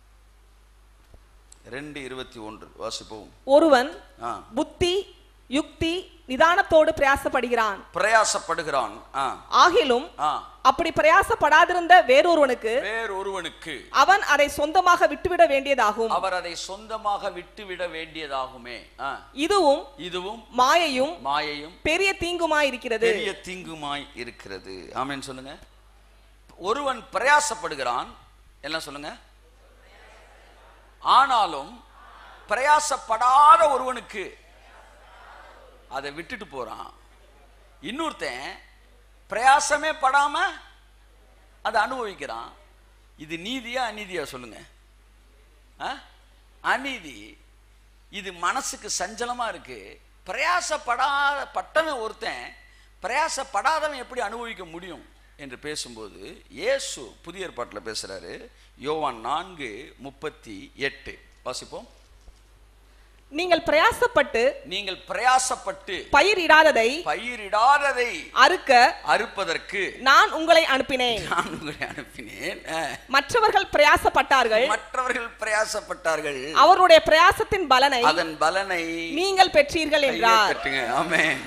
2:21 வாசிப்போம். ஒருவன் புத்தி யுக்தி நிதானத்தோடு பிரயாசப்படுகிறான். ஆகிலும் அப்படி பிரயாசப்படாதிருந்த வேறொருவனுக்கு அவன் அதை சொந்தமாக விட்டுவிட வேண்டியதாகும். அவர் அதை சொந்தமாக விட்டுவிட வேண்டியதாகுமே. இதுவும் மாயையும் பெரிய தீங்குமாய் இருக்கிறது. ஆமென் சொல்லுங்க. ஒருவன் பிரயாசப்படுகிறான். என்ன சொல்லுங்க? ஆனாலும் பிரயாசப்படாத ஒருவனுக்கு அதை விட்டுட்டு போறான். இன்னொருத்தன் பிரயாசமே படாம அதை அனுபவிக்கிறான். இது நீதியா அநீதியா சொல்லுங்க? அநீதி. இது மனசுக்கு சஞ்சலமா இருக்கு. பட்டவன் ஒருத்தன் பிரயாசப்படாதவன் எப்படி அனுபவிக்க முடியும் என்று பேசும்போது இயேசு புதிய ஏற்பாட்டில் பேசுறாரு. யோவான் 4:38 வாசிப்போம். நீங்கள் பிரயாசப்பட்டு பயிரிடாததை அறுப்பதற்கு நான் உங்களை அனுப்பினேன். மற்றவர்கள் பிரயாசப்பட்டார்கள். அவருடைய பிரயாசத்தின் பலனை நீங்கள் பெற்றீர்கள் என்றார். ஆமென்.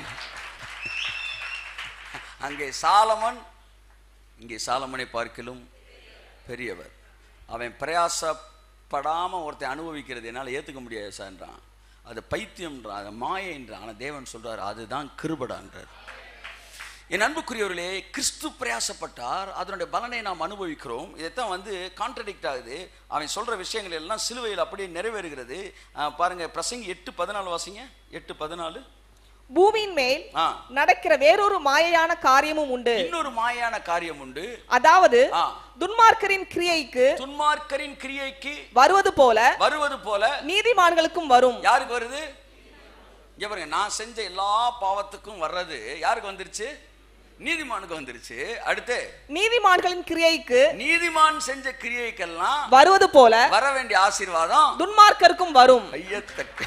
அங்கே சாலமன், இங்கே சாலமனை பார்க்கிலும் பெரியவர். அவன் பிரயாசப்படாம ஒருத்தன் அனுபவிக்கிறது என்னால் ஏத்துக்க முடியாது சார்ன்றான். அது பைத்தியம்ன்றான், அது மாயன்றான். ஆனால் தேவன் சொல்றார் அதுதான் கிருபைன்றார். என் அன்புக்குரியவர்களே, கிறிஸ்து பிரயாசப்பட்டார், அதனுடைய பலனை நாம் அனுபவிக்கிறோம். இதைத்தான் கான்ட்ரடிக்ட் ஆகுது. அவன் சொல்ற விஷயங்கள் எல்லாம் சிலுவையில் அப்படியே நிறைவேறுகிறது. பாருங்க, பிரசங்கி 8:14 வாசிங்க. 8:14. பூமியின் மேல் நடக்கிற வேறொரு மாயையான காரியமும் உண்டு. இன்னொரு மாயான காரியம் உண்டு. அதாவது துன்மார்க்கரின் கிரியைக்கு வருவது போல நீதிமான்களுக்கும் வரும். யாருக்கு வருது? இங்க பாருங்க, நான் செஞ்ச எல்லா பாவத்துக்கும் வர்றது யாருக்கு வந்துருச்சு? நீதிமானுக்கு வந்துருச்சு. அடுத்து நீதிமான்களின் கிரியைக்கு, நீதிமான் செஞ்ச கிரியைக்கெல்லாம் வருவது போல வர வேண்டிய ஆசீர்வாதம் துன்மார்க்கருக்கும் வரும். ஐயத்தக்க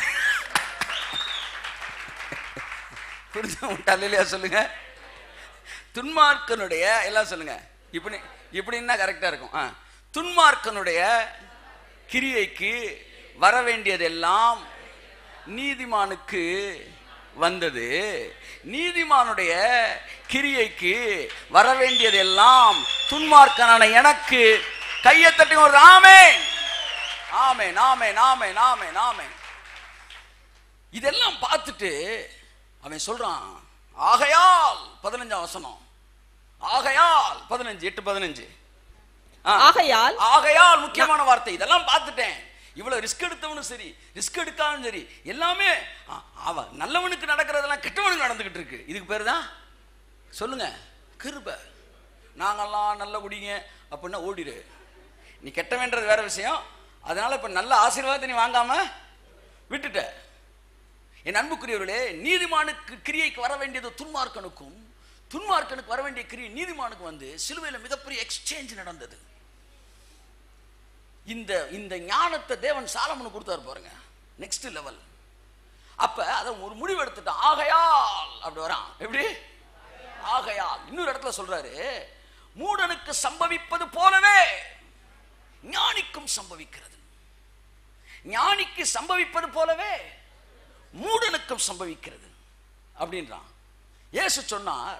புரிஞ்சா சொல்லுங்க. துன்மார்க்கனுடைய எல்லாம் சொல்லுங்க, இப்படின்னா கரெக்டா இருக்கும். துன்மார்க்கனுடைய கிரியைக்கு வர வேண்டியதெல்லாம் நீதிமானுக்கு வந்தது. நீதிமானுடைய கிரியைக்கு வர வேண்டியதெல்லாம் துன்மார்க்கனான எனக்கு கையை தட்டி ஒரு ஆமென், ஆமென், ஆமென், ஆமென், ஆமென், ஆமென். இதெல்லாம் பார்த்துட்டு அவன் சொல்றான், ஆகையால் 15 வசனம், ஆகையால் 15, 8:15. ஆகையால் முக்கியமான வார்த்தை. இதெல்லாம் பார்த்துட்டேன். இவ்வளவு ரிஸ்க் எடுத்தவனும் சரி, ரிஸ்க் எடுக்காமலும் சரி, எல்லாமே அவன் நல்லவனுக்கு நடக்கிறதெல்லாம் கெட்டவனுக்கு நடந்துகிட்டு இருக்கு. இதுக்கு பேர் தான் சொல்லுங்க கிருபை. நாங்கெல்லாம் நல்ல குடிங்க அப்படின்னா ஓடிடு. நீ கெட்டவன்றது வேற விஷயம். அதனால இப்ப நல்ல ஆசீர்வாதத்தை நீ வாங்காம விட்டுட்ட. என் அன்புக்குரியவர்களே, நீதிமானுக்கு கிரியைக்கு வர வேண்டியது துன்மார்க்கனுக்கும், துன்மார்க்கனுக்கு வர வேண்டிய கிரியை நீதிமானுக்கு சிலுவையில் மிகப்பெரிய எக்ஸ்சேஞ்ச் நடந்தது. இந்த ஞானத்தை தேவன் சாலமனுக்கு கொடுத்தாரு பாருங்க, நெக்ஸ்ட் லெவல். அப்ப அதை ஒரு முடிவு எடுத்துட்டான். ஆகையால் அப்படி வரான். எப்படி? ஆகையால். இன்னொரு இடத்துல சொல்றாரு, மூடனுக்கு சம்பவிப்பது போலவே ஞானிக்கும் சம்பவிக்கிறது. ஞானிக்கு சம்பவிப்பது போலவே மூடனுக்கும் சம்பவிக்கிறது அப்படின்றான். இயேசு சொன்னார்,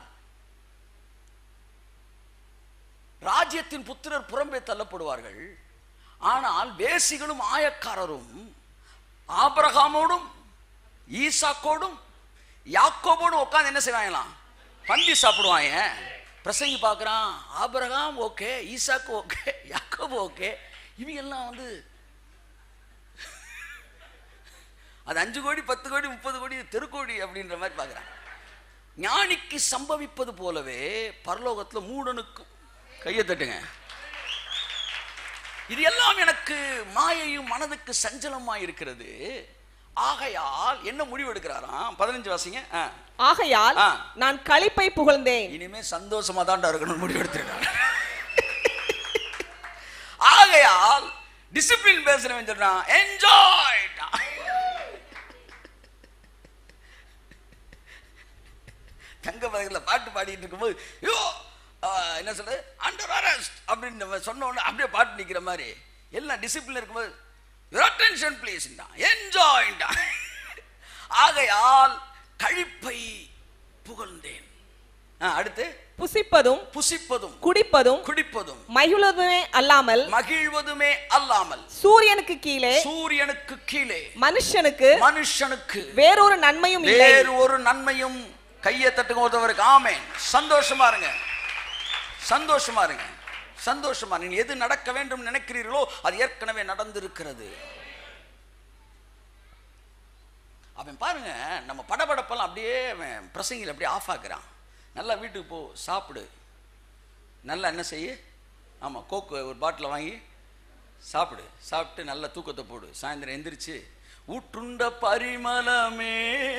ராஜ்யத்தின் புத்திரர் புறம்பே தள்ளப்படுவார்கள், ஆனால் வேசிகளும் ஆயக்காரரும் ஆபிரகாமோடும் ஈசாக்கோடும் யாக்கோபோடும் உட்கார்ந்து என்ன செய்வாங்களாம்? பந்தி சாப்பிடுவாங்க. பிரசங்கி பார்க்குறான், ஆபிரகாம் ஓகே, ஈசாக்கு ஓகே, யாக்கோபு ஓகே, இவங்க எல்லாம் அது 5 கோடி 10 கோடி 30 கோடி தெருக்கோடி அப்படின்ற மாதிரி பார்க்குறான். ஞானிக்கு சம்பவிப்பது போலவே பரலோகத்தில் மூடனுக்கும். கையை தட்டுங்க. இது எல்லாம் எனக்கு மாயையும் மனதுக்கு சஞ்சலமாய் இருக்கிறது. ஆகையால் என்ன முடிவு எடுக்கிறாராம்? 15 வாசிங்க. ஆகையால் நான் களிப்பை புகழ்ந்தேன். இனிமே சந்தோஷமா தான் இருக்கணும் முடிவு எடுத்திருக்காங்க. ஆகையால் டிசிப்ளின் பேசுறவன் சொல்றான், என்ஜாய். தங்க பதக்கத்தில் பாட்டு பாடிட்டு இருக்கும்போது என்ன சொல்றது, அண்டர் அரெஸ்ட் அப்படின்னு சொன்ன உடனே அப்படியே பாட்டு நிற்கிற மாதிரி எல்லாம் டிசிப்ளின் இருக்கும்போது அட்டென்ஷன் ப்ளீஸ், என்ஜாய். ஆகையால் கழிப்பை புகழ்ந்தேன். அடுத்து புசிப்பதும் குடிப்பதும் மகிழ்வதுமே அல்லாமல் சூரியனுக்கு கீழே மனுஷனுக்கு வேறொரு நன்மையும் கையை தட்டுங்க ஒருத்தவருக்கு. ஆமென். சந்தோஷமா இருங்க, சந்தோஷமா இருங்க, சந்தோஷமா. நீங்க எது நடக்க வேண்டும் நினைக்கிறீர்களோ அது ஏற்கனவே நடந்திருக்கிறது. அவன் பாருங்க, நம்ம படபடப்பெல்லாம் அப்படியே அவன் பிரசங்கில அப்படியே ஆஃப் ஆக்குறான். நல்லா வீட்டுக்கு போ, சாப்பிடு, நல்லா என்ன செய்ய, ஆமா கோக்கு ஒரு பாட்டில் வாங்கி சாப்பிடு, சாப்பிட்டு நல்ல தூக்கத்தை போடு. சாயந்தரம் எந்திரிச்சு ஊற்றுண்ட பரிமளமே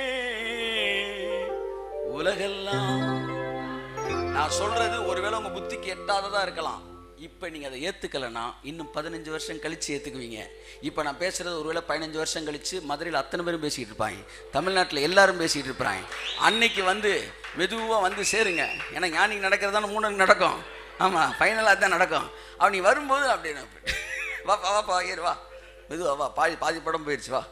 உலகெல்லாம். நான் சொல்றது ஒருவேளை உங்க புத்திக்கு எட்டாததா இருக்கலாம். இப்ப நீங்க அதை ஏத்துக்கலன்னா இன்னும் 15 வருஷம் கழிச்சு ஏத்துக்குவீங்க. இப்ப நான் பேசுறது ஒருவேளை 15 வருஷம் கழிச்சு மதுரையில் அத்தனை பேரும் பேசிட்டு இருப்பாங்க, தமிழ்நாட்டில் எல்லாரும் பேசிட்டு இருப்பாங்க. அன்னைக்கு வந்து மெதுவா வந்து சேருங்க. ஏன்னா ஞானிக்கு நடக்கிறதான மூணுக்கு நடக்கும். ஆமா, ஃபைனலாக தான் நடக்கும். அவன் நீ வரும்போது அப்படின்னு வா வாப்பா ஏறு வா, மெதுவா வா, பாதி படம் போயிடுச்சு வா.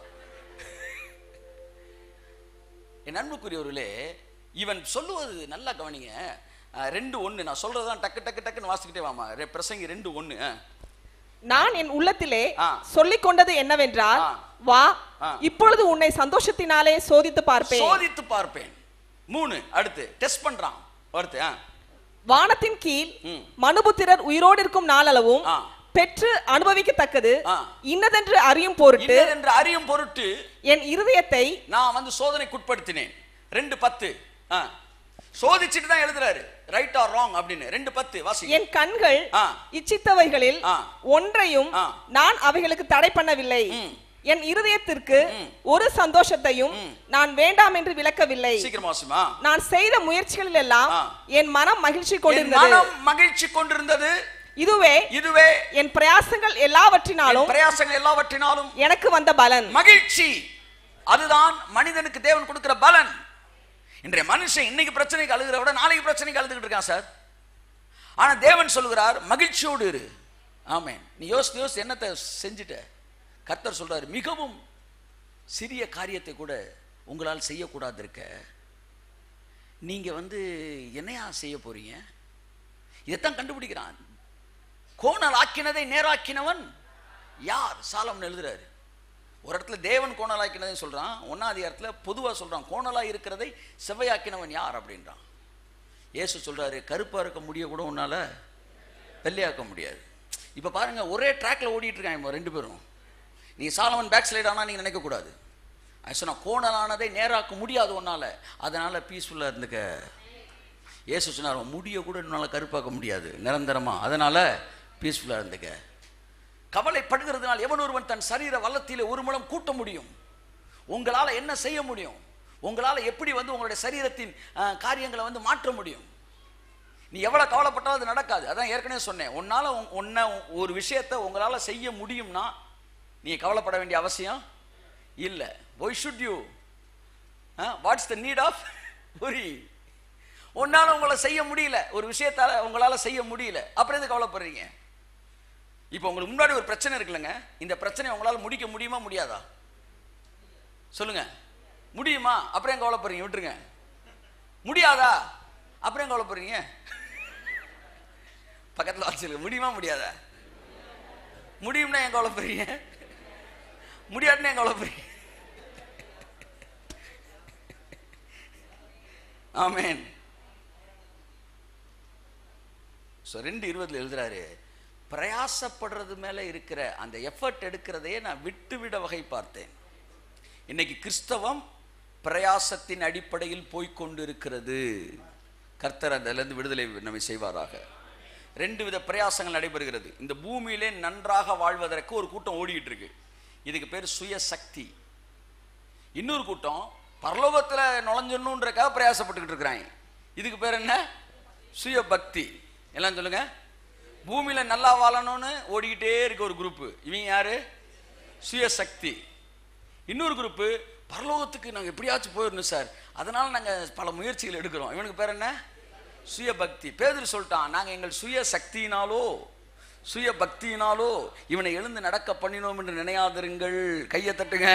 என் அன்புக்குரியவர்களே, இவன் சொல்லுவது நல்லா கவனிங்க. 2:1 நான் சொல்றதுதான் டக்கு டக்கு டக்குன்னு வாசிக்கிட்டே வாமா. பிரசங்கி 2:1. நான் என் உள்ளத்திலே சொல்லிக் கொண்டது என்னவென்றால், வா இப்பொழுது உன்னை சந்தோஷத்தினாலே சோதித்து பார்ப்பேன். 3 அடுத்து டெஸ்ட் பண்றான். அடுத்து வானத்தின் கீழ் மனுபுத்திரர் உயிரோடு இருக்கும் நாளளவும் பெற்று அனுபவிக்கத்தக்கது இன்னதென்று அறியும் பொருட்டு என் இருதயத்தை நான் வந்து சோதனைக்குட்படுத்தினேன். 2:10 சோதிச்சுட்டு தான் எழுதுறாரு, ரைட் ஆர் ராங் அப்படின்னு. 2:10 வாசி. என் கண்கள் இச்சித்தவைகளில் ஒன்றையும் நான் அவைகளுக்கு தடை பண்ணவில்லை. என் இருதயத்திற்கு ஒரு சந்தோஷத்தையும் நான் வேண்டாம் என்று விலக்கவில்லை. நான் செய்த முயற்சிகளில் எல்லாம் என் மனம் மகிழ்ச்சி கொண்டிருந்தது. இதுவே என் பிரயாசங்கள் எல்லாவற்றினாலும் எனக்கு வந்த பலன், மகிழ்ச்சி. அதுதான் மனிதனுக்கு தேவன் கொடுக்கிற பலன். இன்றைய மனுஷன் இன்னைக்கு பிரச்சனைக்கு அழுகிற விட நாளைக்கு பிரச்சனைக்கு அழுதுகிட்டு இருக்கான் சார். ஆனா தேவன் சொல்லுகிறார் மகிழ்ச்சியோடு இரு. ஆமென். நீ யோசித்து என்னத்தை செஞ்சுட்ட? கர்த்தர் சொல்றாரு, மிகவும் சிறிய காரியத்தை கூட உங்களால் செய்யக்கூடாது இருக்க, நீங்க வந்து என்னையா செய்ய போறீங்க? இதைத்தான் கண்டுபிடிக்கிறான். கோணல் ஆக்கினதை நேராக்கினவன் யார்? சாலமன் எழுதுறாரு. ஒரு இடத்துல தேவன் கோணலாக்கினதை சொல்றான், 1ஆம் அதிகாரத்துல பொதுவா சொல்றான் கோணலா இருக்கிறதை செவ்வையாக்கினவன் யார் அப்படின்றான். இயேசு சொல்றாரு, கருப்பா இருக்க முடிய கூட உன்னால வெள்ளையாக்க முடியாது. இப்ப பாருங்க, ஒரே ட்ராக்ல ஓடிட்டு இருக்காங்க 2 பேரும். நீ சாலமன் பேக் ஸ்லைட் ஆனா நீங்க நினைக்க கூடாது. சொன்னா கோணலானதை நேராக்க முடியாது உன்னால, அதனால பீஸ்ஃபுல்லா இருந்துக்க. இயேசு சொன்னார், முடிய கூட உன்னால கருப்பாக்க முடியாது நிரந்தரமா, அதனால பீஸ்ஃபுல்லா இருந்துக்க. கவலைப்படுகிறதுனால் எவன் ஒருவன் தன் சரீர வல்லத்திலே ஒரு முழம் கூட்ட முடியும். உங்களால என்ன செய்ய முடியும்? உங்களால எப்படி வந்து உங்களுடைய சரீரத்தின் காரியங்களை வந்து மாற்ற முடியும்? நீ எவ்வளவு கவலைப்பட்டாலும் அது நடக்காது. அதான் ஏற்கனவே சொன்னேன், உன்னால ஒரு விஷயத்தை உங்களால செய்ய முடியும்னா நீ கவலைப்பட வேண்டிய அவசியம் இல்லை. why should you? what's the need of worry? உன்னால உங்களை செய்ய முடியல, ஒரு விஷயத்தால உங்களால செய்ய முடியல, அப்புறம் எது கவலைப்படுறீங்க? இப்போ உங்களுக்கு முன்னாடி ஒரு பிரச்சனை இருக்குல்லங்க, இந்த பிரச்சனை உங்களால முடிக்க முடியுமா முடியாதா? சொல்லுங்க. முடியுமா? அப்புறம் ஏன் கவலைப்படுறீங்க? விட்டுருங்க. முடியாதா? அப்புறம் ஏன் கவலைப்படுறீங்க? பக்கத்தில் வாசிங்க. முடியுமா முடியாதா? முடியும்னா ஏன் கவலைப்படுறீங்க? முடியாதுன்னா ஏன் கவலைப்படுறீங்க? ஆமென். 2:20 எழுதுறாரு, பிரயாசப்படுறது மேல இருக்கிற அந்த எஃபர்ட் எடுக்கிறதையே நான் விட்டுவிட வகை பார்த்தேன். இன்னைக்கு கிறிஸ்தவம் பிரயாசத்தின் அடிப்படையில் போய்கொண்டு இருக்கிறது. கர்த்தர் அதிலிருந்து விடுதலை நம்மை செய்வாராக. 2 வித பிரயாசங்கள் நடைபெறுகிறது. இந்த பூமியிலே நன்றாக வாழ்வதற்கு ஒரு கூட்டம் ஓடிட்டு இருக்கு, இதுக்கு பேர் சுய சக்தி. இன்னொரு கூட்டம் பரலோகத்தில் நுழைஞ்சணுன்றக்காக பிரயாசப்பட்டுக்கிட்டு இருக்கிறாங்க, இதுக்கு பேர் என்ன? சுய பக்தி. எல்லாம் சொல்லுங்க. பூமியில நல்லா வாழணும்னு ஓடிக்கிட்டே இருக்க ஒரு குரூப், இவங்க யாரு? சுய சக்தி. இன்னொரு குரூப், பரலோகத்துக்கு நாங்கள் எப்படியாச்சும் போயிடணும் சார், அதனால நாங்கள் பல முயற்சிகள் எடுக்கிறோம், இவனுக்கு பேர் என்ன? சுய பக்தி. பேதுரு சொல்லிட்டான், நாங்கள் எங்கள் சுய சக்தியினாலோ சுய பக்தியினாலோ இவனை எழுந்து நடக்க பண்ணினோம் என்று நினையாதிருங்கள். கையை தட்டுங்க.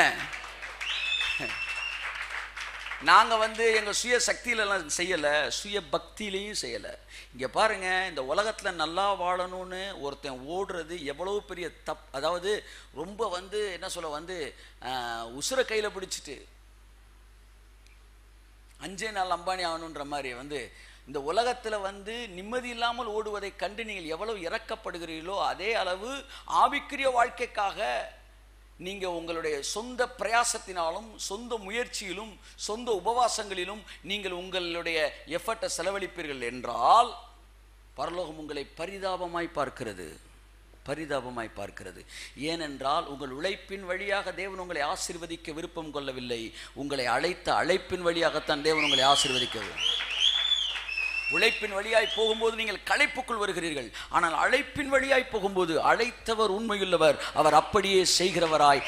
நாங்க வந்து எங்க சுய சக்தியிலலாம் செய்யல, சுய பக்தியிலையும் செய்யல. இங்க பாருங்க, இந்த உலகத்துல நல்லா வாழணும்னு ஒருத்தன் ஓடுறது எவ்வளவு பெரிய அதாவது ரொம்ப வந்து என்ன சொல்ல வந்து உசுர கையில பிடிச்சிட்டு 5 நாள் அம்பானி ஆகணுன்ற மாதிரி வந்து இந்த உலகத்துல வந்து நிம்மதி இல்லாமல் ஓடுவதை கண்டு நீங்கள் எவ்வளவு இறக்கப்படுகிறீர்களோ அதே அளவு ஆவிக்குரிய வாழ்க்கைக்காக நீங்க உங்களுடைய சொந்த பிரயாசத்தினாலும் சொந்த முயற்சியிலும் சொந்த உபவாசங்களிலும் நீங்கள் உங்களுடைய எஃபர்ட்டை செலவழிப்பீர்கள் என்றால் பரலோகம் உங்களை பரிதாபமாய் பார்க்கிறது. ஏனென்றால் உங்கள் உழைப்பின் வழியாக தேவன் உங்களை ஆசீர்வதிக்க விருப்பம் கொள்ளவில்லை. உங்களை அழைத்த அழைப்பின் வழியாகத்தான் தேவன் உங்களை ஆசீர்வதிக்கவும். உழைப்பின் வழியாய் போகும்போது நீங்கள் களைப்புக்குள் வருகிறீர்கள். ஆனால் அழைப்பின் வழியாய் போகும்போது அழைத்தவர் உண்மையுள்ளவர், அவர் அப்படியே செய்கிறவராய்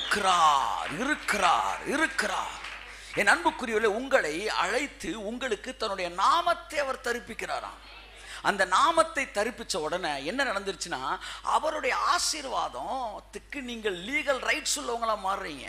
இருக்கிறார். என் அன்புக்குரியவர்களே, உங்களை அழைத்து உங்களுக்கு தன்னுடைய நாமத்தை அவர் தரிப்பிக்கிறாராம். அந்த நாமத்தை தரிப்பிச்ச உடனே என்ன நடந்துருச்சுன்னா, அவருடைய ஆசீர்வாதத்துக்கு நீங்கள் லீகல் ரைட்ஸ் உள்ளவங்களா மாறுறீங்க.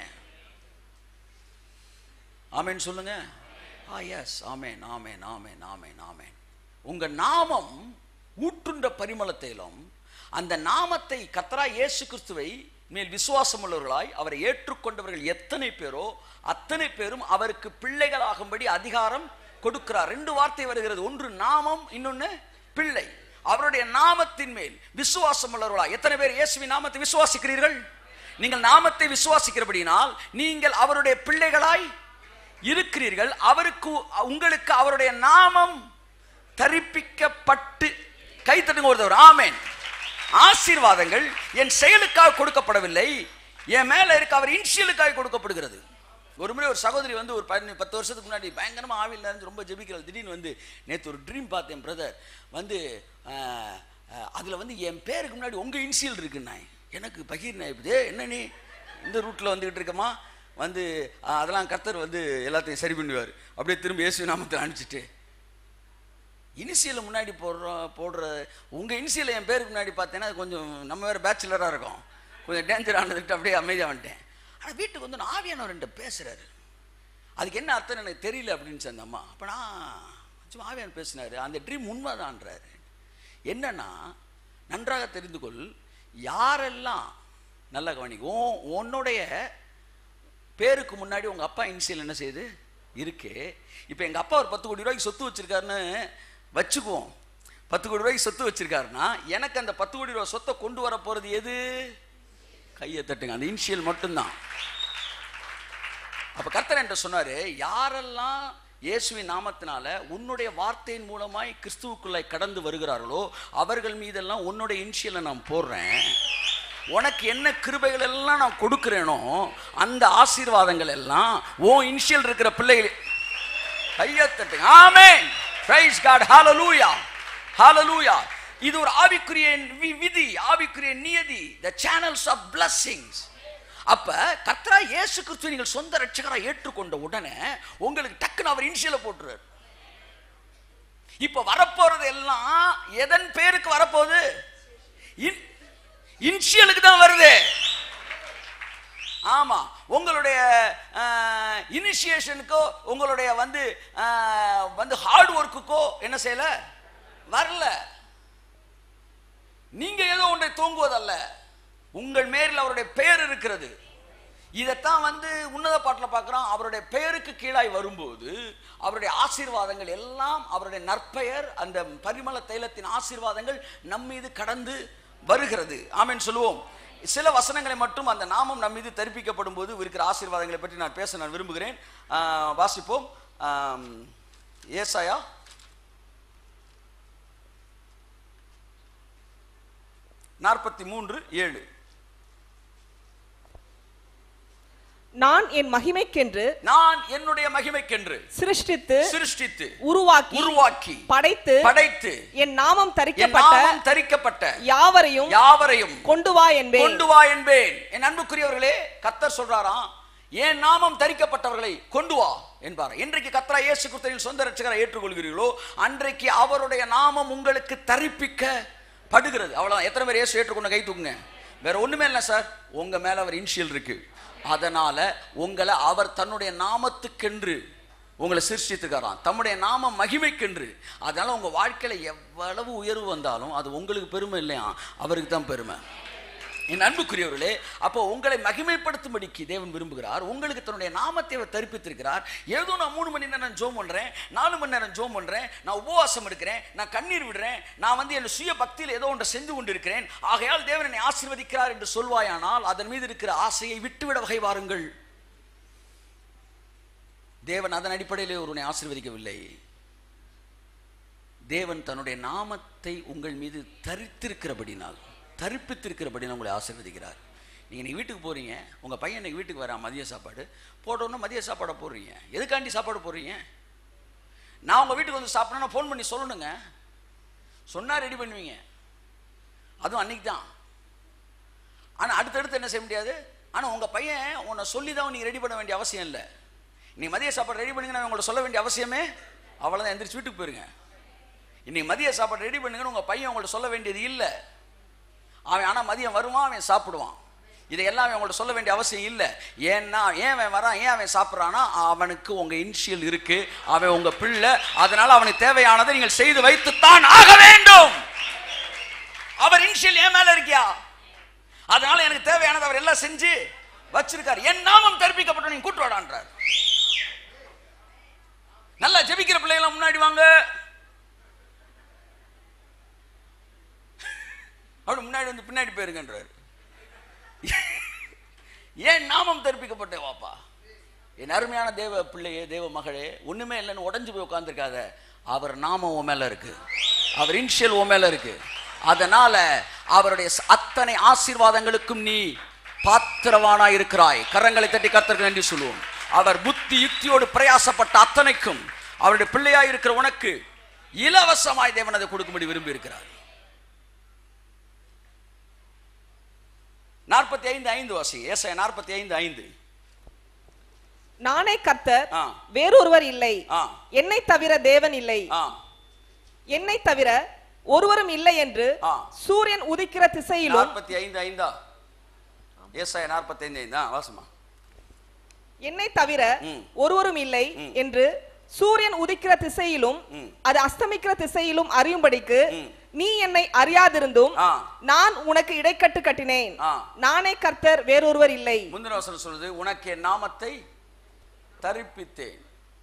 ஆமென் சொல்லுங்க. எஸ், ஆமென் ஆமென் ஆமென் ஆமென் ஆமென். உங்க நாமம் ஊற்றுண்ட பரிமளத்திலும் அந்த நாமத்தை கர்த்தராகிய இயேசு கிறிஸ்துவை மேல் விசுவாசம் உள்ளவர்களாய் அவரை ஏற்றுக்கொண்டவர்கள் எத்தனை பேரோ அத்தனை பேரும் அவருக்கு பிள்ளைகளாகும்படி அதிகாரம் கொடுக்கிறார். 2 வார்த்தை வருகிறது, ஒன்று நாமம், இன்னொன்னு பிள்ளை. அவருடைய நாமத்தின் மேல் விசுவாசம் உள்ளவர்களாய் எத்தனை பேர் இயேசுவின் நாமத்தை விசுவாசிக்கிறீர்கள்? நீங்கள் நாமத்தை விசுவாசிக்கிறபடினால் நீங்கள் அவருடைய பிள்ளைகளாய் இருக்கிறீர்கள். உங்களுக்கு அவருடைய நாமம் தரிப்பிக்கப்பட்டு கைத்தட்டுங்க ஒருத்தவர். ஆமென். ஆசீர்வாதங்கள் என் செயலுக்காக கொடுக்கப்படவில்லை, என் மேல இருக்க அவர் இன்ஷியலுக்காக கொடுக்கப்படுகிறது. ஒரு முறை ஒரு சகோதரி வந்து ஒரு 10 வருஷத்துக்கு முன்னாடி பயங்கரமா ஆவியில் நிறைஞ்சு ரொம்ப ஜெபிக்கிறது. திடீர்னு வந்து நேற்று ஒரு ட்ரீம் பார்த்தேன் பிரதர், வந்து அதுல வந்து என் பேருக்கு முன்னாடி உங்க இன்ஷியல் இருக்குன்னா எனக்கு பகீர் நாய்ப்புதே, என்ன நீ இந்த ரூட்ல வந்துகிட்டு இருக்கமா, வந்து அதெல்லாம் கர்த்தர் வந்து எல்லாத்தையும் சரி பண்ணுவார். அப்படியே திரும்ப இயேசு நாமத்தில் அனுப்பிச்சிட்டு இனிஷியலை முன்னாடி போடுற உங்கள் இனிஷியலை என் பேருக்கு முன்னாடி பார்த்தேன்னா அது கொஞ்சம் நம்ம வேறு பேச்சுலராக இருக்கும், கொஞ்சம் டேஞ்சர் ஆனதுக்கிட்ட அப்படியே அமைதியாக வந்துட்டேன். ஆனால் வீட்டுக்கு வந்து நான் ஆவியானவர் என்கிட்ட பேசுகிறாரு, அதுக்கு என்ன அர்த்தம் எனக்கு தெரியல அப்படின்னு சொன்ன அம்மா. அப்போ நான் சும்மா ஆவியானவர் பேசினார், அந்த ட்ரீம் உண்மைதான்றாரு. என்னன்னா நன்றாக தெரிந்து கொள், யாரெல்லாம் நல்லா கவனிக்கும், உன்னுடைய பேருக்கு முன்னாடி உங்கள் அப்பா இனிஷியல் என்ன செய்யுது இருக்கு. இப்போ எங்கள் அப்பா ஒரு 10 கோடி ரூபாய்க்கு சொத்து வச்சிருக்காருன்னு வச்சுக்குவோம். 10 கோடி ரூபாய்க்கு சொத்து வச்சிருக்காருன்னா எனக்கு அந்த 10 கோடி ரூபாய் சொத்தை கொண்டு வர போறது எது? கையை தட்டுங்க, அந்த இனிஷியல் மட்டும்தான். அப்ப கர்த்தர் என்கிட்ட சொன்னாரு, யாரெல்லாம் இயேசுவின் நாமத்தினால உன்னுடைய வார்த்தையின் மூலமாய் கிறிஸ்துவுக்குள்ளாய் கடந்து வருகிறார்களோ அவர்கள் மீதெல்லாம் உன்னுடைய இனிஷியலை நான் போடுறேன். உனக்கு என்ன கிருபைகள் எல்லாம் நான் கொடுக்கிறேனோ அந்த ஆசீர்வாதங்கள் எல்லாம் ஓ இனிஷியல் இருக்கிற பிள்ளைகள் கையை தட்டுங்க. ஆமென். Praise God. ஹalleluya. ஹalleluya. இது ஒரு ஆவிக்குரிய விதி, ஆவிக்குரிய நியதி, the channels of blessings. அப்ப கர்த்தராகிய இயேசு கிறிஸ்துவை நீங்கள் சொந்த இரட்சகராக ஏற்றுக்கொண்ட உடனே உங்களுக்கு டக்குன்னு அவர் இனிஷியலை போட்டுறார். இப்ப வரப்போறது எல்லாம் எதன் பேருக்கு வரப்போகுது? இனிஷியலுக்கு தான் வருது. ஆமா, உங்களுடைய இனிஷியேஷனுக்கோ உங்களுடைய வந்து ஹார்ட் ஒர்க்குக்கோ என்ன செய்யல வரல. நீங்க ஏதோ ஒன்றை தூங்குவதல்ல, உங்கள் மேல் அவருடைய பெயர் இருக்கிறது. இதைத்தான் வந்து உன்னத பாட்டில் பார்க்கிறோம். அவருடைய பெயருக்கு கீழாய் வரும்போது அவருடைய ஆசீர்வாதங்கள் எல்லாம், அவருடைய நற்பெயர், அந்த பரிமள தைலத்தின் ஆசீர்வாதங்கள் நம் மீது கடந்து வருகிறது. ஆமென் சொல்லுவோம். சில வசனங்களை மட்டும் அந்த நாமம் நம் மீது தரிப்பிக்கப்படும் போது இருக்கிற ஆசீர்வாதங்களை பற்றி நான் பேச நான் விரும்புகிறேன். வாசிப்போம். ஏசாயா 43:7. நான் என் மகிமைக்கென்று, நான் என்னுடைய மகிமைக்கென்று சிருஷ்டித்து உருவாக்கி படைத்து என் நாமம் தரிக்கப்பட்ட யாவரையும் கொண்டு வா என்பேன். என் அன்புக்குரியவர்களே, கர்த்தர் சொல்றாராம், என் நாமம் தரிக்கப்பட்டவர்களை கொண்டு வா என்பார். இன்றைக்கு கர்த்தராகிய இயேசு கிறிஸ்துவின் சொந்த இரட்சகரை ஏற்றுக்கொள்கிறீர்களோ அன்றைக்கு அவருடைய நாமம் உங்களுக்கு தரிப்பிக்கப்படுகிறது. அவ்வளவுதான். எத்தனை பேர் இயேசு ஏற்றுக்கொண்ட கை தூக்குங்க. வேற ஒண்ணுமே இல்லை சார், உங்க மேல அவர் இனிஷியல் இருக்கு. அதனால உங்களை அவர் தன்னுடைய நாமத்துக்கென்று உங்களை சிருஷ்டித்துக்காராம், தம்முடைய நாம மகிமைக்கென்று. அதனால உங்க வாழ்க்கையில எவ்வளவு உயர்வு வந்தாலும் அது உங்களுக்கு பெருமை இல்லையா, அவருக்கு தான் பெருமை. என் அன்புக்குரியவர்களே, அப்போ உங்களை மகிமைப்படுத்தும்படிக்கு தேவன் விரும்புகிறார். உங்களுக்கு தன்னுடைய நாமத்தை அவர் தரிப்பித்திருக்கிறார். ஏதோ நான் 3 மணி நேரம் ஜோம் பண்றேன், 4 மணி நேரம் ஜோம் பண்றேன், நான் உபவாசம் எடுக்கிறேன், நான் கண்ணீர் விடுறேன், நான் என் சுய பக்தியில் ஏதோ ஒன்றை செஞ்சு கொண்டிருக்கிறேன், ஆகையால் தேவன் என்னை ஆசீர்வதிக்கிறார் என்று சொல்வாயானால் அதன் மீது இருக்கிற ஆசையை விட்டுவிட வகை வாருங்கள். தேவன் அதன் அடிப்படையிலே ஒருவனை ஆசீர்வதிக்கவில்லை. தேவன் தன்னுடைய நாமத்தை உங்கள் மீது தரிப்பித்திருக்கிறபடினால் உங்களை ஆசீர்வதிக்கிறார். நீங்கள் வீட்டுக்கு போகிறீங்க, உங்கள் பையன் இன்னைக்கு வீட்டுக்கு வரான், மதிய சாப்பாடு போட்டோன்னா மதிய சாப்பாடை போடுறீங்க. எதுக்காண்டி சாப்பாடு போடுறீங்க? நான் உங்கள் வீட்டுக்கு வந்து சாப்பிட்றேன்னா ஃபோன் பண்ணி சொல்லணுங்க. சொன்னால் ரெடி பண்ணுவீங்க, அதுவும் அன்னைக்கு தான். ஆனால் அடுத்தடுத்து என்ன செய்ய முடியாது. ஆனால் உங்கள் பையன் உன்னை சொல்லி தான் நீங்கள் ரெடி பண்ண வேண்டிய அவசியம் இல்லை. நீ மதிய சாப்பாடு ரெடி பண்ணுங்க உங்களை சொல்ல வேண்டிய அவசியமே அவ்வளோதான். எந்திரிச்சு வீட்டுக்கு போயிருங்க. இன்னைக்கு மதிய சாப்பாடு ரெடி பண்ணுங்கன்னு உங்கள் பையன் உங்கள்ட்ட சொல்ல வேண்டியது இல்லை. அவன் ஆனால் மதியம் வருவான், அவன் சாப்பிடுவான். இதையெல்லாம் அவன் உங்கள்ட்ட சொல்ல வேண்டிய அவசியம் இல்லை. ஏன்னா ஏன் அவன் வரான், ஏன் அவன் சாப்பிட்றான்னா அவனுக்கு உங்கள் இனிஷியல் இருக்கு, அவன் உங்கள் பிள்ளை. அதனால அவனுக்கு தேவையானதை நீங்கள் செய்து வைத்துத்தான் ஆக வேண்டும். அவர் இனிஷியல் என் மேல இருக்கியா, அதனால எனக்கு தேவையானது அவர் எல்லாம் செஞ்சு வச்சிருக்காரு. என் நாமம் தரிப்பிக்கப்பட்ட நீங்க கூட்டு வாடான்றார். நல்லா ஜெபிக்கிற பிள்ளைகள் முன்னாடி வாங்க, அப்படி முன்னாடி வந்து பின்னாடி போயிருங்கன்றார். ஏன் நாமம் தரிப்பிக்கப்பட்ட வாப்பா. என் அருமையான தேவ பிள்ளையே, தேவ மகளே, ஒண்ணுமே இல்லைன்னு உடஞ்சு போய் உட்கார்ந்துருக்காத. அவர் நாமம் உன் மேல இருக்கு, அவர் இனிஷியல் உன் மேல இருக்கு. அதனால அவருடைய அத்தனை ஆசீர்வாதங்களுக்கும் நீ பாத்திரவானா இருக்கிறாய். கரங்களை தட்டி கர்த்தருக்கு நன்றி சொல்லுவோம். அவர் புத்தி யுக்தியோடு பிரயாசப்பட்ட அத்தனைக்கும் அவருடைய பிள்ளையாய் இருக்கிற உனக்கு இலவசமாய் தேவன் அதை கொடுக்கும்படி விரும்பி இருக்கிறார். 45:5 வாசி. ஏசாயா 45:5. நானே கர்த்தர், வேறொருவர் இல்லை, என்னை தவிர தேவன் இல்லை, என்னை தவிர ஒருவரும் இல்லை என்று சூரியன் உதிக்கிற திசையிலும். 45:5. ஏசாயா 45:5 வாசமா. என்னை தவிர ஒருவரும் இல்லை என்று சூரியன் உதிக்கிற திசையிலும் அது அஸ்தமிக்கிற திசையிலும் அறியும்படிக்கு நீ என்னை அறியாதிருந்தும் நான் உனக்கு இடைக்கட்டு கட்டினேன். நானே கர்த்தர், வேறொருவர் இல்லை. முந்தின வசனம் சொல்லுது, உனக்கு என் நாமத்தை தரிப்பித்தேன்.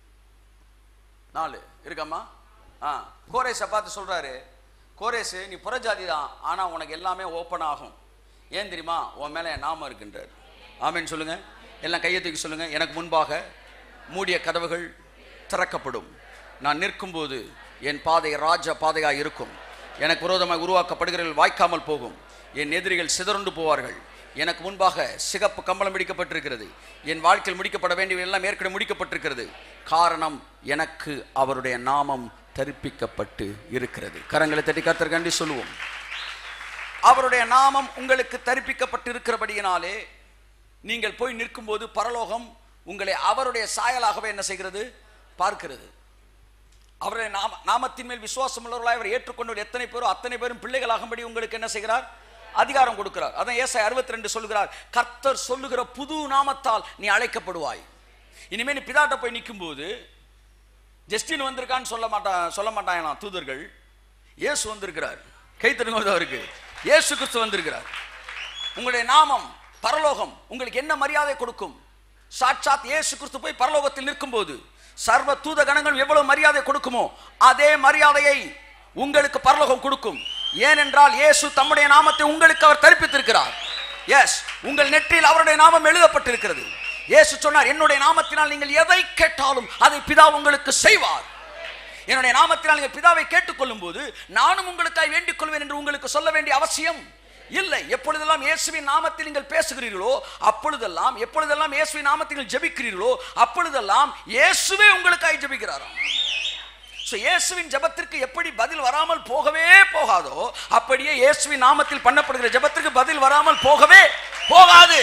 4 இருக்கம்மா. கோரேஸை பார்த்து சொல்றாரு, கோரேஸ் நீ புறஜாதி தான், ஆனா உனக்கு எல்லாமே ஓப்பன் ஆகும். ஏன் தெரியுமா, உன் மேல என் நாமம் இருக்குன்றார். ஆமென் சொல்லுங்க. எல்லாம் கையை தூக்கி சொல்லுங்க. எனக்கு முன்பாக மூடிய கதவுகள் திறக்கப்படும். நான் நிற்கும் போது என் பாதை ராஜ பாதையா இருக்கும். எனக்கு விரோதமாக உருவாக்கப்படுகிறவர்கள் வாய்க்காமல் போகும். என் எதிரிகள் சிதறுண்டு போவார்கள். எனக்கு முன்பாக சிகப்பு கம்பளம் பிடிக்கப்பட்டிருக்கிறது. என் வாழ்க்கையில் முடிக்கப்பட வேண்டியவை எல்லாம் ஏற்கனவே முடிக்கப்பட்டிருக்கிறது. காரணம், எனக்கு அவருடைய நாமம் தரிப்பிக்கப்பட்டு இருக்கிறது. கரங்களை தட்டி கர்த்தருக்கு நன்றி சொல்லுவோம். அவருடைய நாமம் உங்களுக்கு தரிப்பிக்கப்பட்டு இருக்கிறபடியினாலே நீங்கள் போய் நிற்கும் போது பரலோகம் உங்களை அவருடைய சாயலாகவே என்ன செய்கிறது, பார்க்கிறது. அவருடைய நாமத்தின் மேல் விசுவாசம் உள்ளவர்களாய் அவர் ஏற்றுக்கொண்டவர் எத்தனை பேரோ அத்தனை பேரும் பிள்ளைகளாகும்படி உங்களுக்கு என்ன செய்கிறார், அதிகாரம் கொடுக்கிறார். அதான் ஏசாயா 62 சொல்லுகிறார், கர்த்தர் சொல்லுகிற புது நாமத்தால் நீ அழைக்கப்படுவாய். இனிமே நீ பிதாட்ட போய் நிற்கும் போது ஜஸ்டின் வந்திருக்கான்னு சொல்ல மாட்டாங்களாம் தூதர்கள். இயேசு வந்திருக்கிறார். கை தட்டுங்க அவருக்கு. இயேசு கிறிஸ்து வந்திருக்கிறார். உங்களுடைய நாமம் பரலோகம் உங்களுக்கு என்ன மரியாதை கொடுக்கும்? சாட்சாத் இயேசு கிறிஸ்து போய் பரலோகத்தில் நிற்கும் போது சர்வ தூத கணங்கள் எவ்வளவு மரியாதை கொடுக்குமோ அதே மரியாதையை உங்களுக்கு பரலோகம் கொடுக்கும். ஏனென்றால் இயேசு தம்முடைய நாமத்தை உங்களுக்கு அவர் தரிப்பித்திருக்கிறார். எஸ், உங்கள் நெற்றியில் அவருடைய நாமம் எழுதப்பட்டிருக்கிறது. இயேசு சொன்னார், என்னுடைய நாமத்தினால் நீங்கள் எதை கேட்டாலும் அதை பிதா உங்களுக்கு செய்வார். என்னுடைய நாமத்தினால் நீங்கள் பிதாவை கேட்டுக்கொள்ளும் போது நானும் உங்களுக்காக வேண்டிக் கொள்வேன் என்று உங்களுக்கு சொல்ல வேண்டிய அவசியம் இல்லை. எப்பொழுதெல்லாம் இயேசுவின் நாமத்தில் நீங்கள் பேசுகிறீர்களோ அப்பொழுதெல்லாம், எப்பொழுதெல்லாம் இயேசுவின் நாமத்தில் நீங்கள் ஜெபிக்கிறீர்களோ அப்பொழுதெல்லாம் இயேசுவே உங்களுக்காக ஜெபிக்கிறாராம். இயேசுவின் ஜெபத்திற்கு எப்படி பதில் வராமல் போகவே போகாதோ அப்படியே இயேசுவின் நாமத்தில் பண்ணப்படுகிற ஜெபத்திற்கு பதில் வராமல் போகவே போகாது.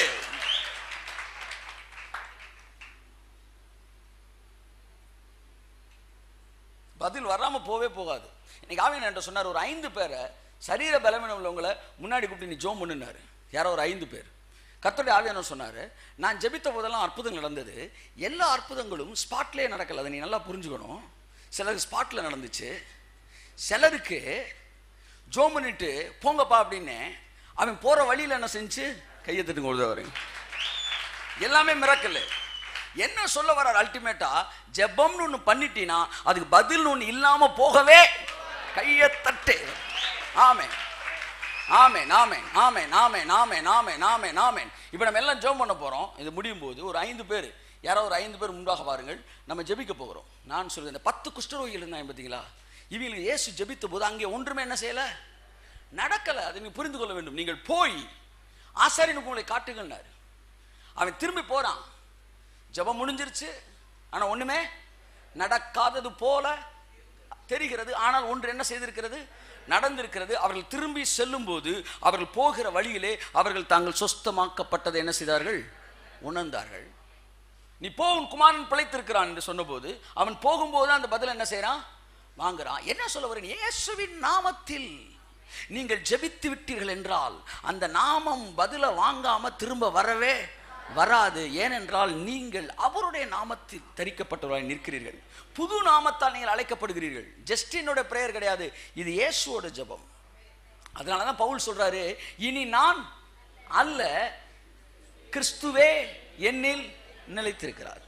பதில் வராம போவே போகாது. இன்னைக்கு ஆவியானவர் என்கிட்ட சொன்னார், ஒரு 5 பேரை சரீர பலவீனம் உள்ளவங்களை முன்னாடி கூப்பிட்டு நீ ஜோம் பண்ணுனாரு. யாரோ ஒரு 5 பேர். கர்த்தருடைய ஆவியானவர் சொன்னாரு, நான் ஜெபித்த போதெல்லாம் அற்புதங்கள் நடந்தது. எல்லா அற்புதங்களும் ஸ்பாட்லேயே நடக்கல. அதை நீ நல்லா புரிஞ்சுக்கணும். சிலருக்கு ஸ்பாட்ல நடந்துச்சு, சிலருக்கு ஜோம் பண்ணிட்டு போங்கப்பா அப்படின்னு அவன் போற வழியில என்ன செஞ்சு கையை தட்டுங்க உதவுறேன். எல்லாமே மிரக்கல். என்ன சொல்ல வர்றார் அல்டிமேட்டா? ஜெபம்னு ஒன்று பண்ணிட்டீங்கன்னா அதுக்கு பதில் ஒன்று இல்லாம போகவே கையை தட்டு. ஆமென் ஆமென் ஆமென் ஆமென் ஆமென் ஆமென் ஆமென் ஆமென் ஆமென். இப்போ நம்ம எல்லாம் ஜெபம் பண்ண போறோம். இது முடியும் போது ஒரு 5 பேர், யாராவது ஒரு 5 பேர் முன்பாக பாருங்கள். நம்ம ஜெபிக்க போகிறோம். நான் சொல்றேன், இந்த 10 குஷ்டரோகிகள் இருந்தாங்க பார்த்தீங்களா, இவங்களுக்கு இயேசு ஜெபித்த போது அங்கே ஒன்றுமே என்ன செய்யல, நடக்கல. அதை நீங்க புரிந்து கொள்ள வேண்டும். நீங்கள் போய் ஆசாரியனுக்கு உங்களை காட்டுங்கன்னாரு. அவன் திரும்பி போறான். ஜெபம் முடிஞ்சிருச்சு, ஆனா ஒண்ணுமே நடக்காதது போல தெரிகிறது. ஆனால் ஒன்று என்ன செய்திருக்கிறது, நடந்திருக்கிறது. அவர்கள் திரும்பி செல்லும் போது அவர்கள் போகிற வழியிலே அவர்கள் தாங்கள் சொஸ்தமாக்கப்பட்டதை என்ன செய்தார்கள், உணர்ந்தார்கள். நீ போ, உன் குமாரன் பிழைத்திருக்கிறான் என்று சொன்னபோது அவன் போகும்போது அந்த பதில் என்ன செய்யறான், வாங்குறான். என்ன சொல்ல வரேன், இயேசுவின் நாமத்தில் நீங்கள் ஜெபித்து விட்டீர்கள் என்றால் அந்த நாமம் பதில வாங்காம திரும்ப வரவே வராது. ஏனென்றால் நீங்கள் அவருடைய நாமத்தில் தரிக்கப்பட்டவராய் நிற்கிறீர்கள். புது நாமத்தால் நீங்கள் அழைக்கப்படுகிறீர்கள். ஜஸ்டினோட பிரேயர் கிடையாது, இது இயேசுவோட ஜெபம். அதனாலதான் பவுல் சொல்றாரு, இனி நான் அல்ல, கிறிஸ்துவே என்னில் நிலைத்திருக்கிறார்.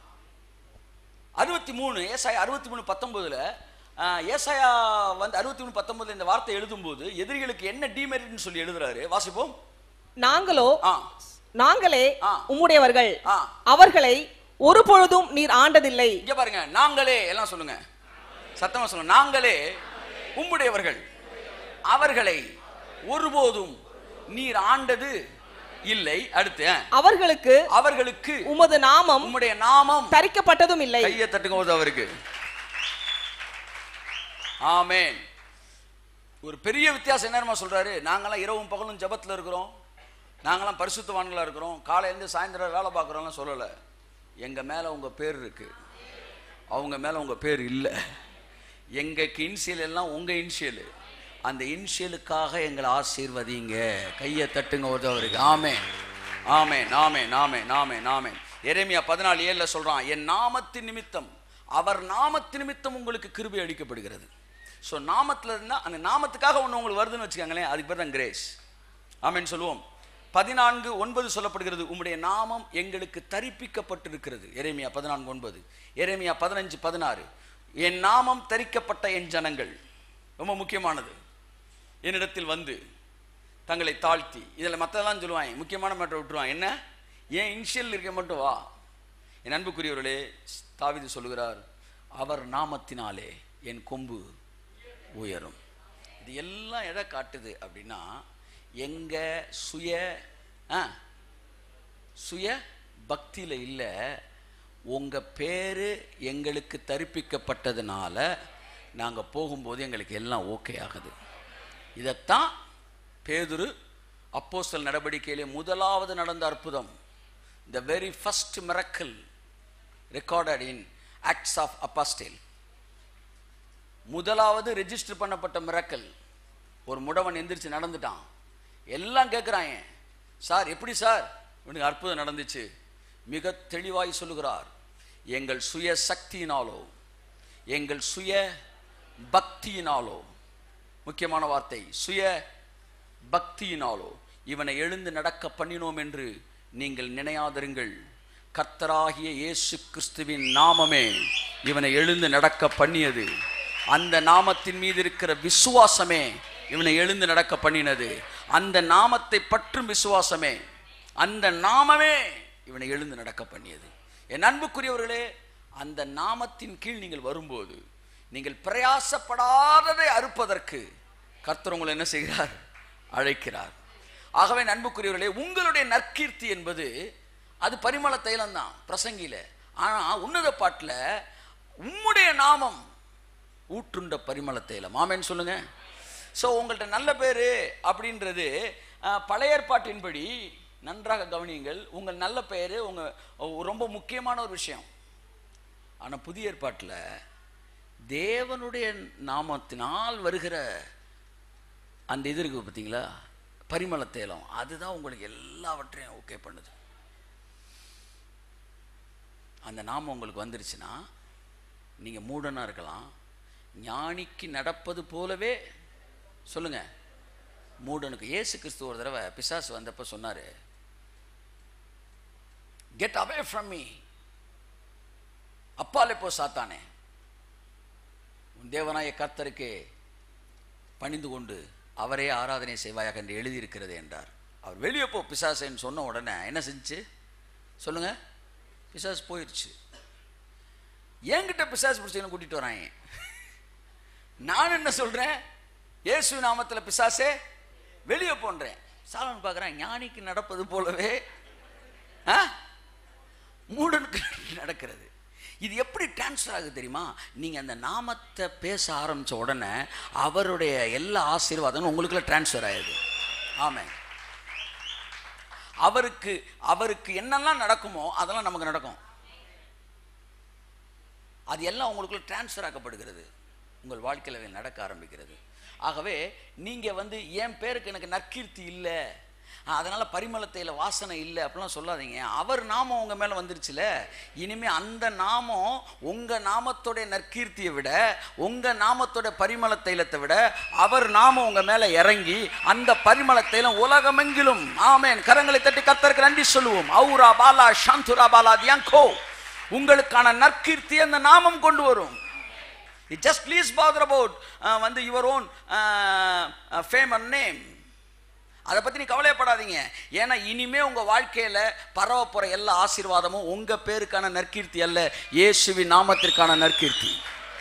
63 ஏசாயா 63:19 ஏசாயா வந்து 63:19 இந்த வார்த்தை எழுதும் போது எதிரிகளுக்கு என்ன டிமெரிட்னு சொல்லி எழுதுறாரு. வாசிப்போம். நாங்களே உம்முடையவர்கள், அவர்களை ஒரு பொழுதும் நீர் ஆண்டதில்லை. இங்க பாருங்க, நாங்களே, எல்லாம் சொல்லுங்க, சத்தமா சொல்லுங்க. நாங்களே உம்முடையவர்கள், அவர்களை ஒருபோதும் நீர் ஆண்டது இல்லை. அடுத்து, அவர்களுக்கு உமது நாமம், உம்முடைய நாமம் தரிக்கப்பட்டதும் இல்லை. கையை தட்டுங்க போது அவருக்கு. ஆமென். ஒரு பெரிய வித்தியாசம் என்னமா சொல்றாரு, நாங்கெல்லாம் இரவும் பகலும் ஜெபத்துல இருக்கிறோம், நாங்கெல்லாம் பரிசுத்தவான்களா இருக்கிறோம், காலையிலேருந்து சாயந்தரம் வேலை பார்க்குறோம்லாம் சொல்லல. எங்க மேல உங்க பேர் இருக்கு, அவங்க மேல உங்க பேர் இல்லை. எங்க இன்சியல் எல்லாம் உங்க இன்சியல். அந்த இன்சியலுக்காக எங்களை ஆசீர்வதிங்க. கையை தட்டுங்க ஒருத்தவருக்கு. ஆமென் ஆமென் ஆமென் ஆமென் ஆமென் ஆமென். எரேமியா 14:7 சொல்றான், என் நாமத்தின் நிமித்தம், அவர் நாமத்தின் நிமித்தம் உங்களுக்கு கிருபை அளிக்கப்படுகிறது. ஸோ நாமத்தில் இருந்தால் அந்த நாமத்துக்காக ஒன்று உங்களுக்கு வருதுன்னு வச்சுக்கோங்களேன், அதுக்கு பேர் தான் கிரேஸ். ஆமென் சொல்லுவோம். 14:9 சொல்லப்படுகிறது, உம்முடைய நாமம் எங்களுக்கு தரிப்பிக்கப்பட்டிருக்கிறது. எரேமியா 14:9. எரேமியா 15:16, என் நாமம் தரிக்கப்பட்ட என் ஜனங்கள், ரொம்ப முக்கியமானது, என்னிடத்தில் வந்து தங்களை தாழ்த்தி, இதில் மற்றெல்லாம் சொல்லுவாங்க, முக்கியமான மேட்டரை விட்டுருவான். என்ன, ஏன் இன்ஷியல் இருக்க மட்டும் வா. என் அன்புக்குரியவர்களே, தாவீது சொல்லுகிறார், அவர் நாமத்தினாலே என் கொம்பு உயரும். இது எல்லாம் எதை காட்டுது அப்படின்னா, எங்க சுய பக்தியில இல்ல, உங்க பேரு எங்களுக்கு தரிப்பிக்கப்பட்டதுனால நாங்க போகும்போது எங்களுக்கு எல்லாம் ஓகே ஆகுது. இதைத்தான் பேதுரு அப்போஸ்தலர் நடவடிக்கையிலே முதலாவது நடந்த அற்புதம், the very first miracle recorded in Acts of Apostle, முதலாவது ரெஜிஸ்டர் பண்ணப்பட்ட மிரக்கல். ஒரு முடவன் எந்திரிச்சு நடந்துட்டான். எல்லாம் கேட்குறாங்க, சார் எப்படி சார் உனக்கு அற்புதம் நடந்துச்சு? மிக தெளிவாய் சொல்லுகிறார், எங்கள் சுய சக்தியினாலோ எங்கள் சுய பக்தியினாலோ, முக்கியமான வார்த்தை, சுய பக்தியினாலோ இவனை எழுந்து நடக்க பண்ணினோம் என்று நீங்கள் நினையாதிருங்கள். கர்த்தராகிய இயேசு கிறிஸ்துவின் நாமமே இவனை எழுந்து நடக்க பண்ணியது. அந்த நாமத்தின் மீது இருக்கிற விசுவாசமே இவனை எழுந்து நடக்க பண்ணினது. அந்த நாமத்தை பற்றும் விசுவாசமே, அந்த நாமமே இவனை எழுந்து நடக்க பண்ணியது. என் அன்புக்குரியவர்களே, அந்த நாமத்தின் கீழ் நீங்கள் வரும்போது நீங்கள் பிரயாசப்படாததை அறுப்பதற்கு கர்த்தர் உங்களை என்ன செய்கிறார், அழைக்கிறார். ஆகவே அன்புக்குரியவர்களே, உங்களுடைய நற்கீர்த்தி என்பது அது பரிமள தைலம் தான் பிரசங்கியில. ஆனா உன்னத பாட்டுல உம்முடைய நாமம் ஊற்றுண்ட பரிமள தைலம். ஆமென் சொல்லுங்க. ஸோ உங்கள்கிட்ட நல்ல பேரு அப்படின்றது பழைய ஏற்பாட்டின்படி நன்றாக கவனியுங்கள், உங்கள் நல்ல பெயர் உங்க ரொம்ப முக்கியமான ஒரு விஷயம். ஆனால் புதிய ஏற்பாட்டில் தேவனுடைய நாமத்தினால் வருகிற அந்த இது இருக்கு பார்த்தீங்களா, பரிமள தைலம், அதுதான் உங்களுக்கு எல்லாவற்றையும் ஓகே பண்ணுது. அந்த நாமம் உங்களுக்கு வந்துருச்சுன்னா நீங்கள் மூடனாக இருக்கலாம், ஞானிக்கு நடப்பது போலவே சொல்லுங்க மூடனுக்கு. இயேசு கிறிஸ்து ஒரு தடவை பிசாசு வந்தப்ப சொன்னாரு, கெட் அவே ஃப்ரம் மீ, அப்பாலே போ சாத்தானே, உன் தேவனாய கர்த்தருக்கு பணிந்து கொண்டு அவரே ஆராதனை செய்வாயாக என்று எழுதியிருக்கிறது என்றார். அவர் வெளியே போ பிசாசேன்னு சொன்ன உடனே என்ன செஞ்சு சொல்லுங்க? பிசாசு போயிடுச்சு. என்கிட்ட பிசாசு பிடிச்சவனை கூட்டிட்டு வராங்க. நான் என்ன சொல்றேன்? இயேசு நாமத்தில் பிசாசே வெளியே போன்றேன். சாலமன் பார்க்குறேன், ஞானிக்கு நடப்பது போலவே மூடனுக்கு நடக்கிறது. இது எப்படி டிரான்ஸ்ஃபர் ஆகுது தெரியுமா? நீங்க அந்த நாமத்தை பேச ஆரம்பிச்ச உடனே அவருடைய எல்லா ஆசீர்வாதமும் உங்களுக்குள்ள டிரான்ஸ்ஃபர் ஆயிடுது. ஆமென். அவருக்கு என்னெல்லாம் நடக்குமோ அதெல்லாம் நமக்கு நடக்கும். அது எல்லாம் உங்களுக்குள்ள டிரான்ஸ்ஃபர் ஆக்கப்படுகிறது, உங்கள் வாழ்க்கையில் நடக்க ஆரம்பிக்கிறது. ஆகவே நீங்க என் பேருக்கு எனக்கு நற்கீர்த்தி இல்லை, அதனால பரிமளத்தையில வாசனை இல்லை அப்படிலாம் சொல்லாதீங்க. அவர் நாமம் உங்க மேல வந்துருச்சுல, இனிமே அந்த நாமம் உங்க நாமத்தோட நற்கீர்த்தியை விட, உங்க நாமத்தோட பரிமள தைலத்தை விட அவர் நாமம் உங்க மேல இறங்கி அந்த பரிமள தைலம் உலகமெங்கிலும், ஆமென், கரங்களை தட்டி கர்த்தருக்கு நன்றி சொல்லுவோம். ஔரா பாலா சாந்துரா பாலா தியாங்கோ, உங்களுக்கான நற்கீர்த்தி அந்த நாமம் கொண்டு வரும். It just please bother about your own fame and name. அதை பத்தி நீ கவலைப்படாதீங்க. ஏன்னா இனிமே உங்க வாழ்க்கையில பரவ போற எல்லா ஆசீர்வாதமும் உங்க பேருக்கான நற்கீர்த்தி அல்ல, இயேசுவின் நாமத்திற்கான நற்கீர்த்தி.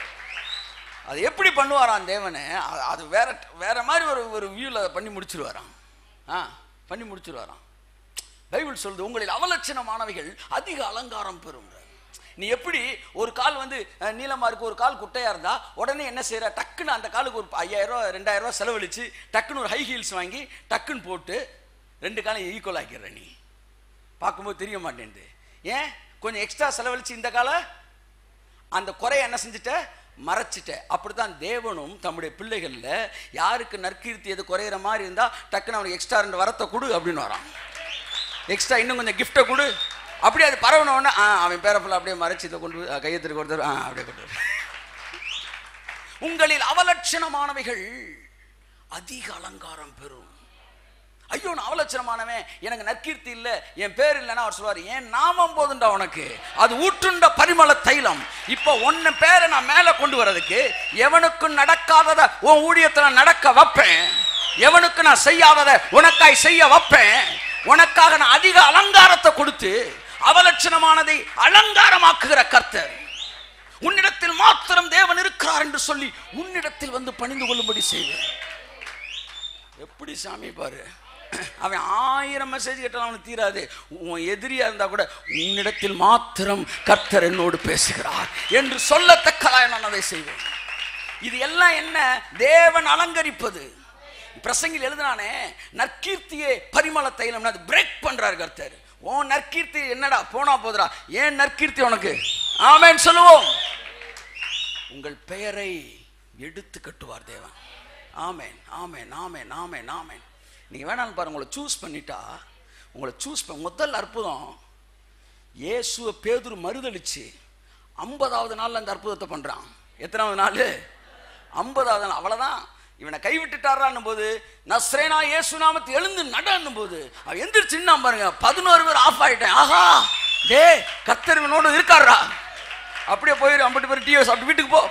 அது எப்படி பண்ணுவாராம் தேவனே? அது வேற மாதிரி ஒரு வியூல பண்ணி முடிச்சிருவாராம். பண்ணி முடிச்சிருவாராம். பைபிள் சொல்லுது, உங்களில் அவலட்சணமானவைகள் அதிக அலங்காரம் பெறும். நீ எப்படி ஒரு கால் நீளமா இருக்கு, ஒரு கால் குட்டையா இருந்தா உடனே என்ன செய்யற? டக்குன்னு அந்த காலுக்கு ஒரு 5000 ரூபா 2000 ரூபா செலவழிச்சு டக்குன்னு ஒரு ஹை ஹீல்ஸ் வாங்கி டக்குன்னு போட்டு 2 காலம் ஈக்குவல் ஆக்கிடுற. நீ பார்க்கும்போது தெரிய மாட்டேன். ஏன்? கொஞ்சம் எக்ஸ்ட்ரா செலவழிச்சு இந்த கால அந்த குறைய என்ன செஞ்சுட்ட? மறைச்சிட்ட. அப்படித்தான் தேவனும் தம்முடைய பிள்ளைகள்ல யாருக்கு நற்கீர்த்தி எது குறையிற மாதிரி இருந்தா டக்குன்னு அவனுக்கு எக்ஸ்ட்ரா 2 வரத்தை கொடு அப்படின்னு வரான். எக்ஸ்ட்ரா இன்னும் கொஞ்சம் கிஃப்டை கொடு. அப்படியே அது பரவணும்னா அவன் பேர ஃபுல்லா அப்படியே மறைச்சு இதை கொண்டு கையெழுத்து கொடுத்தாரு. அப்படியே கொண்டு. உங்களில் அவலட்சணமானவைகள் அதிக அலங்காரம் பெறும். ஐயோ, நான் அவலட்சணமானவன், எனக்கு நற்கீர்த்தி இல்லை, என் பேர் இல்லைன்னா அவர் சொல்வார், ஏன் நாமம் போதுண்டா உனக்கு, அது ஊற்றுண்ட பரிமள தைலம். இப்போ ஒன்னு பேரை நான் மேல கொண்டு வரதுக்கு எவனுக்கும் நடக்காதத உன் ஊழியத்துல நடக்க வைப்பேன், எவனுக்கு நான் செய்யாதத உனக்காய் செய்ய வைப்பேன், உனக்காக நான் அதிக அலங்காரத்தை கொடுத்து அவலட்சணமானதை அலங்காரமாக்குகிற கர்த்தர். உன்னிடத்தில் மாத்திரம் தேவன் இருக்கிறார் என்று சொல்லி உன்னிடத்தில் பணிந்து கொள்ளும்படி செய்வேன். எப்படி சாமி பாரு, அவன் 1000 மெசேஜ் கேட்டாலும் அவனுக்கு தீராது. உன் எதிரியா இருந்தா கூட உன்னிடத்தில் மாத்திரம் கர்த்தர் என்னோடு பேசுகிறார் என்று சொல்லத்தக்கதாய் நான் அதை செய்வேன். இது எல்லாம் என்ன? தேவன் அலங்கரிப்பது. பிரசங்கில் எழுதினானே, நற்கீர்த்தியே பரிமள தைலம், அது பிரேக் பண்றாரு கர்த்தர். உன் நற்கீர்த்தி என்னடா போனா போதுடா, ஏன் நற்கீர்த்தி உனக்கு? ஆமென் சொல்லுவோம். உங்கள் பெயரை எடுத்து கட்டுவார் தேவன். ஆமென், ஆமென், ஆமென், ஆமென், ஆமென். நீங்க வேணாலும் பாருங்க, உங்களை சூஸ் பண்ணிட்டா, உங்களை சூஸ் பண்ண முதல் அற்புதம், இயேசுவை பேதுரு மறுதளிச்சு 50வது நாள்ல அந்த அற்புதத்தை பண்றான். எத்தனாவது நாள்? 50வது நாள். அவ்வளவுதான். இவனை கைவிட்டுட்டாரான் போது, நஸ்ரேனா இயேசு நாமத்தை எழுந்து நடன்னும் போது அவன் எந்திரிச்சுன்னா பாருங்க, 11 பேர் ஆஃப் ஆயிட்டேன். ஆஹா, டே கர்த்தர் இவனோடு இருக்காரா. அப்படியே போயிரு, 50 பேர் டீ சாப்பிட்டு வீட்டுக்கு போ.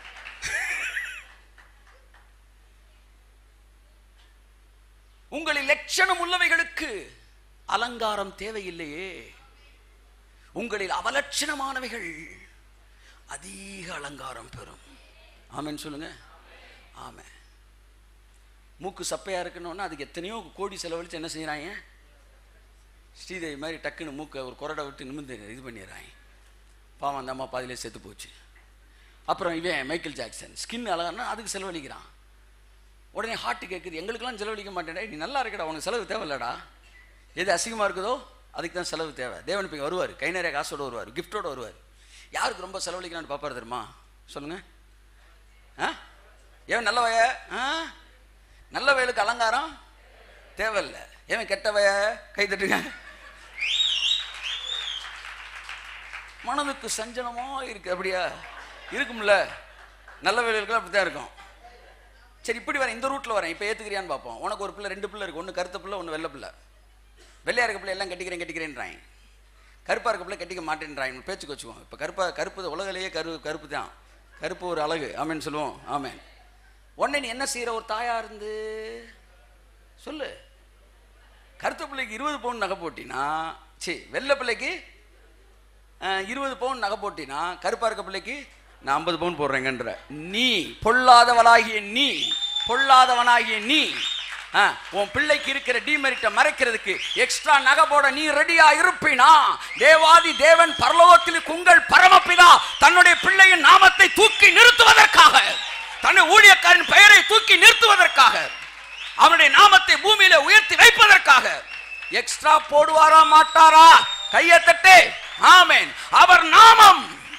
உங்களில் லட்சணம் உள்ளவைகளுக்கு அலங்காரம் தேவையில்லையே, உங்களில் அவலட்சணமானவைகள் அதிக அலங்காரம் பெறும். ஆமென் சொல்லுங்க. ஆமென். மூக்கு சப்பையா இருக்கணும்னா அதுக்கு எத்தனையோ கோடி செலவழிச்சு என்ன செய்யறாங்க? ஸ்ரீதேவி மாதிரி டக்குன்னு மூக்கை ஒரு கொரடை விட்டு நிமிந்து இது பண்ணிடுறாங்க. பாவம், அந்த அம்மா பாதியிலே செத்து போச்சு. அப்புறம் இவன் மைக்கேல் ஜாக்சன் ஸ்கின் அழகானா அதுக்கு செலவழிக்கிறான். உடனே ஹார்ட் கேட்குது, எங்களுக்கெல்லாம் செலவழிக்க மாட்டேடா, நீ நல்லா இருக்கடா, உனக்கு செலவு தேவையில்லடா. எது அசிங்கமாக இருக்குதோ அதுக்கு தான் செலவு தேவை. தேவன் இப்போ வருவார், கை நிறைய காசோட வருவார், கிஃப்டோட வருவார். யாருக்கு ரொம்ப செலவழிக்கிறான்னு பார்ப்பாரு தெரியுமா? சொல்லுங்க. ஏன் நல்ல வய நல்ல வயலுக்கு அலங்காரம் தேவையில்லை. ஏன் கெட்ட வய கை தட்டுங்க. மனதுக்கு சஞ்சலமா இருக்கு, அப்படியா இருக்கும்ல? நல்ல வயலுக்கு அப்படித்தான் இருக்கும். சரி இப்படி வரேன், இந்த ரூட்ல வரேன், இப்போ ஏத்துக்கிறியான்னு பார்ப்போம். உனக்கு ஒரு பிள்ளை, 2 பிள்ளை இருக்கு, ஒன்று கருத்த பிள்ளை, ஒன்று வெள்ளை பிள்ளை. வெள்ளையா இருக்க பிள்ளை எல்லாம் கட்டிக்கிறேன்றாங்க, கருப்பா இருக்க பிள்ளை கட்டிக்க மாட்டேன்றாங்க, பேச்சுக்கு வச்சுக்குவோம். இப்போ கருப்பு உலகிலேயே கருப்பு தான், கருப்பு ஒரு அழகு, ஆமேன்னு சொல்லுவோம். ஆமேன். உடனே நீ என்ன செய்யற? ஒரு தாயா இருந்து சொல்லு, கருத்த பிள்ளைக்கு 20 பவுன் நகை போட்டினா, சரி வெள்ளை பிள்ளைக்கு 20 பவுன் நகை போட்டினா, கருப்பா இருக்க பிள்ளைக்கு நான் 50 பவுன் போடுறேங்கன்ற நீ பொல்லாதவனாகிய நீ உன் பிள்ளைக்கு இருக்கிற டிமெரிட்டை மறைக்கிறதுக்கு எக்ஸ்ட்ரா நகை போட நீ ரெடியா இருப்பினா, தேவாதி தேவன் பரலோகத்தில் உங்கள் பரமபிதா தன்னுடைய பிள்ளையின் நாமத்தை தூக்கி நிறுத்துவதற்காக, தன்னுடைய ஊழியக்காரின் பெயரை தூக்கி நிறுத்துவதற்காக, அவனுடைய நாமத்தை பூமியில உயர்த்தி வைப்பதற்காக எக்ஸ்ட்ரா போடுவாரா மாட்டாரா? கையை தட்டு. ஆமென். அவர் நாமம்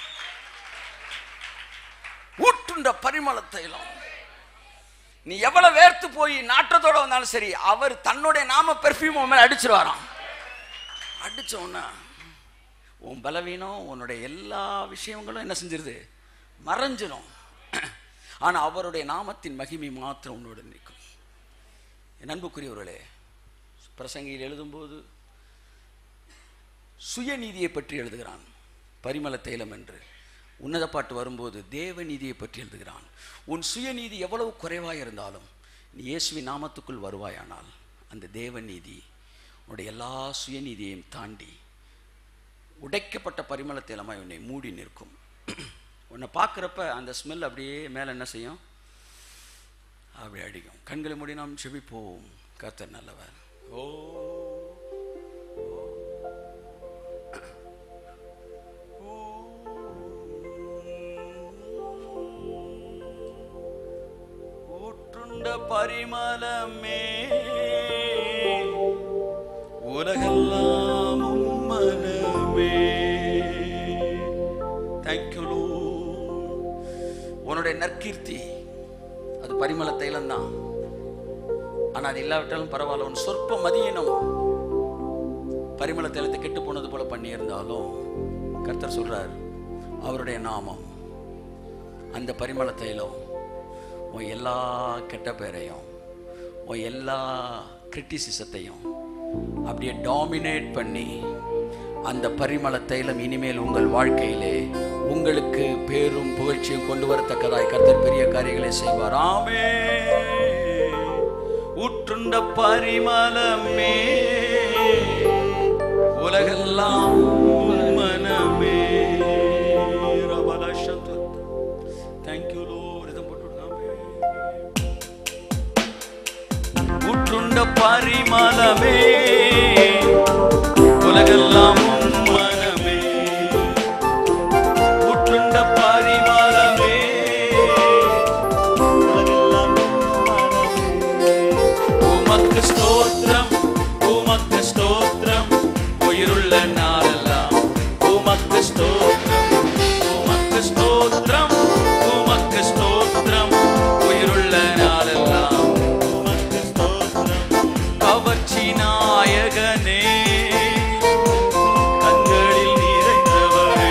ஊற்றுண்ட பரிமள தைலம். நீ எவ்வளவு வேர்த்து போய் நாற்றத்தோட வந்தாலும் சரி, அவர் தன்னுடைய நாம பெர்ஃபியூம் மேல அடிச்சிருவாராம். அடிச்ச உடனே உன் பலவீனம், உன்னுடைய எல்லா விஷயங்களும் என்ன செஞ்சிருது? மறைஞ்சிடும். ஆனா அவருடைய நாமத்தின் மகிமை மாத்திரம் உன்னோட நிற்கும். என் அன்புக்குரியவர்களே, பிரசங்கியில் எழுதும்போது சுயநீதியை பற்றி எழுதுகிறான், பரிமள தைலம் என்று. உன்னத பாட்டு வரும்போது தேவ நீதியை பற்றி எழுதுகிறான். உன் சுயநீதி எவ்வளவு குறைவாக இருந்தாலும் நீ இயேசுவின் நாமத்துக்குள் வருவாயானால் அந்த தேவ நீதி உன்னுடைய எல்லா சுயநீதியையும் தாண்டி உடைக்கப்பட்ட பரிமள தைலமாய் உன்னை மூடி நிற்கும். உன்னை பார்க்குறப்ப அந்த ஸ்மெல் அப்படியே மேலே என்ன செய்யும்? அப்படி அடிக்கும். கண்களை மூடி நாம் செபிப்போம். கர்த்தர் நல்லவர். ஓ பரிமளமே உலகெல்லாம் மனமே. Thank you Lord. உன்னுடைய நற்கீர்த்தி அது பரிமள தைலம் தான். ஆனா அது இல்லாவிட்டாலும் பரவாயில்ல. உன் சொற்ப மதியினம் பரிமள தைலத்தை கெட்டு போனது போல பண்ணி இருந்தாலும் கர்த்தர் சொல்றார், அவருடைய நாமம் அந்த பரிமள தைலம் உன் எல்லா கெட்ட பேரையும், உன் எல்லா கிரிட்டிசிசத்தையும் அப்படியே டாமினேட் பண்ணி அந்த பரிமள தைலம் இனிமேல் உங்கள் வாழ்க்கையிலே உங்களுக்கு பேரும் புகழ்ச்சியும் கொண்டு வரத்தக்கதாய் கர்த்தர் பெரிய காரியங்களை செய்வார். ஆமென். ஊற்றுண்ட பரிமளமே உலகெல்லாம் மனமே. Thank you Lord. இதை போட்டு ஊற்றுண்ட பரிமளமே உலகெல்லாம் மனமே. ஊற்றுண்ட பரிமளமே உலகெல்லாம் மனமே. உமக்கு ஸ்தோத்திரம், உமக்கு ஸ்தோத்திரம், உயிருள்ள நாளெல்லாம் உமக்கு ஸ்தோத்திரம், உமக்கு ஸ்தோத்திரம், உமக்கு ஸ்தோத்திரம், உயிருள்ள நாளெல்லாம் உமக்கு ஸ்தோத்திரம். கவர்ச்சி நாயகனே, கண்களில் நிறைந்தவரே,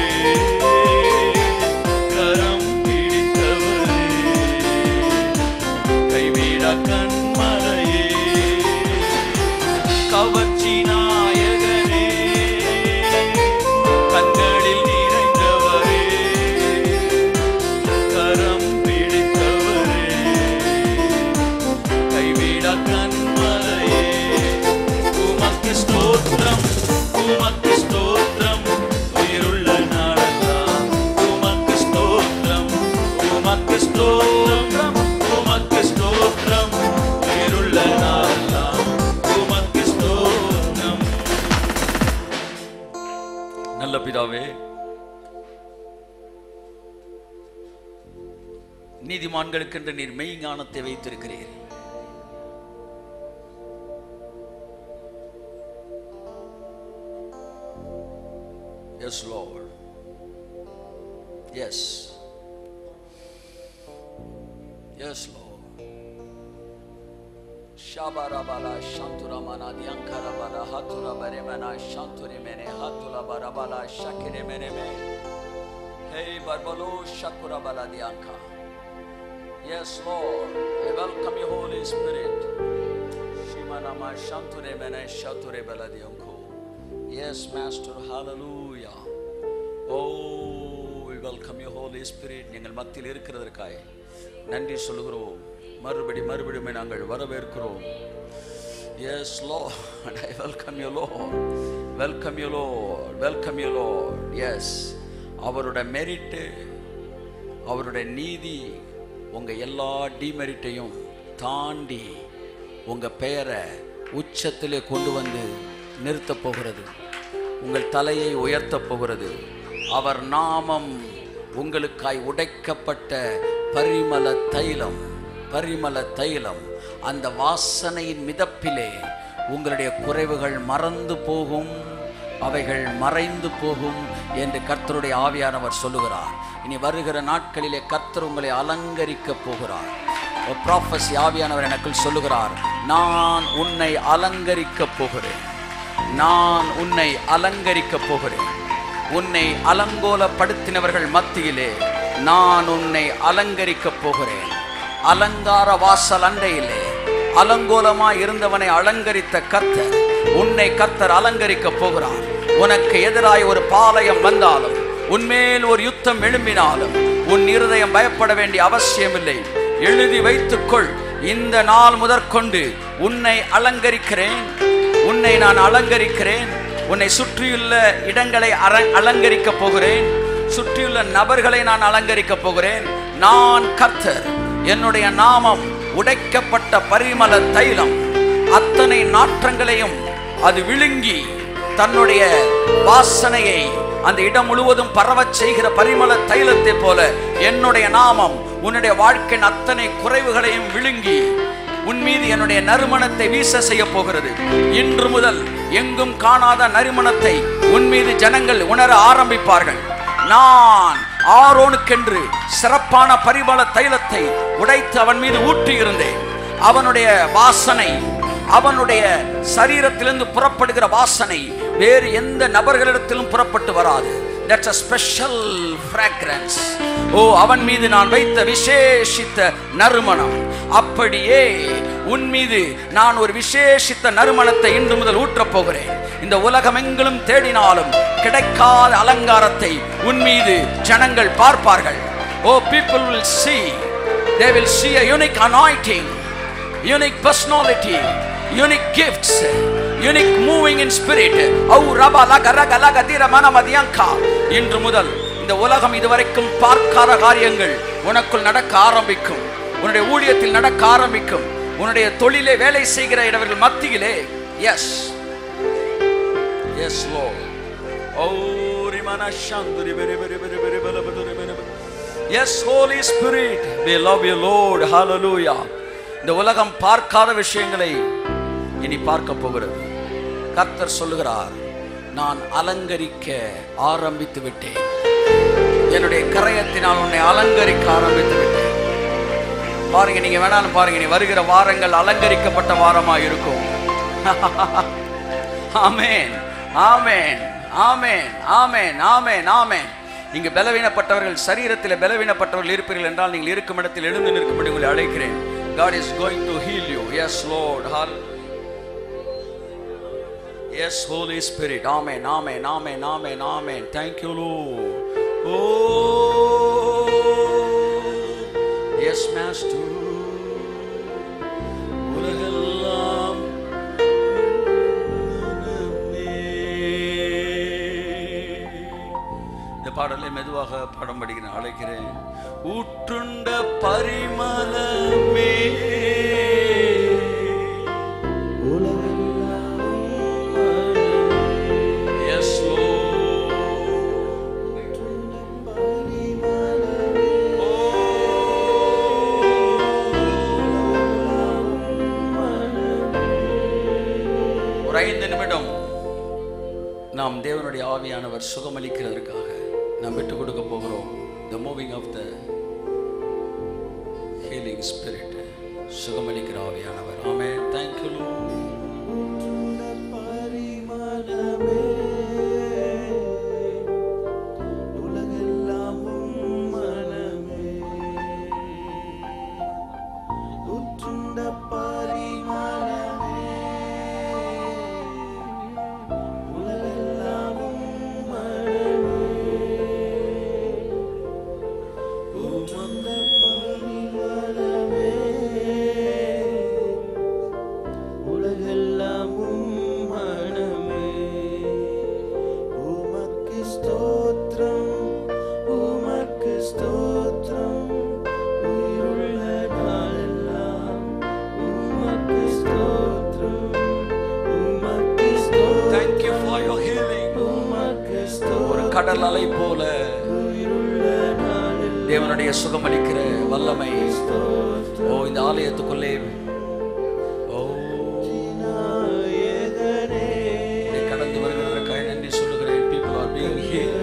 கரம் பிடித்தவரே, கைவிட கண்மலையே. கவர்ச்சி நாயகனே, கண்களில் நிறைந்தவரே, கரம் பிடித்தவரே, கைவிட கண்மலையே. உமக்கு ஸ்தோத்திரம், உமக்கு ஸ்தோத்திரம், உயிருள்ள நாளெல்லாம் உமக்கு ஸ்தோத்திரம், உமக்கு ஸ்தோத்திரம், உமக்கு ஸ்தோத்திரம், உயிருள்ள நாளெல்லாம் உமக்கு ஸ்தோத்திரம். நல்ல பிதாவே, நீதிமான்களுக்கென்று நீர் மெய் ஞானத்தை வைத்திருக்கிறீர். Yes, Lord. Yes. Yes, Lord. Shabarabala Shanturamana Diankarabala Hatura Baremana Shanturi Mene Hatula Barabala Shakire Mene. Hey Barbalo Shakurabala Dianka. Yes, Lord. I welcome you, Holy Spirit. Yes, Master. Hallelujah. Oh, we welcome you, Holy Spirit. நீங்கள் மத்தியில் இருக்கிறதற்காய் நன்றி சொல்கிறோம். மறுபடியும் நாங்கள் வரவேற்கிறோம். Yes, Lord. I welcome you, Lord. Welcome you, Lord. Welcome you, Lord. Yes. அவருடைய merit, அவருடைய நீதி உங்க எல்லா டிமெரிட்டையும் தாண்டி உங்க பெயரை உச்சத்திலே கொண்டு வந்து நிறுத்த போகிறது. உங்கள் தலையை உயர்த்த போகிறது. அவர் நாமம் உங்களுக்காய் உடைக்கப்பட்ட பரிமள தைலம் அந்த வாசனையின் மிதப்பிலே உங்களுடைய குறைவுகள் மறந்து போகும், அவைகள் மறைந்து போகும் என்று கர்த்தருடைய ஆவியானவர் சொல்லுகிறார். இனி வருகிற நாட்களிலே கர்த்தர் உங்களை அலங்கரிக்க போகிறார். ப்ராஃபஸி ஆவியானவர் எனக்குள் சொல்லுகிறார், நான் உன்னை அலங்கரிக்க போகிறேன். நான் உன்னை அலங்கரிக்க போகிறேன். உன்னை அலங்கோலப்படுத்தினவர்கள் மத்தியிலே நான் உன்னை அலங்கரிக்க போகிறேன். அலங்கார வாசல் அண்டையிலே அலங்கோலமாய் இருந்தவனை அலங்கரித்த கர்த்தர் உன்னை கர்த்தர் அலங்கரிக்க போகிறார். உனக்கு எதிராய் ஒரு பாளையம் வந்தாலும், உன்மேல் ஒரு யுத்தம் எழும்பினாலும் உன் இருதயம் பயப்பட வேண்டிய அவசியமில்லை. எழுதி வைத்துக்கொள், இந்த நாள் முதற்கொண்டு உன்னை அலங்கரிக்கிறேன். உன்னை நான் அலங்கரிக்கிறேன். உன்னை சுற்றியுள்ள இடங்களை அலங்கரிக்க போகிறேன். சுற்றியுள்ள நபர்களை நான் அலங்கரிக்க போகிறேன். நான் கர்த்தர். என்னுடைய நாமம் உடைக்கப்பட்ட பரிமள தைலம். அத்தனை நாற்றங்களையும் அது விழுங்கி தன்னுடைய வாசனையை அந்த இடம் முழுவதும் பரவச் செய்கிற பரிமள தைலத்தை போல என்னுடைய நாமம் உன்னுடைய வாழ்க்கையின் அத்தனை குறைவுகளையும் விழுங்கி உன் மீது என்னுடைய நறுமணத்தை வீச செய்ய போகிறது. இன்று முதல் எங்கும் காணாத நறுமணத்தை உன் மீது ஜனங்கள் உணர ஆரம்பிப்பார்கள். நான் ஆரோனுக்கென்று சிறப்பான பரிமள தைலத்தை உடைத்து அவன் மீது ஊற்றி இருந்தேன். அவனுடைய வாசனை, அவனுடைய சரீரத்திலிருந்து புறப்படுகிற வாசனை வேறு எந்த நபர்களிடத்திலும் புறப்பட்டு வராது. That's a special fragrance. அவன் மீது நான் வைத்த விசேஷித்த நறுமணம். அப்படியே உன் மீது நான் ஒரு விசேஷித்த நறுமணத்தை இன்று முதல் ஊற்றப் போகிறேன். இந்த உலகம் எங்கிலும் தேடினாலும் கிடைக்காத அலங்காரத்தை உன் மீது ஜனங்கள் பார்ப்பார்கள். People will see. They will see a unique anointing, unique personality, unique gifts, unique moving in spirit. இன்று முதல் இந்த உலகம் இதுவரைக்கும் பார்க்காத காரியங்கள் உனக்குள் நடக்க ஆரம்பிக்கும். உன்னுடைய ஊழியத்தில் நடக்க ஆரம்பிக்கும். உன்னுடைய தொழிலே வேலை செய்கிற இடவர்கள் மத்தியிலே. Yes, yes, Lord. Yes, Holy Spirit, we love you, Lord. Hallelujah. இந்த உலகம் பார்க்காத விஷயங்களை இனி பார்க்க போகிறது. கர்த்தர் சொல்லுகிறார், நான் அலங்கரிக்க ஆரம்பித்து விட்டேன். என்னுடைய கரையத்தினால் உன்னை அலங்கரிக்க ஆரம்பித்து விட்டேன். பாருங்க, நீங்க வேணாலும் பாருங்க, நீ வருகிற வாரங்கள் அலங்கரிக்கப்பட்ட வாரமா இருக்கும். ஆமென், ஆமென், ஆமென், ஆமென், ஆமென், ஆமென். நீங்க பலவீனப்பட்டவர்கள், சரீரத்தில் பலவீனப்பட்டவர்கள் இருப்பீர்கள் என்றால் நீங்கள் இருக்கும் இடத்தில் எழுந்து நிற்கும்படி உங்களை அழைக்கிறேன். God is going to heal you. Yes, Lord. Yes, Holy Spirit. Amen, amen, amen, amen, amen. Thank you, Lord. Yes, Master. உலகெல்லாம் இந்த பாடலை மெதுவாக பாடம் படிக்கிறேன், அழைக்கிறேன். ஊற்றுண்ட பரிமளமே ஒரு 5 நிமிடம் நாம் தேவனுடைய ஆவியானவர் சுகமளிக்கிறதற்காக நாம் விட்டு கொடுக்க போகிறோம். The moving of the healing spirit. சுகமளிக்கிற ஆவியானவர். Amen. Thank you, Lord. கடல் அலை போல தேவனுடைய சுகமளிக்கிற வல்லமை ஓ இந்த ஆலயத்துக்குள்ளே கடந்து வருகிறதற்காக நன்றி சொல்லுகிறேன். People are being here.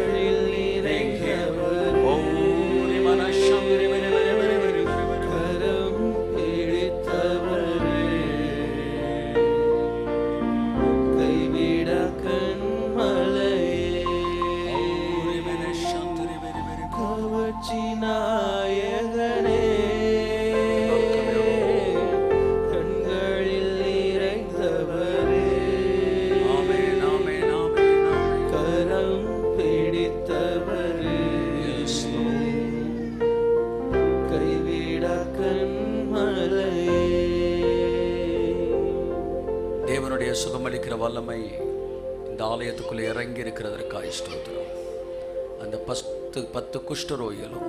தேவனுடைய சுகமளிக்கிற வல்லமை இந்த ஆலயத்துக்குள்ளே இறங்கி இருக்கிறதற்காக ஸ்தோத்திரம். அந்த 10 குஷ்டரோகிகளும்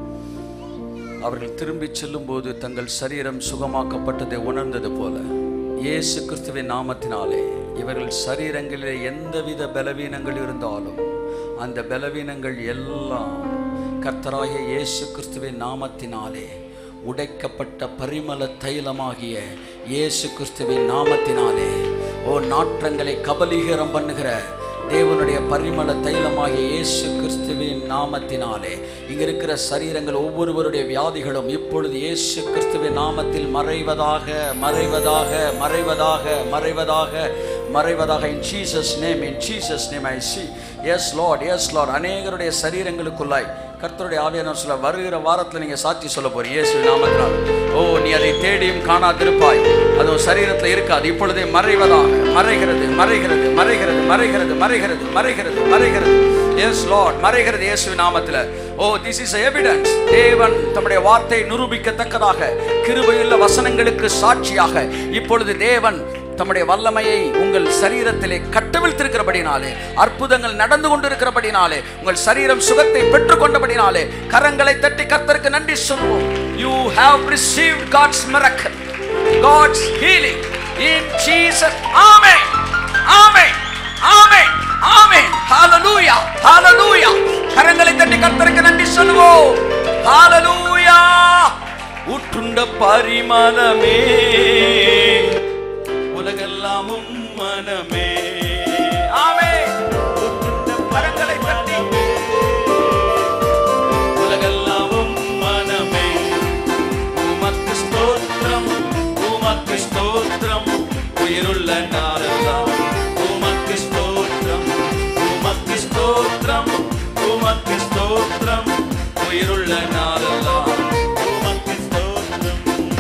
அவர்கள் திரும்பி செல்லும் போது தங்கள் சரீரம் சுகமாக்கப்பட்டதை உணர்ந்தது போல இயேசு கிறிஸ்துவின் நாமத்தினாலே இவர்கள் சரீரங்களிலே எந்தவித பலவீனங்கள் இருந்தாலும் அந்த பலவீனங்கள் எல்லாம் கர்த்தராகிய இயேசு கிறிஸ்துவின் நாமத்தினாலே உடைக்கப்பட்ட பரிமள தைலமாகிய இயேசு கிறிஸ்துவின் நாமத்தினாலே ஓ நாற்றங்களை கபலீகரம் பண்ணுகிற தேவனுடைய பரிமள தைலமாகிய இயேசு கிறிஸ்துவின் நாமத்தினாலே இங்க இருக்கிற சரீரங்கள் ஒவ்வொருவருடைய வியாதிகளும் இப்பொழுது இயேசு கிறிஸ்துவின் நாமத்தில் மறைவதாக மறைவதாக மறைவதாக மறைவதாக மறைவதாக. in Jesus name I see. yes Lord அநேகருடைய சரீரங்களுக்குள்ளாய் கர்த்தருடைய ஆவியானவர் சொல்ல வருகிற வாரத்தில் நீங்க சாட்சி சொல்ல போறீங்க இயேசுவின் நாமத்தினால். ஓ நீ அதை தேடியும் காணாதிருப்பாய், அது சரீரத்தில் இருக்காது, இப்பொழுதே மறைவதாக மறைகிறது மறைகிறது மறைகிறது மறைகிறது மறைகிறது மறைகிறது மறைகிறது. எஸ் லார்ட் மறைகிறது இயேசுவின் நாமத்தில். Oh this is evidence. தேவன் தம்முடைய வார்த்தை நிரூபிக்கத்தக்கதாக கிருபையுள்ள வசனங்களுக்கு சாட்சியாக இப்பொழுது தேவன் தம்முடைய வல்லமையை உங்கள் சரீரத்திலே கட்டவிழ்த்திருக்கிறபடினாலே, அற்புதங்கள் நடந்து கொண்டிருக்கிறபடினாலே, உங்கள் சரீரம் சுகத்தை பெற்றுக் கொண்டபடினாலே கரங்களை தட்டி கர்த்தருக்கு நன்றி சொல்வோம். You have received God's miracle, God's healing in Jesus. Amen. Amen. Amen. Amen. Hallelujah. Hallelujah. கரங்களை தட்டி கர்த்தருக்கு நன்றி சொல்வோம். Hallelujah. உற்றுண்ட பரிமளமே உலகெல்லாமும் மனமே. ஆமென். கரங்களை தட்டி உலகெல்லாமும் மனமே உமக்கு ஸ்தோத்திரம் உமக்கு ஸ்தோத்திரம் உயிருள்ள நாளெல்லாம் உமக்கு ஸ்தோத்திரம் உமக்கு ஸ்தோத்திரம் உமக்கு ஸ்தோத்திரம் உயிருள்ள நாளெல்லாம் உமக்கு ஸ்தோத்திரம்.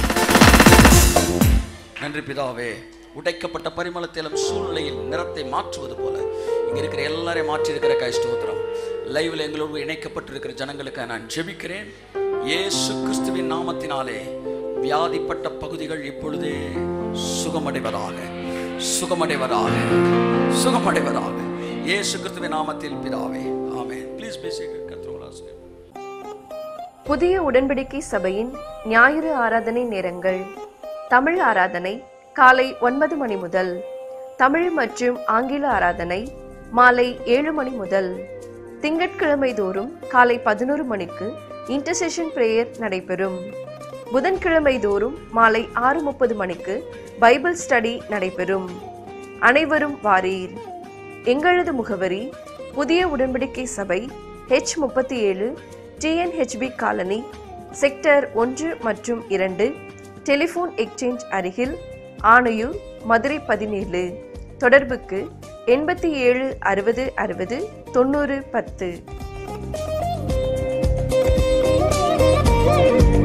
நன்றி பிதாவே. உடைக்கப்பட்ட பரிமளத்திலும் சூழ்நிலையில் நிறத்தை மாற்றுவது போல இங்க இருக்கிற எல்லாரையும் மாற்றி இருக்கிற ஸ்தோத்திரம். லைவ்ல எங்களோடு இணைக்கப்பட்டிருக்கிற ஜனங்களுக்கு நான் ஜெபிக்கிறேன் இயேசு கிறிஸ்துவின் நாமத்தினாலே. வியாதிப்பட்ட பகுதிகள் இப்பொழுதே சுகமடைவதாக சுகமடைவதாக சுகமடைவதாக இயேசு கிறிஸ்துவின் நாமத்தில் பிதாவே. ஆமென். Please be seated. கர்த்தருடைய புதிய உடன்படிக்கை சபையின் ஞாயிறு ஆராதனை நேரங்கள். தமிழ் ஆராதனை காலை 9 மணி முதல், தமிழ் மற்றும் ஆங்கில ஆராதனை மாலை 7 மணி முதல். திங்கட்கிழமை தோறும் காலை 11 மணிக்கு இன்டர்செஷன் பிரேயர் நடைபெறும். புதன்கிழமை தோறும் மாலை 6:30 மணிக்கு பைபிள் ஸ்டடி நடைபெறும். அனைவரும் வாரீர். எங்களது முகவரி புதிய உடன்படிக்கை சபை, H37 TNHB காலனி, செக்டர் 1 மற்றும் 2, டெலிபோன் எக்ஸ்சேஞ்ச் அருகில், ஆணையூர், மதுரை 17. தொடர்புக்கு 87 60 60 90 10.